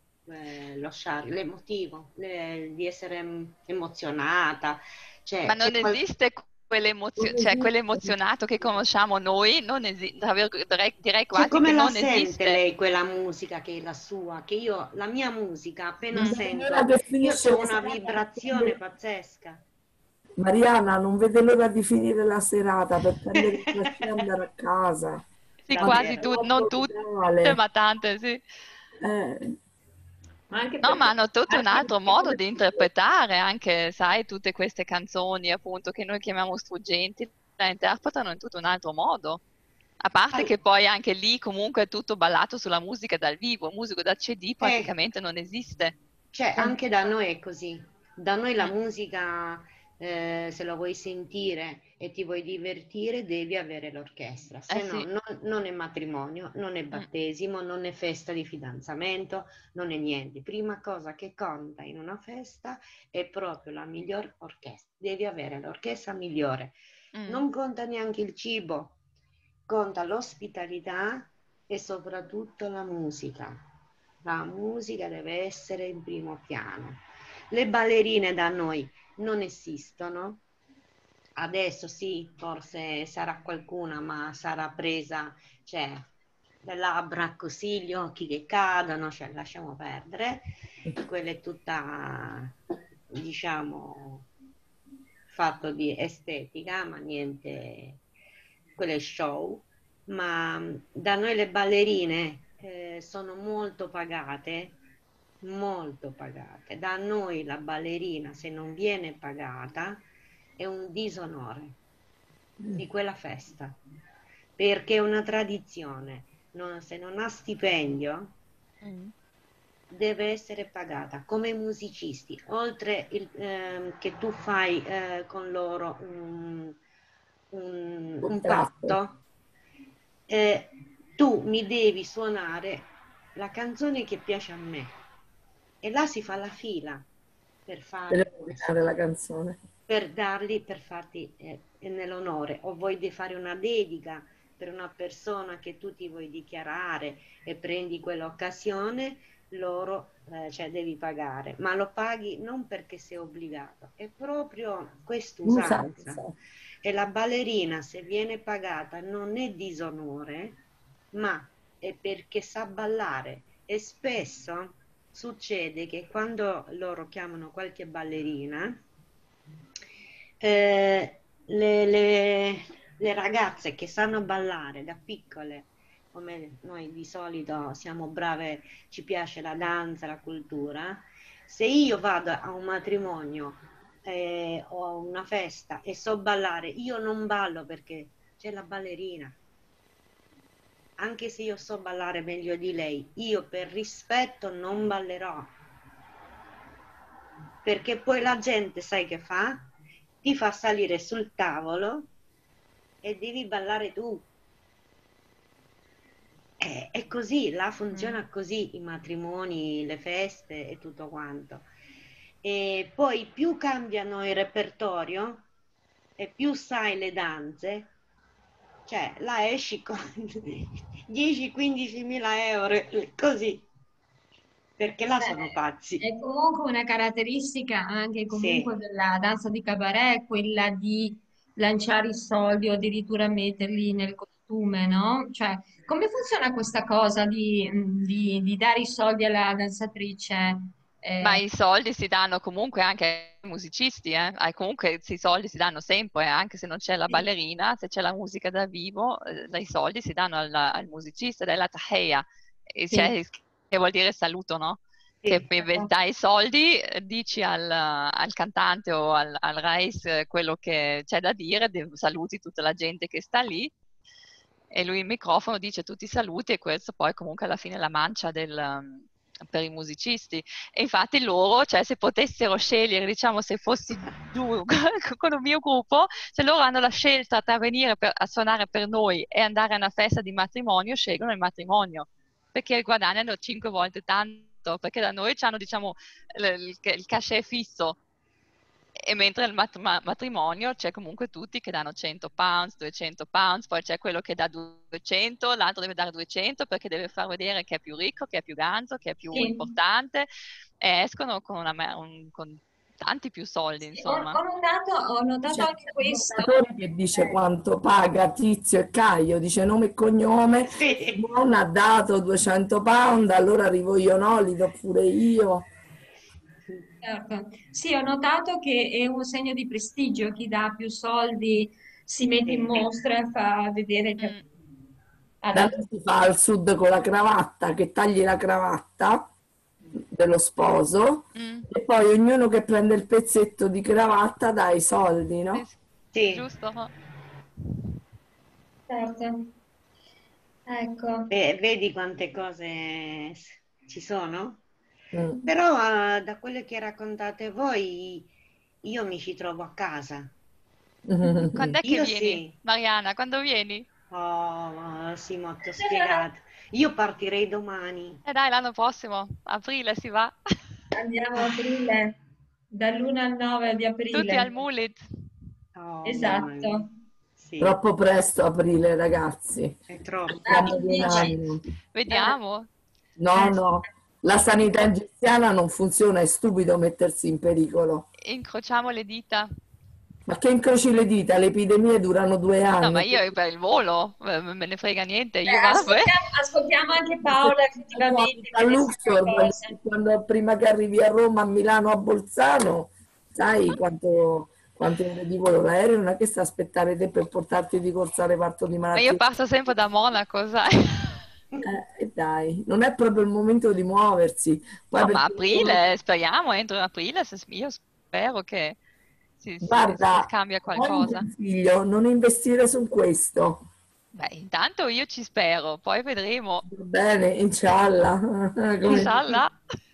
lo char, l'emotivo, di essere emozionata. Cioè, Ma c'è non esiste Non cioè esiste. quell'emozionato che conosciamo noi, non esiste, direi Cioè, quasi che come la non sente esiste. lei quella musica che è la sua? Che io, la mia musica, appena Mm. Non vede l'ora sento, che io finisce ho la una serata per vibrazione prendere... pazzesca. Mariana, non vede l'ora di finire la serata per prendere il taxi e andare a casa. Sì, Ma quasi Davvero. tutte, troppo non tutte, totale. ma tante, sì. Eh, Ma anche No, ma perché hanno tutto un anche altro modo di interpretare anche, sai, tutte queste canzoni appunto che noi chiamiamo struggenti, la interpretano in tutto un altro modo. A parte Al- che poi anche lì comunque è tutto ballato sulla musica dal vivo, musica da CD eh, praticamente non esiste. Cioè, anche da noi è così. Da noi la Mm. musica, se la vuoi sentire e ti vuoi divertire, devi avere l'orchestra. Eh Se no, sì. non è matrimonio, non è Mm. battesimo, non è festa di fidanzamento, non è niente. Prima cosa che conta in una festa è proprio la miglior orchestra. Devi avere l'orchestra migliore. Mm. Non conta neanche il cibo, conta l'ospitalità e soprattutto la musica. La musica deve essere in primo piano. Le ballerine da noi non esistono. Adesso sì, forse sarà qualcuna, ma sarà presa, cioè, le labbra così, gli occhi che cadono, cioè, lasciamo perdere. Quella è tutta, diciamo, fatto di estetica, ma niente, quello è show. Ma da noi le ballerine sono molto pagate, molto pagate. Da noi la ballerina, se non viene pagata, è un disonore di quella festa, perché è una tradizione. Se non ha stipendio, Mm. deve essere pagata come i musicisti, oltre che tu fai con loro un contratto. patto, eh, tu mi devi suonare la canzone che piace a me e là si fa la fila per Per fare rovinare la canzone. per darli, per farti nell'onore, o vuoi fare una dedica per una persona che tu ti vuoi dichiarare e prendi quell'occasione, loro, cioè devi pagare, ma lo paghi non perché sei obbligato, è proprio quest'usanza. Usanza. E la ballerina, se viene pagata, non è disonore, ma è perché sa ballare. E spesso succede che quando loro chiamano qualche ballerina, le ragazze che sanno ballare da piccole, come noi di solito siamo brave, ci piace la danza, la cultura, se io vado a un matrimonio o a una festa e so ballare, io non ballo perché c'è la ballerina. Anche se io so ballare meglio di lei, io per rispetto non ballerò. Perché poi la gente, sai che fa? Ti fa salire sul tavolo e devi ballare tu. È così, là Mm. funziona così i matrimoni, le feste e tutto quanto. E poi più cambiano il repertorio e più sai le danze, cioè là esci con 10-15 mila euro, così, perché là sono Beh, pazzi. è comunque una caratteristica anche Sì, comunque della danza di cabaret, quella di lanciare i soldi o addirittura metterli nel costume, no? Cioè, come funziona questa cosa di dare i soldi alla danzatrice? Ma Eh, i soldi si danno comunque anche ai musicisti, eh? Comunque i soldi si danno sempre, anche se non c'è la sì, ballerina, se c'è la musica dal vivo, i soldi si danno al musicista, della tahia, sì, che vuol dire saluto, no? Che sì. dai i soldi, dici al cantante o al reis quello che c'è da dire, saluti tutta la gente che sta lì e lui il microfono dice tutti i saluti e questo poi comunque alla fine è la mancia per i musicisti. E infatti loro, cioè se potessero scegliere, diciamo se fossi giù con il mio gruppo, se loro hanno la scelta tra venire a suonare per noi e andare a una festa di matrimonio, scelgono il matrimonio, perché guadagnano 5 volte tanto, perché da noi hanno diciamo il cachet fisso. E mentre il matrimonio c'è comunque tutti che danno 100 pounds, 200 pounds, poi c'è quello che dà 200, l'altro deve dare 200 perché deve far vedere che è più ricco, che è più ganzo, che è più Sì. importante, e escono con tanti più soldi, Sì, insomma. ho notato C'è anche il questo. lavoratore che dice quanto paga Tizio e Caio, dice nome e cognome, Sì. non ha dato 200 pound, allora arrivo io, no, li do pure io. Certo. Sì, ho notato che è un segno di prestigio, chi dà più soldi si mette in Sì. mostra e fa vedere che Mm, ha Da dato. noi si fa al sud con la cravatta, che tagli la cravatta dello sposo mm, e poi ognuno che prende il pezzetto di cravatta dà i soldi, sì, no? sì, Sì. giusto? Certo. Ecco. Vedi quante cose ci sono? Mm. Però da quello che raccontate voi, io mi ci trovo a casa. Quando è che Io vieni, sì. Mariana? Quando vieni? Oh, sì, ma ti ho spiegato. Io partirei domani. Dai, l'anno prossimo, aprile si va. Andiamo a aprile, dall'1 al 9 di Tutti al aprile. Mulit. Oh, mamma Esatto. mia. Sì, Troppo presto aprile, ragazzi. è troppo. Ah, Siamo tu di un dici? anno. Vediamo. No, Sì. no, la sanità egiziana non funziona, è stupido mettersi in pericolo. Incrociamo le dita. Ma che incroci le dita, le epidemie durano due No, ma anni. io per il volo, me ne frega niente, Beh, io vado. ascoltiamo anche Se Paola tu effettivamente abiti a che ne sa Luxor, qualcosa. quando prima che arrivi a Roma, a Milano, a Bolzano, sai quante ore di volo l'aereo non è che sta a aspettare te per portarti di corsa al reparto di Ma io malattie. parto sempre da Monaco, sai? E dai, non è proprio il momento di muoversi. Poi No, ma perché aprile, speriamo, entro aprile, io spero che si guarda, scambia ho un qualcosa. consiglio, non investire su questo. Beh, intanto io ci spero, poi vedremo. Va bene, inshallah. Come Inshallah.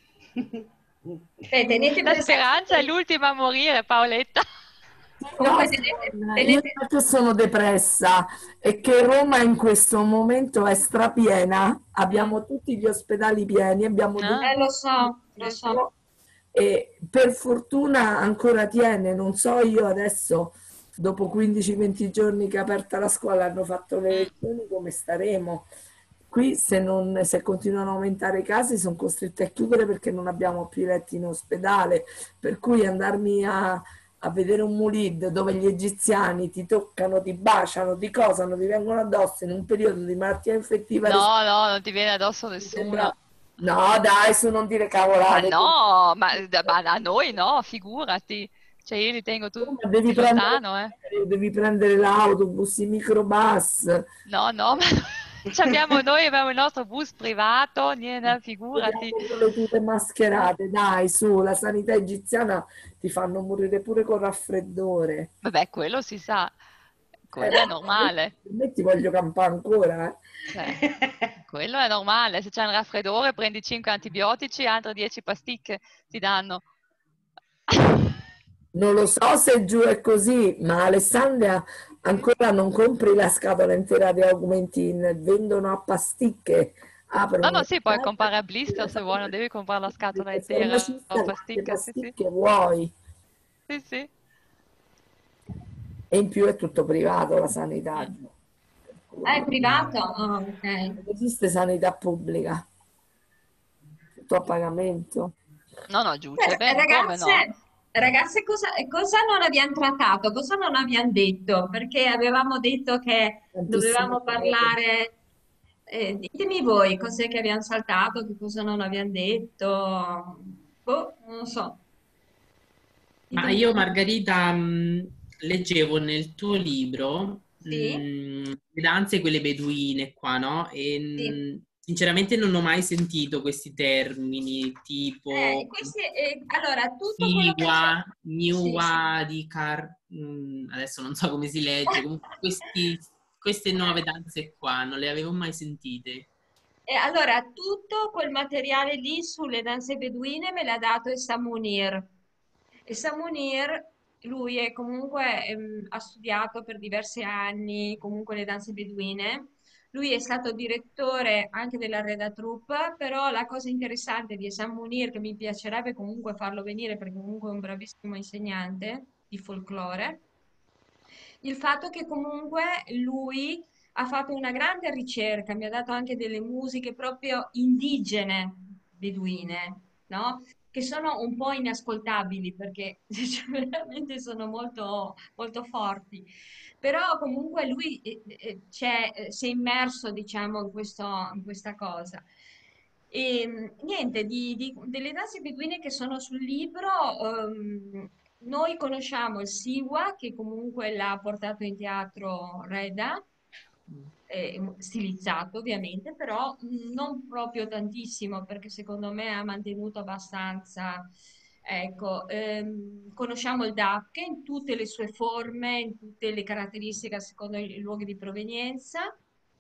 Beh, tenete La presente speranza è che l'ultima a morire, Paoletta. no, comunque io non è che sono depressa, è che Roma in questo momento è strapiena, Mm. abbiamo tutti gli ospedali pieni, abbiamo Ah, lo so, lo so. tutto e per fortuna ancora tiene, non so io adesso, dopo 15-20 giorni che è aperta la scuola, hanno fatto le mm. lezioni, come staremo? Qui se continuano a aumentare i casi sono costrette a chiudere perché non abbiamo più letti in ospedale, per cui andarmi a vedere un Mulid dove gli egiziani ti toccano, ti baciano, ti cosano, ti vengono addosso in un periodo di malattia infettiva No, no, non ti viene addosso mi sembra... nessuno. No, dai, su non dire Ma cavolate. no, ma a noi no, figurati. Cioè io li tengo Ma tutti lontano, eh. devi prendere l'autobus, i microbus. No, no, ma noi abbiamo il nostro bus privato, niente, figurati. Vediamo con le tute mascherate, dai, su, la sanità egiziana ti fanno morire pure con raffreddore. Vabbè, quello si sa, quello è normale. Per me ti voglio campare ancora, eh. Cioè, quello è normale. Se c'è un raffreddore, prendi 5 antibiotici, altre 10 pasticche ti danno. Non lo so se giù è così, ma Alessandria ancora non compri la scatola intera di Augmentin, vendono a pasticche, No, aprono no, una sì, puoi comprare a blister se vuoi, non devi comprare la scatola il intera o farmacista quante pasticca, sì, sì. pasticche vuoi Sì, sì. e in più è tutto privato la sanità. Mm. Ah, è privato? Ah, ok. Non esiste sanità pubblica, tutto a pagamento. No, no, giù, c'è bene, come Ragazze, no? ragazze, cosa non abbiamo trattato? Cosa non abbiamo detto? Perché avevamo detto che Tantissime dovevamo cose. parlare. Ditemi voi cos'è che abbiamo saltato, che cosa non abbiamo detto. Boh, non lo so. Ma Ditemi io, voi. Margherita, leggevo nel tuo libro Sì? le danze, quelle beduine qua, no? E Sì. sinceramente non ho mai sentito questi termini tipo Allora, tutto quello che c'è. Siwa, Sì. Niwa, adesso non so come si legge, comunque queste nuove danze qua non le avevo mai sentite. E allora, tutto quel materiale lì sulle danze beduine me l'ha dato Essa Munir. Essa Munir, lui ha studiato per diversi anni comunque le danze beduine, Lui è stato direttore anche della Reda Troupe, però la cosa interessante di Sam Munir, che mi piacerebbe comunque farlo venire perché comunque è un bravissimo insegnante di folklore, il fatto che comunque lui ha fatto una grande ricerca, mi ha dato anche delle musiche proprio indigene beduine, no? Che sono un po' inascoltabili perché cioè, veramente sono molto, molto forti. Però comunque lui si è immerso, diciamo, in questa cosa. E niente, delle danze beduine che sono sul libro, noi conosciamo il Siwa, che comunque l'ha portato in teatro Reda, stilizzato ovviamente, però non proprio tantissimo, perché secondo me ha mantenuto abbastanza. Ecco, conosciamo il DAC in tutte le sue forme, in tutte le caratteristiche a seconda dei luoghi di provenienza.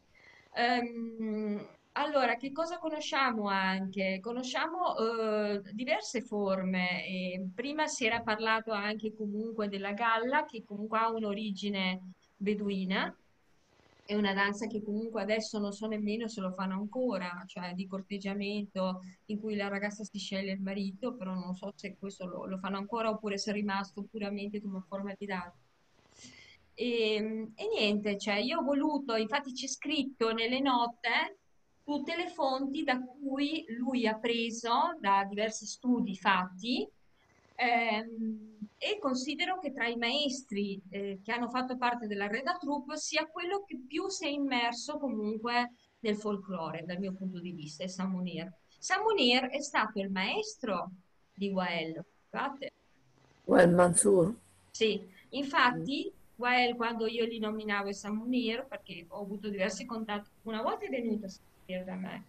Allora, che cosa conosciamo anche? Conosciamo diverse forme. Prima si era parlato anche comunque della galla, che comunque ha un'origine beduina. È una danza che comunque adesso non so nemmeno se lo fanno ancora, cioè di corteggiamento in cui la ragazza si sceglie il marito, però non so se questo lo fanno ancora oppure se è rimasto puramente come forma di danza. E niente, cioè io ho voluto, infatti c'è scritto nelle note tutte le fonti da cui lui ha preso da diversi studi fatti e considero che tra i maestri che hanno fatto parte della Reda Troupe sia quello che più si è immerso comunque nel folklore, dal mio punto di vista, è Sam Munir. Sam Munir è stato il maestro di Wael, guardate. Well, Mansur. Sì, infatti, Wael, quando io gli nominavo Sam Munir, perché ho avuto diversi contatti, una volta è venuto a Sam da me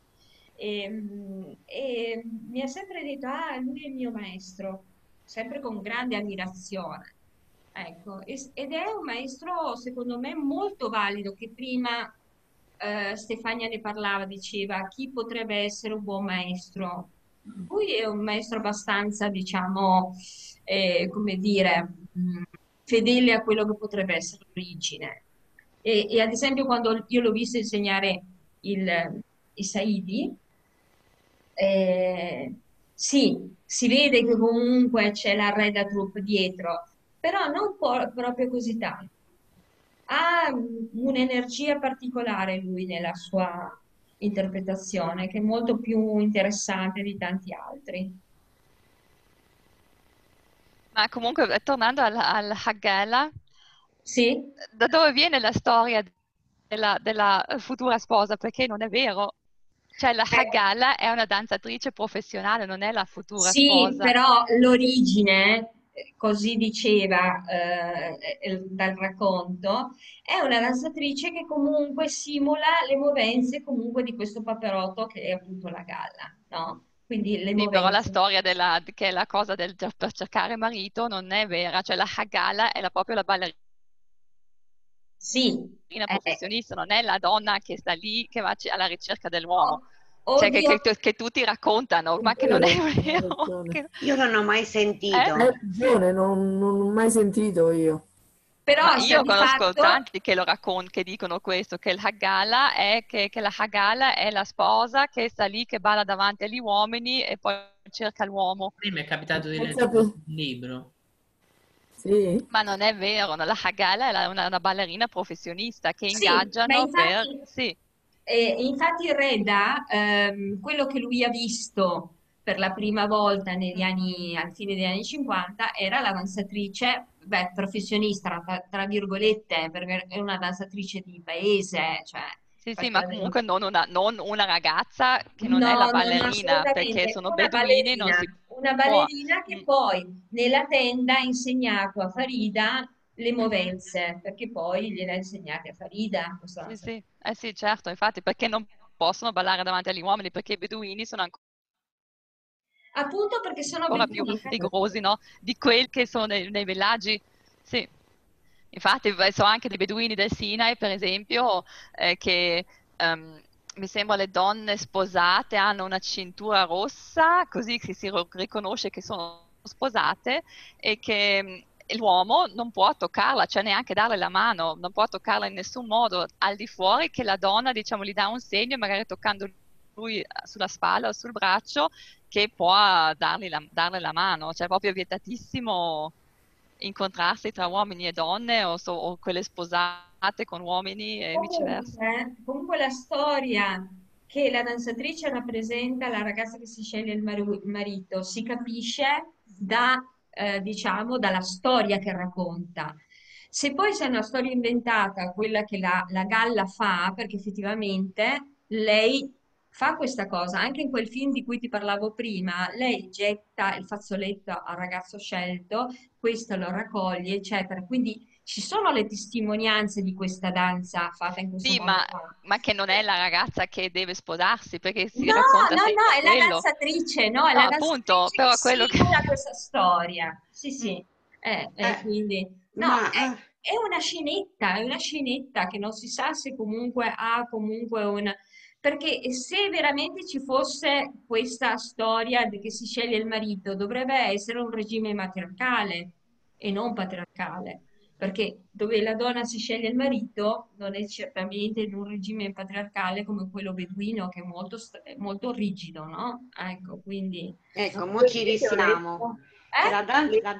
e mi ha sempre detto, ah, lui è il mio maestro, sempre con grande ammirazione. Ecco, ed è un maestro, secondo me, molto valido, che prima Stefania ne parlava, diceva chi potrebbe essere un buon maestro. Lui è un maestro abbastanza, diciamo, come dire, fedele a quello che potrebbe essere l'origine. E ad esempio quando io l'ho visto insegnare i Saidi, eh, sì, si vede che comunque c'è la Reda Troupe dietro, però non proprio così tanto. Ha un'energia particolare lui nella sua interpretazione, che è molto più interessante di tanti altri. Ma comunque, tornando al Hagela, Sì? da dove viene la storia della futura sposa? Perché non è vero. Cioè, la Eh, Hagala è una danzatrice professionale, non è la futura Sì, sposa. però l'origine, così diceva dal racconto, è una danzatrice che comunque simula le movenze comunque di questo paperotto che è appunto la galla, no? Quindi le Sì, però la movenze. storia che è la cosa per cercare marito non è vera. Cioè, la Hagala è proprio la ballerina Sì, professionista, non è la donna che sta lì, che va alla ricerca dell'uomo. oh, Cioè, oddio, che tutti raccontano, È ma che non è vero, hai vero. ragione. Io non ho mai Eh? Hai sentito. ragione, non ho mai sentito io. Ma però sta io di conosco fatto, tanti che che dicono questo, che il Haggala che la Haggala è la sposa che sta lì, che balla davanti agli uomini e poi cerca l'uomo. A me mi è capitato di leggere Pensate, un libro. sì? Ma non è vero, no? La Haggala è una ballerina professionista che sì, ma ingaggiano per... infatti, Sì, infatti Reda, quello che lui ha visto per la prima volta al fine degli anni 50 era la danzatrice, beh, professionista, tra virgolette, perché è una danzatrice di paese, cioè sì, sì, ma faceva delle. comunque non una ragazza che non è la No, no, no, ballerina, perché assolutamente. sono beduini, non si Una può. ballerina che Mm, poi nella tenda ha insegnato a Farida le mhm. movenze, perché poi gliele ha insegnate a Farida. Sì, sì, eh sì, certo, infatti, perché non possono ballare davanti agli uomini? Perché i beduini sono Appunto perché sono ancora più beduini. rigorosi, no? Di quelli che sono nei villaggi. Sì, infatti so anche dei beduini del Sinai, per esempio, che mi sembra le donne sposate hanno una cintura rossa, così che si riconosce che sono sposate e che l'uomo non può toccarla, cioè neanche darle la mano, non può toccarla in nessun modo, al di fuori che la donna, diciamo, gli dà un segno, magari toccando lui sulla spalla o sul braccio, che può darle la mano, cioè è proprio vietatissimo incontrarsi tra uomini e donne o quelle sposate con uomini e viceversa. Comunque la storia che la danzatrice rappresenta, la ragazza che si sceglie il marito, si capisce diciamo, dalla storia che racconta. Se poi c'è una storia inventata, quella che la Galla fa, perché effettivamente lei fa questa cosa, anche in quel film di cui ti parlavo prima, lei getta il fazzoletto al ragazzo scelto, questo lo raccoglie, eccetera. Quindi ci sono le testimonianze di questa danza fatta in questo Sì, modo qua. ma che non è la ragazza che deve sposarsi, perché si No, racconta no, no, sempre è la quello. danzatrice, no, è No, la appunto, danzatrice che però quello che... simula questa storia. Sì, Mm. sì. Eh, Quindi, no, ma è una scenetta che non si sa se comunque ha comunque un... Perché se veramente ci fosse questa storia che si sceglie il marito, dovrebbe essere un regime matriarcale e non patriarcale, perché dove la donna si sceglie il marito non è certamente in un regime patriarcale come quello beduino, che è molto rigido, no? Ecco, quindi... ecco, mo Io ci invece ho risiamo. letto, Che Eh?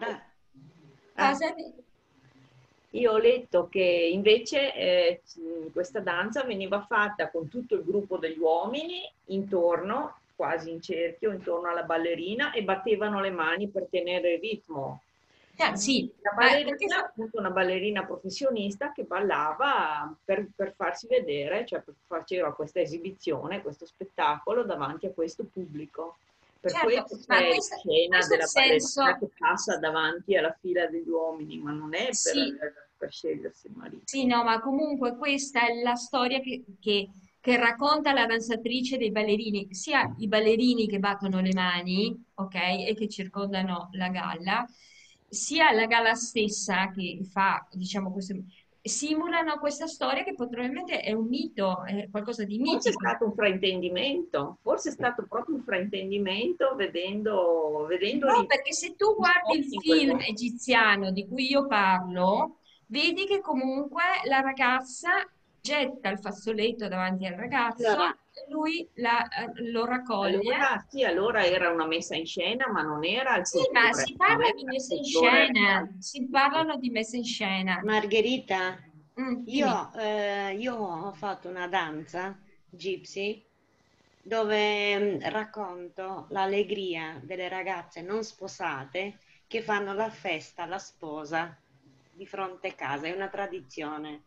eh, Cosa? io ho letto che invece questa danza veniva fatta con tutto il gruppo degli uomini intorno, quasi in cerchio, intorno alla ballerina e battevano le mani per tenere il ritmo. Sì, La ma perché ballerina, appunto una ballerina professionista che ballava per farsi vedere, cioè faceva questa esibizione, questo spettacolo davanti a questo pubblico. Per certo, questo ma c'è la scena questo è il della ballerina senso, che passa davanti alla fila degli uomini, ma non è sì, per scegliersi il marito. sì, no, ma comunque questa è la storia che racconta la danzatrice dei ballerini, sia i ballerini che battono le mani, ok, e che circondano la galla, sia la galla stessa che fa, diciamo, simulano questa storia che probabilmente è un mito, è qualcosa di Forse è mitico. stato un fraintendimento, forse è stato proprio un fraintendimento vedendo No, perché se tu guardi il risposti in quel film modo. egiziano di cui io parlo, vedi che comunque la ragazza getta il fazzoletto davanti al ragazzo allora, e lui lo raccoglie. Allora, sì, allora era una messa in scena, ma non era il Sì, ma folklore, si non parla di era il messa in folklore scena, reale. si Sì, sì. parlano di messa in scena. Margherita, Dimmi. io ho fatto una danza, Gypsy, dove racconto l'allegria delle ragazze non sposate che fanno la festa alla sposa di fronte a casa, è una tradizione,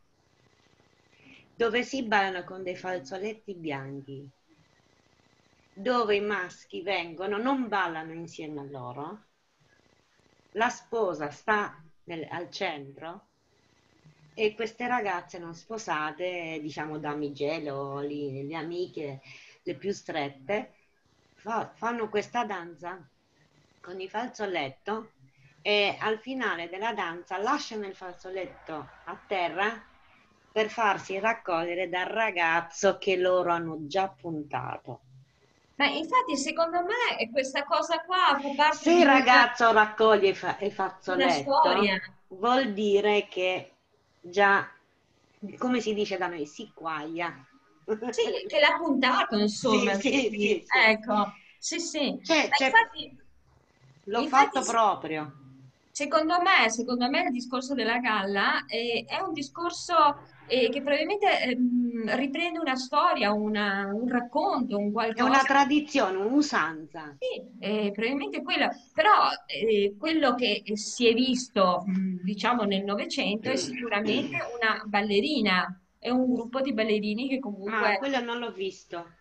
dove si ballano con dei falsoletti bianchi, dove i maschi vengono, non ballano insieme a loro, la sposa sta al centro e queste ragazze non sposate, diciamo damigelle o le amiche, le più strette, fanno questa danza con il falsoletto e al finale della danza lasciano il falsoletto a terra per farsi raccogliere dal ragazzo che loro hanno già puntato. Ma infatti, secondo me, questa cosa qua fa parte Se il ragazzo raccoglie il di una storia. fazzoletto, vuol dire che già, come si dice da noi, si quaglia. Sì, che l'ha puntato, Sì, insomma. sì, Quindi, sì, sì. ecco, sì, sì. Cioè, Ma l'ho infatti, fatto proprio. secondo me il discorso della galla è un discorso che probabilmente riprende una storia, un racconto, un È una qualcosa. tradizione, un'usanza. Sì, probabilmente quello, però quello che si è visto, diciamo, nel Novecento è sicuramente una ballerina, è un gruppo di ballerini che Ah, comunque, quello non l'ho visto.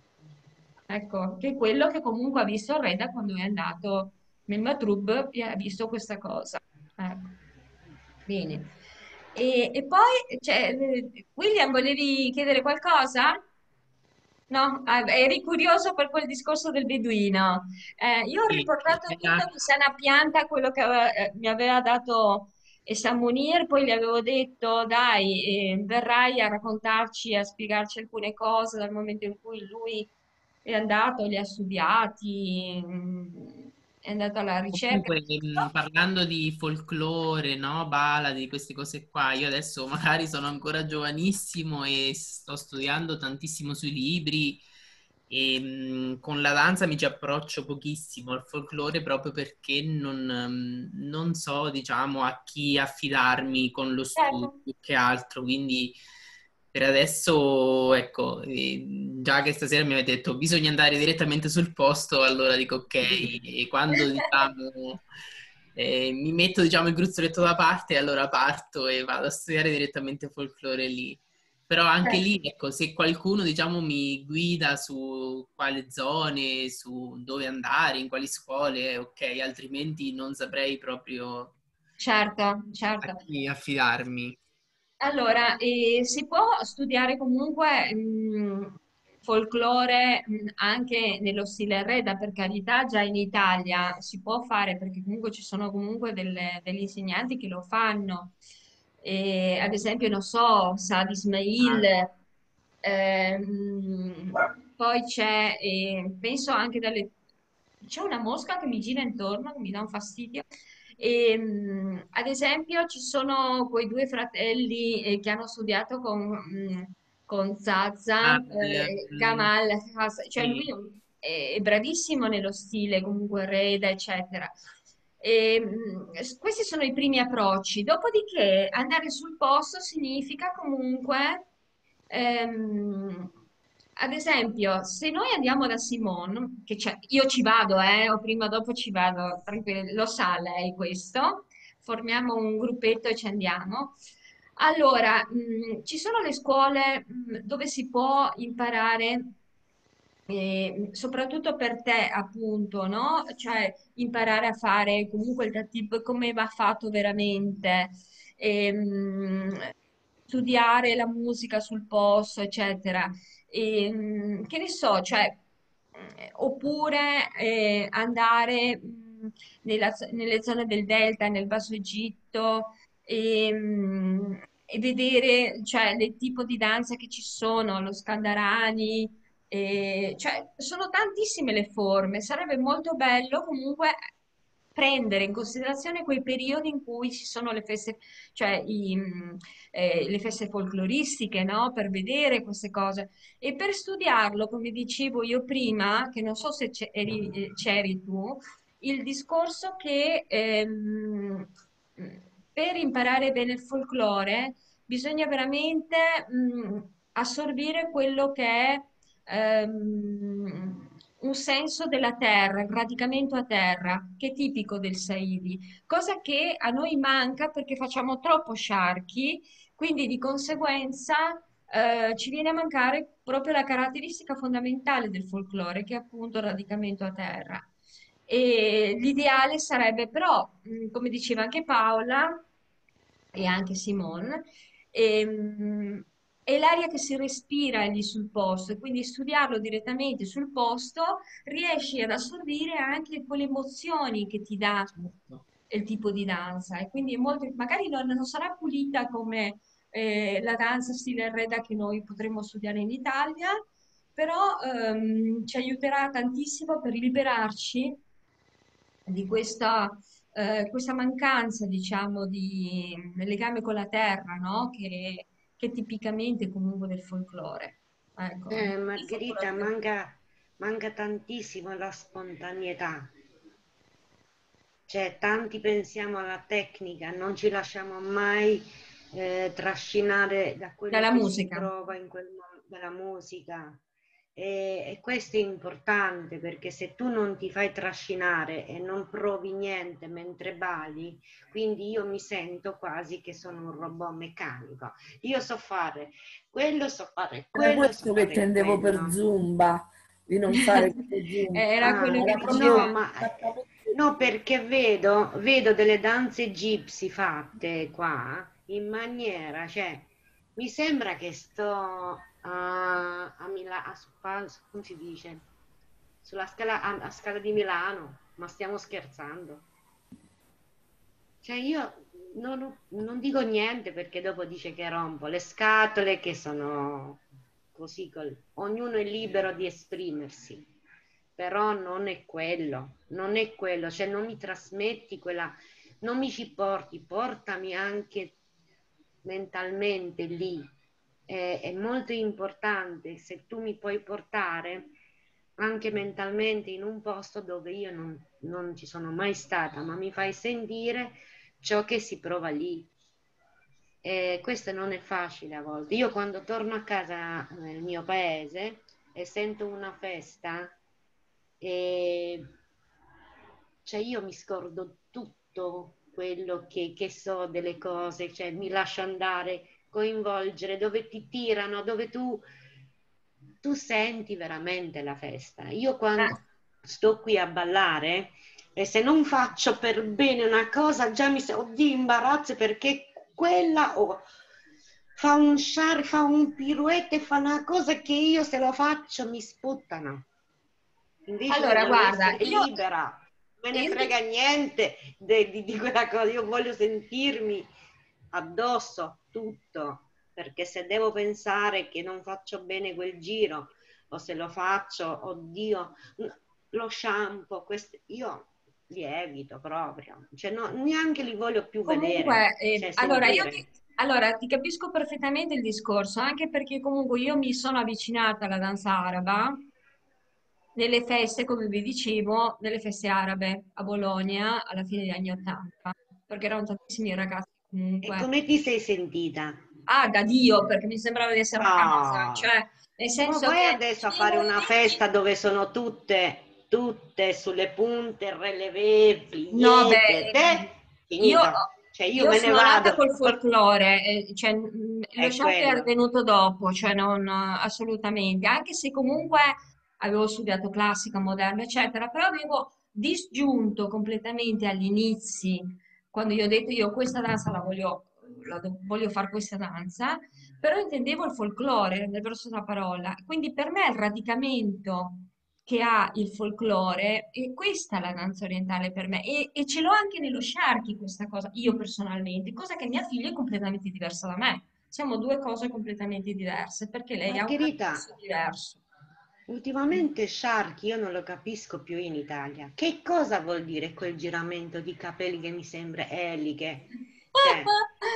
ecco, che è quello che comunque ha visto Reda quando è andato nel Matrub e ha visto questa cosa. Ecco, bene. E poi, cioè, William, volevi chiedere qualcosa? No, eri curioso per quel discorso del beduino. Io ho Sì, riportato tutto era- mi sana pianta quello che mi aveva dato Sam Munir, poi gli avevo detto, dai, verrai a raccontarci, a spiegarci alcune cose dal momento in cui lui è andato, li ha studiati, è andato alla ricerca. Comunque, parlando di folklore, no? Bala, di queste cose qua, io adesso magari sono ancora giovanissimo e sto studiando tantissimo sui libri e con la danza mi ci approccio pochissimo al folklore proprio perché non so, diciamo, a chi affidarmi con lo studio Certo. più che altro, quindi per adesso, ecco, già che stasera mi avete detto bisogna andare direttamente sul posto, allora dico ok, e quando diciamo mi metto diciamo il gruzzoletto da parte, allora parto e vado a studiare direttamente folklore lì. Però anche lì, ecco, se qualcuno diciamo mi guida su quali zone, su dove andare, in quali scuole, ok, altrimenti non saprei proprio Certo, a certo. chi affidarmi. Allora, si può studiare comunque folklore anche nello stile Reda, per carità, già in Italia si può fare perché comunque ci sono comunque degli insegnanti che lo fanno. Ad esempio, non so, Saad Ismail, ehm, poi c'è, penso anche c'è una mosca che mi gira intorno, che mi dà un fastidio. Ad esempio, ci sono quei due fratelli che hanno studiato con Ah, Zaza, Gamal, cioè lui sì. è bravissimo nello stile, comunque Reda, eccetera. Questi sono i primi approcci. Dopodiché andare sul posto significa comunque, ehm, ad esempio, se noi andiamo da Simone, io ci vado, o prima o dopo ci vado, tranquillo, lo sa lei questo, formiamo un gruppetto e ci andiamo. Allora, ci sono le scuole, dove si può imparare, soprattutto per te, appunto, no? Cioè, imparare a fare comunque il tip come va fatto veramente, ehm, studiare la musica sul posto, eccetera. Che ne so, cioè, oppure andare nelle zone del Delta, nel Basso Egitto, e vedere, cioè, il tipo di danza che ci sono, lo Scandarani, cioè, sono tantissime le forme. Sarebbe molto bello comunque prendere in considerazione quei periodi in cui ci sono le feste, cioè le feste folcloristiche, no? Per vedere queste cose. E per studiarlo, come dicevo io prima, che non so se c'eri tu, il discorso che per imparare bene il folklore bisogna veramente assorbire quello che è un senso della terra, il radicamento a terra, che è tipico del Saidi, cosa che a noi manca perché facciamo troppo sciarchi, quindi di conseguenza ci viene a mancare proprio la caratteristica fondamentale del folklore, che è appunto il radicamento a terra. E l'ideale sarebbe però, come diceva anche Paola e anche Simone, è l'aria che si respira lì sul posto e quindi studiarlo direttamente sul posto riesci ad assorbire anche quelle emozioni che ti dà Certo. il tipo di danza e quindi magari non sarà pulita come la danza stile Reda che noi potremmo studiare in Italia, però ci aiuterà tantissimo per liberarci di questa mancanza, diciamo, di legame con la terra, no? Che è tipicamente comunque del folklore. Ecco, di Margherita, folklore. manca tantissimo la spontaneità. Cioè, tanti pensiamo alla tecnica, non ci lasciamo mai trascinare da quello Dalla che si musica. prova in quel dalla musica. E questo è importante perché se tu non ti fai trascinare e non provi niente mentre balli, quindi io mi sento quasi che sono un robot meccanico. Io so fare Era quello, so questo che fare intendevo per quello. Zumba, di non fare questo Zumba. Era Ah, quello che Era no, proprio diceva. ma esattamente no, quello. perché vedo delle danze gypsy fatte qua in maniera, cioè, mi sembra che sto a Milano, come si dice? Sulla scala, a scala di Milano, ma stiamo scherzando. Cioè, io non dico niente perché dopo dice che rompo le scatole, che sono così, ognuno è libero di esprimersi. però non è quello, non è quello, cioè non mi trasmetti quella, non mi ci porti, portami anche mentalmente lì. È molto importante se tu mi puoi portare anche mentalmente in un posto dove io non ci sono mai stata, ma mi fai sentire ciò che si prova lì. E questo non è facile a volte. Io quando torno a casa nel mio paese e sento una festa, e cioè io mi scordo tutto quello che so delle cose, cioè mi lascio andare, coinvolgere, dove ti tirano, dove tu senti veramente la festa. Io Ah, quando sto qui a ballare e se non faccio per bene una cosa già mi sento di imbarazzo perché quella fa un fa un pirouette, fa una cosa che io se lo faccio mi sputtano. Invece io allora, voglio guarda, essere libera, me ne io frega niente di quella cosa, io voglio sentirmi addosso tutto, perché se devo pensare che non faccio bene quel giro o se lo faccio, oddio, lo shampoo, io li evito proprio, cioè neanche li voglio più vedere, comunque, cioè allora, sentire. allora, ti capisco perfettamente il discorso, anche perché comunque io mi sono avvicinata alla danza araba nelle feste, come vi dicevo, nelle feste arabe a Bologna alla fine degli anni '80, perché erano tantissimi ragazzi E comunque. come ti sei sentita? Ah, da Dio, perché mi sembrava di essere a casa, Ah, cioè, nel ma senso vai che adesso a nei fare una movimenti. festa dove sono tutte sulle punte, relevé, No, beh, pliete, te, io, finita. Cioè io io me ne sono nata vado. col folklore, cioè, lo È charter è quello. venuto dopo, cioè non assolutamente, anche se comunque avevo studiato classica, moderna, eccetera, però avevo disgiunto completamente agli inizi, quando io ho detto io questa danza voglio fare questa danza, però intendevo il folklore nel verso della parola, quindi per me il radicamento che ha il folklore, e questa è la danza orientale per me, e ce l'ho anche nello Sharky questa cosa, io personalmente, cosa che mia figlia è completamente diversa da me. Siamo due cose completamente diverse, perché lei ha un Margherita, percorso diverso. ultimamente Sharky io non lo capisco più in Italia. Che cosa vuol dire quel giramento di capelli che mi sembra eliche? Cioè,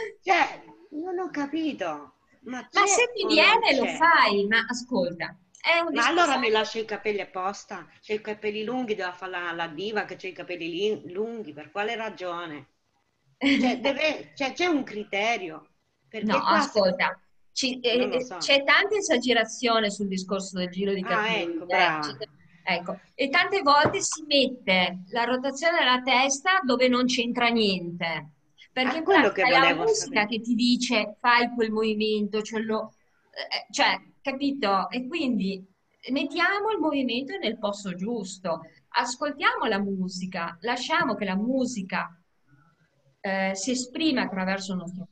non ho capito. Ma Ma se c'è ti o non viene lo c'è? fai, ma ascolta, è un Ma allora discorso mi anche. lascio i capelli apposta? C'è i capelli lunghi, deve fare la diva che c'è i capelli lunghi, per quale ragione? Cioè, c'è un criterio, No, perché qua ascolta, non lo so. c'è tanta esagerazione sul discorso del giro di Ah, capelli, ecco, brava. ecco, e tante volte si mette la rotazione della testa dove non c'entra niente, perché È in quello che pratica è la volevo musica sapere. che ti dice fai quel movimento, cioè, capito? E quindi mettiamo il movimento nel posto giusto, ascoltiamo la musica, lasciamo che la musica si esprime attraverso il nostro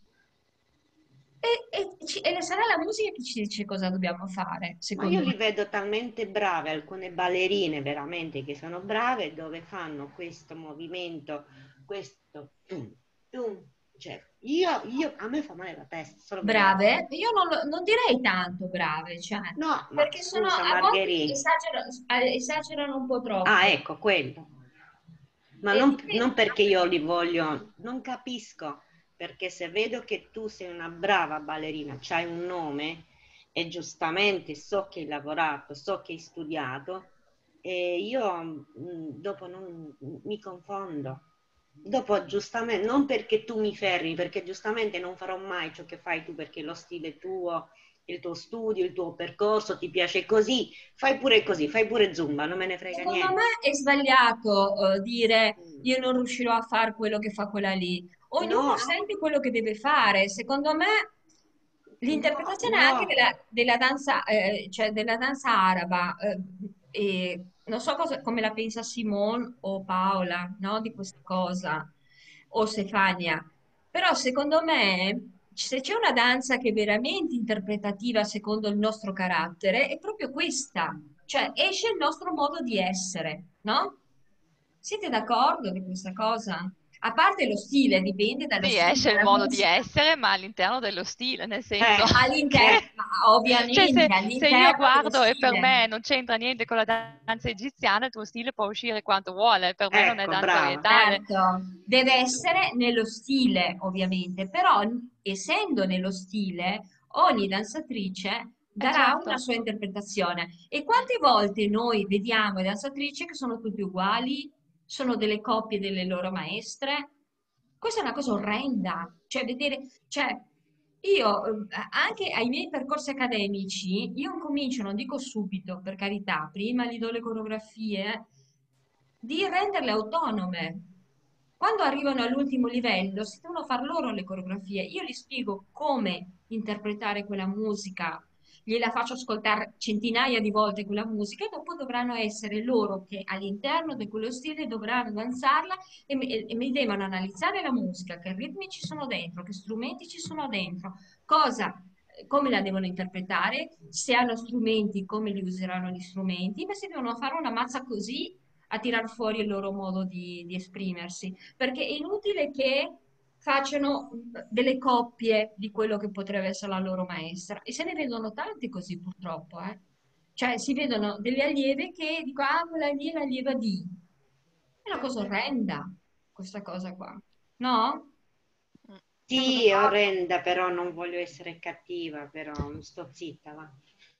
e sarà la musica che ci dice cosa dobbiamo fare, Ma io secondo li me. vedo talmente brave, alcune ballerine veramente che sono brave, dove fanno questo movimento, questo tum, tum. Cioè, a me fa male la testa, solo vederlo. Brave, io non direi tanto brave, cioè, No, ma perché sono scusa, a volte Margherita. esagerano un po' Ah, troppo. ecco, quello. Ma non Dipende. perché io li voglio, non capisco, perché se vedo che tu sei una brava ballerina, c'hai un nome e giustamente so che hai lavorato, so che hai studiato, e io dopo non mi confondo. Dopo giustamente, non perché tu mi fermi, perché giustamente non farò mai ciò che fai tu, perché lo stile tuo, il tuo studio, il tuo percorso ti piace così, fai pure Zumba, non me ne frega Secondo me niente. è sbagliato dire Mm. io non riuscirò a fare quello che fa quella lì. Ognuno No, sente quello che deve fare. Secondo me l'interpretazione no, anche della danza, cioè della danza araba, e non so come la pensa Simone o Paola, no, di questa cosa, o Stefania, però secondo me se c'è una danza che è veramente interpretativa secondo il nostro carattere, è proprio questa, cioè esce il nostro modo di essere, no? Siete d'accordo di questa cosa? A parte lo stile, dipende dallo Sì, stile esce il della modo di musica. essere, ma all'interno dello stile, nel senso All'interno, che, ovviamente, cioè se io all'interno dello guardo e per stile. me non c'entra niente con la danza egiziana, il tuo stile può uscire quanto vuole, per me non è Ecco, danza brava. orientale. Certo, deve essere nello stile, ovviamente, però essendo nello stile, ogni danzatrice darà una Certo. sua interpretazione. E quante volte noi vediamo danzatrici che sono tutte uguali, sono delle coppie delle loro maestre? Questa è una cosa orrenda, cioè vedere, cioè io anche ai miei percorsi accademici, io incomincio, non dico subito, per carità, prima gli do le coreografie, di renderle autonome. Quando arrivano all'ultimo livello, si devono far loro le coreografie. Io gli spiego come interpretare quella musica, gliela faccio ascoltare centinaia di volte quella musica e dopo dovranno essere loro che all'interno di quello stile dovranno danzarla e mi devono analizzare la musica, che ritmi ci sono dentro, che strumenti ci sono dentro, cosa, come la devono interpretare, se hanno strumenti, come li useranno gli strumenti, ma si devono fare una mazza così a tirar fuori il loro modo di esprimersi, perché è inutile che facciano delle coppie di quello che potrebbe essere la loro maestra e se ne vedono tanti così purtroppo, eh. Cioè si vedono delle allieve che dicono, ah, quella lì è l'allieva di. È una cosa orrenda, questa cosa qua. No? Mm. Siamo Sì, è d'accordo? orrenda, però non voglio essere cattiva, però sto zitta, va.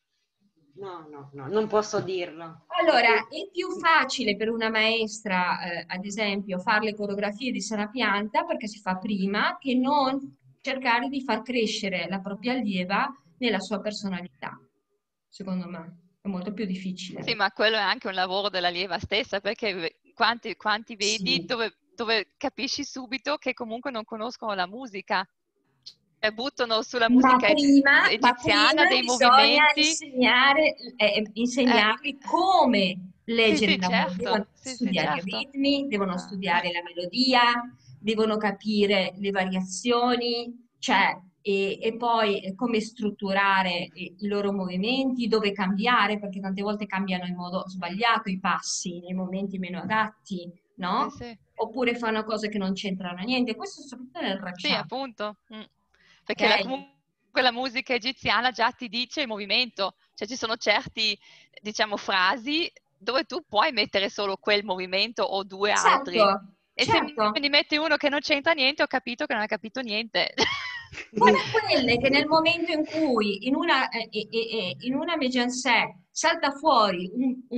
No, no, no, non posso dirlo. Allora, è più facile per una maestra, ad esempio, fare le coreografie di Sera Pianta perché si fa prima che non cercare di far crescere la propria allieva nella sua personalità. Secondo me è molto più Sì, difficile. ma quello è anche un lavoro della lieva stessa, perché quanti vedi Sì, dove capisci subito che comunque non conoscono la musica, cioè buttano sulla ma musica prima egiziana dei bisogna movimenti. insegnare, Eh, insegnargli come sì, leggere sì, la musica. certo, Devono sì, sì, studiare i certo. ritmi, devono Ah, studiare la melodia, devono capire le variazioni, cioè, e poi come strutturare i loro movimenti, dove cambiare, perché tante volte cambiano in modo sbagliato i passi, nei momenti meno adatti, sì, no? sì. Oppure fanno cose che non c'entrano niente. Questo soprattutto nel Sì, tracciato, appunto. Perché ok? comunque la musica egiziana già ti dice il movimento, cioè ci sono certi, diciamo, frasi dove tu puoi mettere solo quel movimento o due altri. Certo, E se certo. me ne metti uno che non c'entra niente, ho capito che non ha capito niente. Come quelle che nel momento in cui in una mise-en-scène salta fuori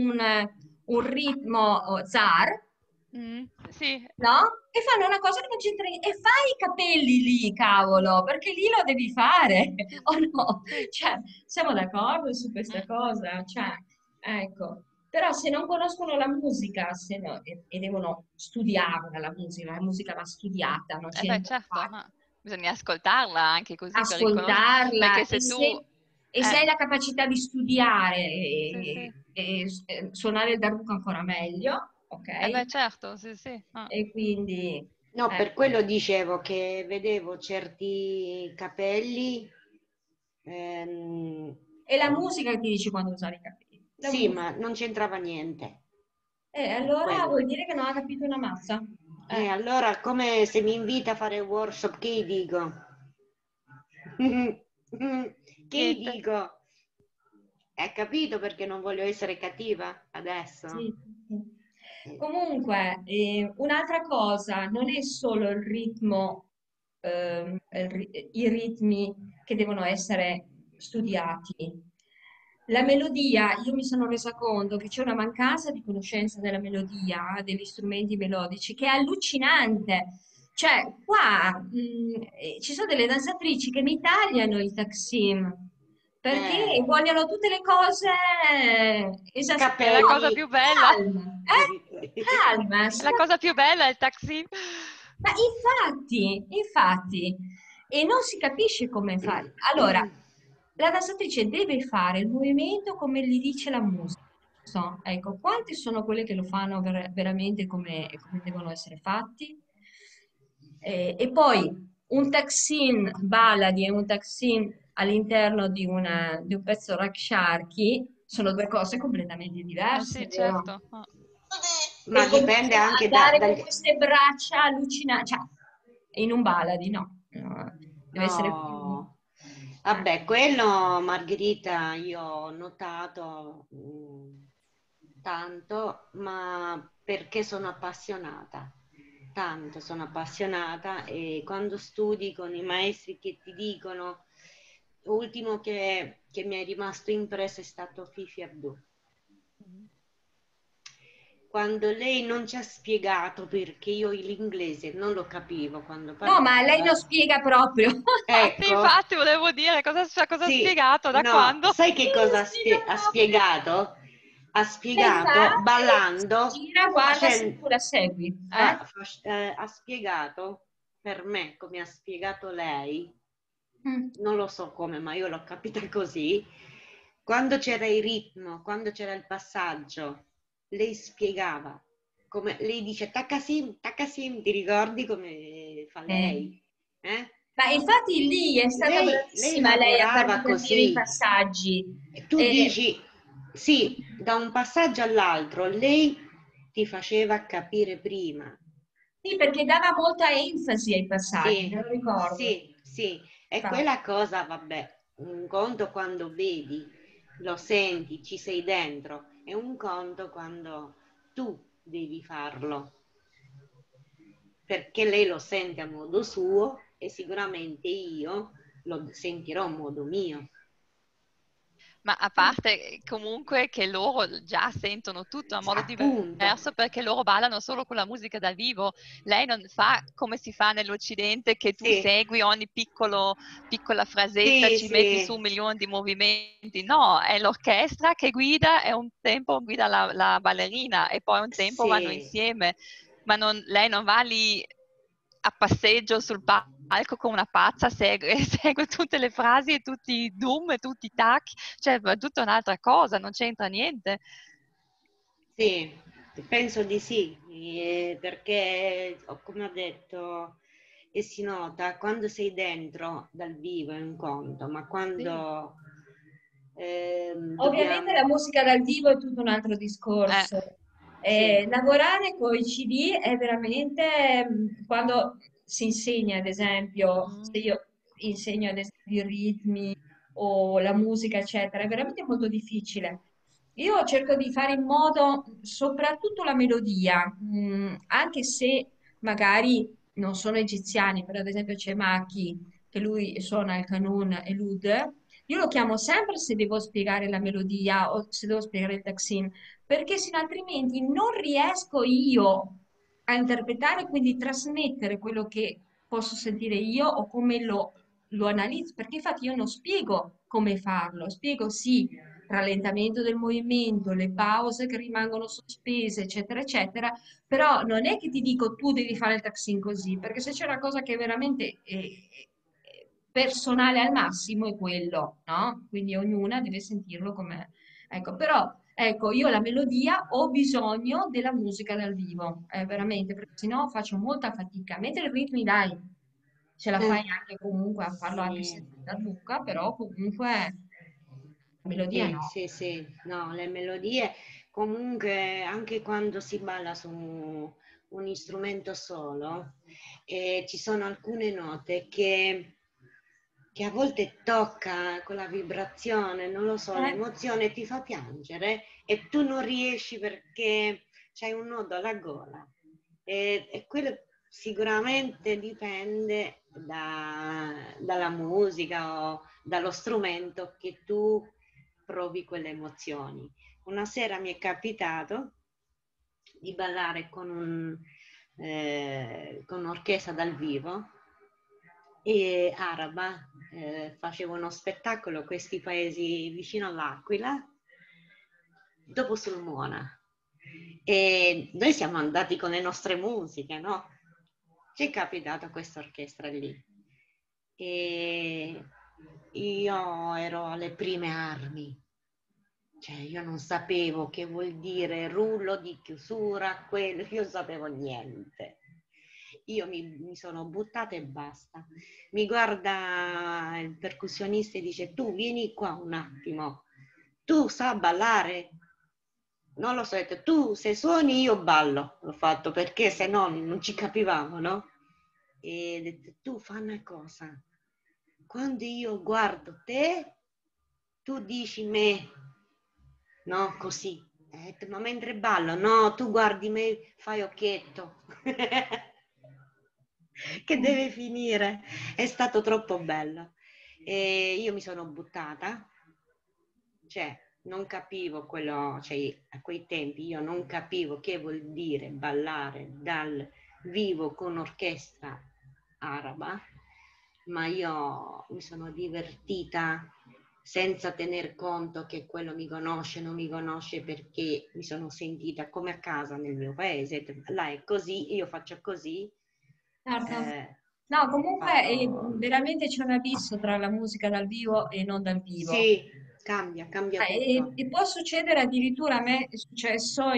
un ritmo zar, Sì, no? E fanno una cosa che non c'entra niente. E fai i capelli lì, cavolo, perché lì lo devi fare, o no? sì. Cioè, siamo d'accordo su questa Mm. cosa? Cioè, ecco. Però se non conoscono la musica e devono studiarla, la musica va studiata, non Eh beh, c'entra certo, affatto bisogna ascoltarla anche così per riconoscere, perché ascoltarla se tu... e se hai la capacità di studiare Sì, sì. e suonare il darbuka ancora meglio, Eh ok? beh, certo, sì, sì. E quindi, No, per quello dicevo che vedevo certi capelli, ehm, è la musica che ti dice quando usare i capelli. La sì, musica. ma non c'entrava niente. Allora Quello. vuol dire che non ha capito una mazza. Allora, come se mi invita a fare workshop, che gli dico? Che gli Niente. dico? Hai capito perché non voglio essere cattiva adesso? Sì, sì. Comunque, un'altra cosa, non è solo il ritmo, i ritmi che devono essere studiati. La melodia, io mi sono resa conto che c'è una mancanza di conoscenza della melodia, degli strumenti melodici, che è allucinante. Cioè, qua ci sono delle danzatrici che mi tagliano il taksim perché Eh, vogliono tutte le cose È la cosa capelli. più bella. calma, calma, È la cosa più bella è il taxi. ma infatti, e non si capisce come fare. Allora, la danzatrice deve fare il movimento come gli dice la musica. Ecco, quante sono quelle che lo fanno veramente come devono essere fatti? E poi un taksin baladi e un taksin all'interno di un pezzo raksharki sono due cose completamente diverse, Sì, vero? certo. Ma e dipende comincia a anche andare con dagli... queste braccia allucinanti, cioè, in un baladi, no, no, deve essere più... Oh, vabbè, quello Margherita io ho notato tanto, ma perché sono appassionata, tanto sono appassionata e quando studi con i maestri che ti dicono, l'ultimo che mi è rimasto impresso è stato Fifi Abdou. Quando lei non ci ha spiegato, perché io l'inglese non lo capivo quando No, ma lei parlava, non spiega proprio. Sì, ecco, infatti volevo dire cosa ha sì, spiegato, da no, quando? sai che Non cosa spiega ha proprio. spiegato? Ha Lei fa spiegato e si ballando, gira, guarda se facendo, tu la segui, eh? ha spiegato per me come ha spiegato lei, Mm. non lo so come, ma io l'ho capita così. Quando c'era il ritmo, quando c'era il passaggio, lei spiegava, come lei dice Takasim, Takasim, ti ricordi come fa Eh. lei? Eh? Ma infatti lì è stata Lei bravissima lei a lavorava farti capire i così. passaggi. E tu Eh, dici, sì, da un passaggio all'altro, lei ti faceva capire prima. sì, perché dava molta enfasi ai passaggi, Sì, me lo ricordo. sì, sì. E Fa. quella cosa, vabbè, un conto quando vedi, lo senti, ci sei dentro, è un conto quando tu devi farlo, perché lei lo sente a modo suo e sicuramente io lo sentirò a modo mio. Ma a parte comunque che loro già sentono tutto a modo Appunto, diverso perché loro ballano solo con la musica dal vivo. Lei non fa come si fa nell'Occidente che tu sì, segui ogni piccola frasetta, sì, ci metti sì, su milioni di movimenti. No, è l'orchestra che guida e un tempo guida la ballerina e poi un tempo vanno sì, insieme. Ma lei non va lì a passeggio sul palco come una pazza, segue, segue tutte le frasi e tutti i doom e tutti i tac, cioè è tutta un'altra cosa, non c'entra niente. sì, penso di sì, perché come ho detto, e si nota quando sei dentro dal vivo è un conto, ma Sì. quando Ovviamente la dobbiamo... musica dal vivo è tutto un altro Eh, discorso. Sì, Lavorare con i CD è veramente, quando si insegna, ad esempio, se mm, io insegno ad esempio i ritmi o la musica, eccetera, è veramente molto difficile. Io cerco di fare in modo, soprattutto la melodia, anche se magari non sono egiziani, però ad esempio c'è Maki, che lui suona il kanun e l'oud, io lo chiamo sempre se devo spiegare la melodia o se devo spiegare il taksim, perché se no altrimenti non riesco io a interpretare, quindi trasmettere quello che posso sentire io o come lo analizzo, perché infatti io non spiego come farlo, spiego sì rallentamento del movimento, le pause che rimangono sospese, eccetera, eccetera, però non è che ti dico tu devi fare il taksim così, perché se c'è una cosa che è veramente personale al massimo è quello, no? Quindi ognuna deve sentirlo come... Ecco, però, ecco, io la melodia ho bisogno della musica dal vivo, veramente, perché sennò faccio molta fatica. Mentre i ritmi, dai, ce la fai anche comunque a farlo anche sì. senza zucca, però comunque la melodia Sì, no. sì, sì, no, le melodie comunque anche quando si balla su un strumento solo, ci sono alcune note che a volte tocca con la vibrazione, non lo so, Eh, l'emozione ti fa piangere e tu non riesci perché c'hai un nodo alla gola. E quello sicuramente dipende dalla musica o dallo strumento che tu provi quelle emozioni. Una sera mi è capitato di ballare con un'orchestra dal vivo e araba, facevo uno spettacolo questi paesi vicino all'Aquila, dopo Sulmona. E noi siamo andati con le nostre musiche, no? Ci è capitata questa orchestra lì. E io ero alle prime armi, cioè io non sapevo che vuol dire rullo di chiusura, quello, io non sapevo niente. Io mi sono buttata e basta. Mi guarda il percussionista e dice: tu vieni qua un attimo, tu sai ballare? non lo so, ho detto, tu se suoni io ballo, l'ho fatto perché se no non ci capivamo, no? E ho detto, tu fai una cosa, quando io guardo te, tu dici me, no, così. Ho detto, ma mentre ballo, no, tu guardi me, fai occhietto. Che deve finire. È stato troppo bello. E io mi sono buttata, cioè non capivo quello, cioè a quei tempi io non capivo che vuol dire ballare dal vivo con orchestra araba, ma io mi sono divertita senza tener conto che quello mi conosce, non mi conosce, perché mi sono sentita come a casa nel mio paese. Là è così, io faccio così. Certo. No, comunque Fatto... veramente c'è un abisso tra la musica dal vivo e non dal vivo. Sì, cambia tutto. E può succedere addirittura, a me è successo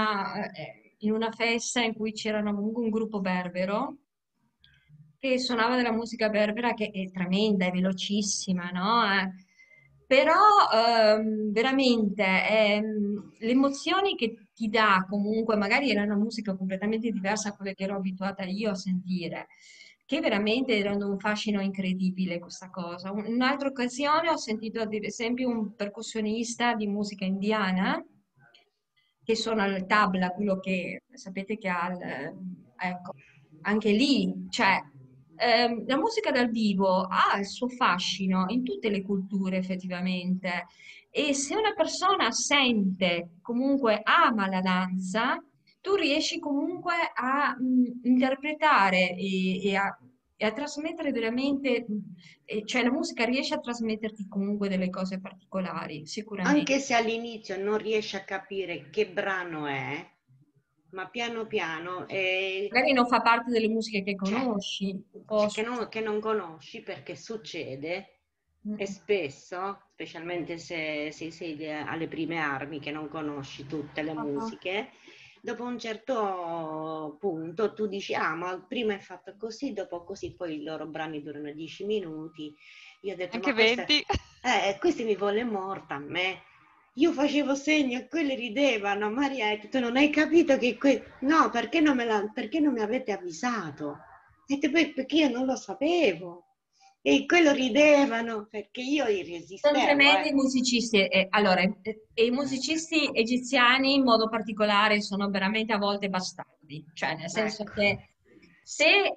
in una festa in cui c'era un gruppo berbero che suonava della musica berbera che è tremenda, è velocissima, no? Però veramente le emozioni che ti dà comunque, magari era una musica completamente diversa da quelle che ero abituata io a sentire, che veramente erano un fascino incredibile questa cosa. In un'altra occasione ho sentito ad esempio un percussionista di musica indiana che suona il tabla, quello che sapete che ha ecco, anche lì, cioè, la musica dal vivo ha il suo fascino in tutte le culture effettivamente e se una persona sente, comunque ama la danza, tu riesci comunque a interpretare e a trasmettere veramente, cioè la musica riesce a trasmetterti comunque delle cose particolari, sicuramente. Anche se all'inizio non riesci a capire che brano è, ma piano piano Magari non fa parte delle musiche che cioè, conosci, può cioè, succedere. che non conosci, perché succede, e Mm. spesso, specialmente se sei alle prime armi, che non conosci tutte le Ah, musiche, dopo un certo punto tu dici, ah, ma prima è fatto così, dopo così, poi i loro brani durano 10 minuti. Io ho detto, Anche ma questa, 20. questa mi vuole morta a me. Io facevo segno e quelli ridevano. Marietta, tu non hai capito che... No, perché non mi avete avvisato? E perché io non lo sapevo. E quello ridevano, perché io sono resistevo, tremendi i musicisti. Allora, e i musicisti egiziani in modo particolare sono veramente a volte bastardi, cioè nel senso Ecco. che se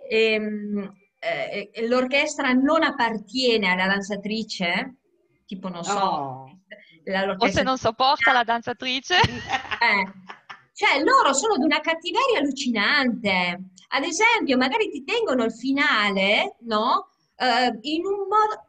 l'orchestra non appartiene alla danzatrice, tipo non so, Oh. O se l'orchestra non sopporta la danzatrice. cioè loro sono di una cattiveria allucinante. Ad esempio, magari ti tengono il finale, no? In un modo,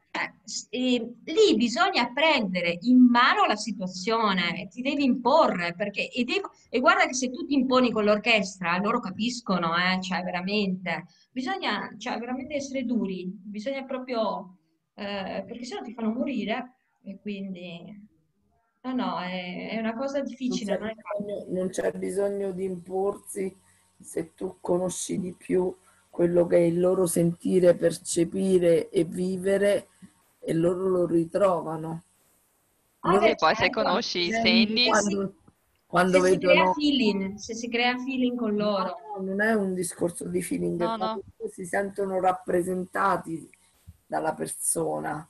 lì bisogna prendere in mano la situazione, ti devi imporre, perché, e guarda che se tu ti imponi con l'orchestra, loro capiscono, cioè veramente, bisogna, cioè, veramente essere duri, bisogna proprio, perché sennò ti fanno morire, e quindi, no, no, è una cosa difficile, non è facile. Non c'è bisogno di imporsi se tu conosci di più quello che è il loro sentire, percepire e vivere e loro lo ritrovano. Ah, Loro beh, E poi se certo. conosci i senti segni. quando Se si crea vedono. feeling, se si crea feeling con loro. No, non è un discorso di feeling, è No, no. quando si sentono rappresentati dalla persona,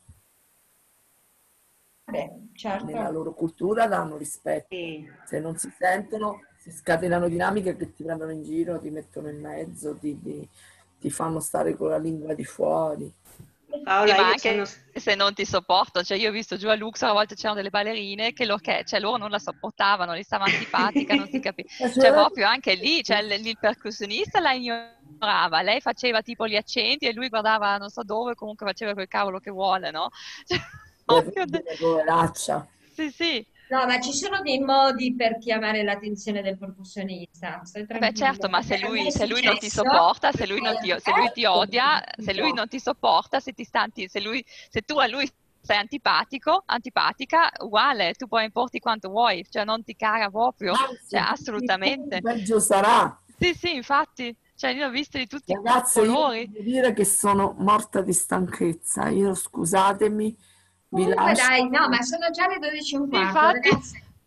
Beh, nella certo. loro cultura danno rispetto. Sì. Se non si sentono, si scatenano dinamiche che ti prendono in giro, ti mettono in mezzo, ti fanno stare con la lingua di fuori. Sì, Paola, ma io sono... anche se non ti sopporto, cioè io ho visto giù a Luxor, a volte c'erano delle ballerine che cioè loro non la sopportavano, gli stava antipatica, non si capiva. Cioè proprio anche lì, cioè il percussionista la ignorava, lei faceva tipo gli accenti e lui guardava non so dove, comunque faceva quel cavolo che vuole, no? Cioè, proprio Poveraccia. Sì, sì. No, ma ci sono dei modi per chiamare l'attenzione del percussionista. Stai Eh beh, certo, tranquillo, ma perché a me è se lui non ti successo. sopporta, se lui ti odia, se lui No. non ti sopporta, se tu a lui sei antipatico, antipatica, uguale, tu puoi importi quanto vuoi, cioè non ti caga proprio, cioè Anzi, assolutamente. peggio sarà. Sì, sì, infatti, cioè io ho visto di tutti i Ragazze, io colori. devo dire che sono morta di stanchezza. Io scusatemi, vi Comunque lascio. dai, no, ma sono già le 12 e un Sì, quarto, infatti, ragazzi.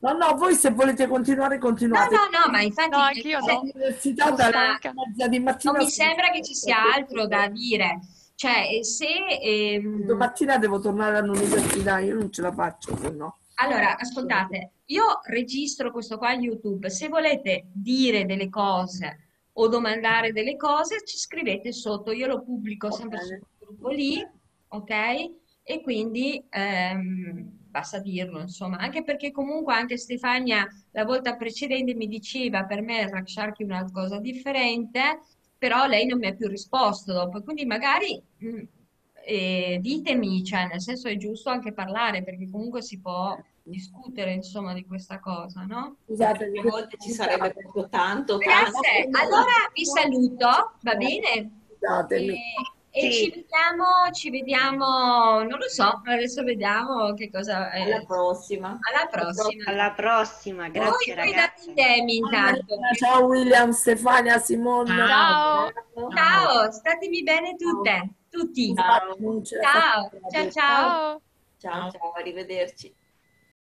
No, voi se volete continuare, continuate. No, ma infatti No, anch'io no. All'università Sono dalle stanca. 9:30 di mattina. non mi sembra che ci sia altro da dire. Cioè, se... Domattina devo tornare all'università, io non ce la faccio, se no. Allora, ascoltate, io registro questo qua a YouTube. Se volete dire delle cose o domandare delle cose, ci scrivete sotto. Io lo pubblico Va sempre sul bene. gruppo lì, ok? E quindi basta dirlo, insomma. Anche perché comunque anche Stefania la volta precedente mi diceva per me il Rack Shark è una cosa differente, però lei non mi ha più risposto dopo. Quindi magari ditemi, cioè, nel senso è giusto anche parlare, perché comunque si può discutere, insomma, di questa cosa, no? Scusate, A volte ci sarebbe proprio tanto, tanto. Ragazze, allora vi saluto, va bene? scusatemi. E Sì. ci vediamo, non lo so, adesso vediamo che cosa è. Alla prossima. Alla prossima. Alla prossima, grazie Voi date i ragazze. temi intanto. Ciao William, Stefania, Simone. Ciao. Ciao, statevi bene tutte, tutti. Scusate, non ce la faccio Ciao, proprio. ciao, ciao. Ciao. Ciao, ciao, arrivederci.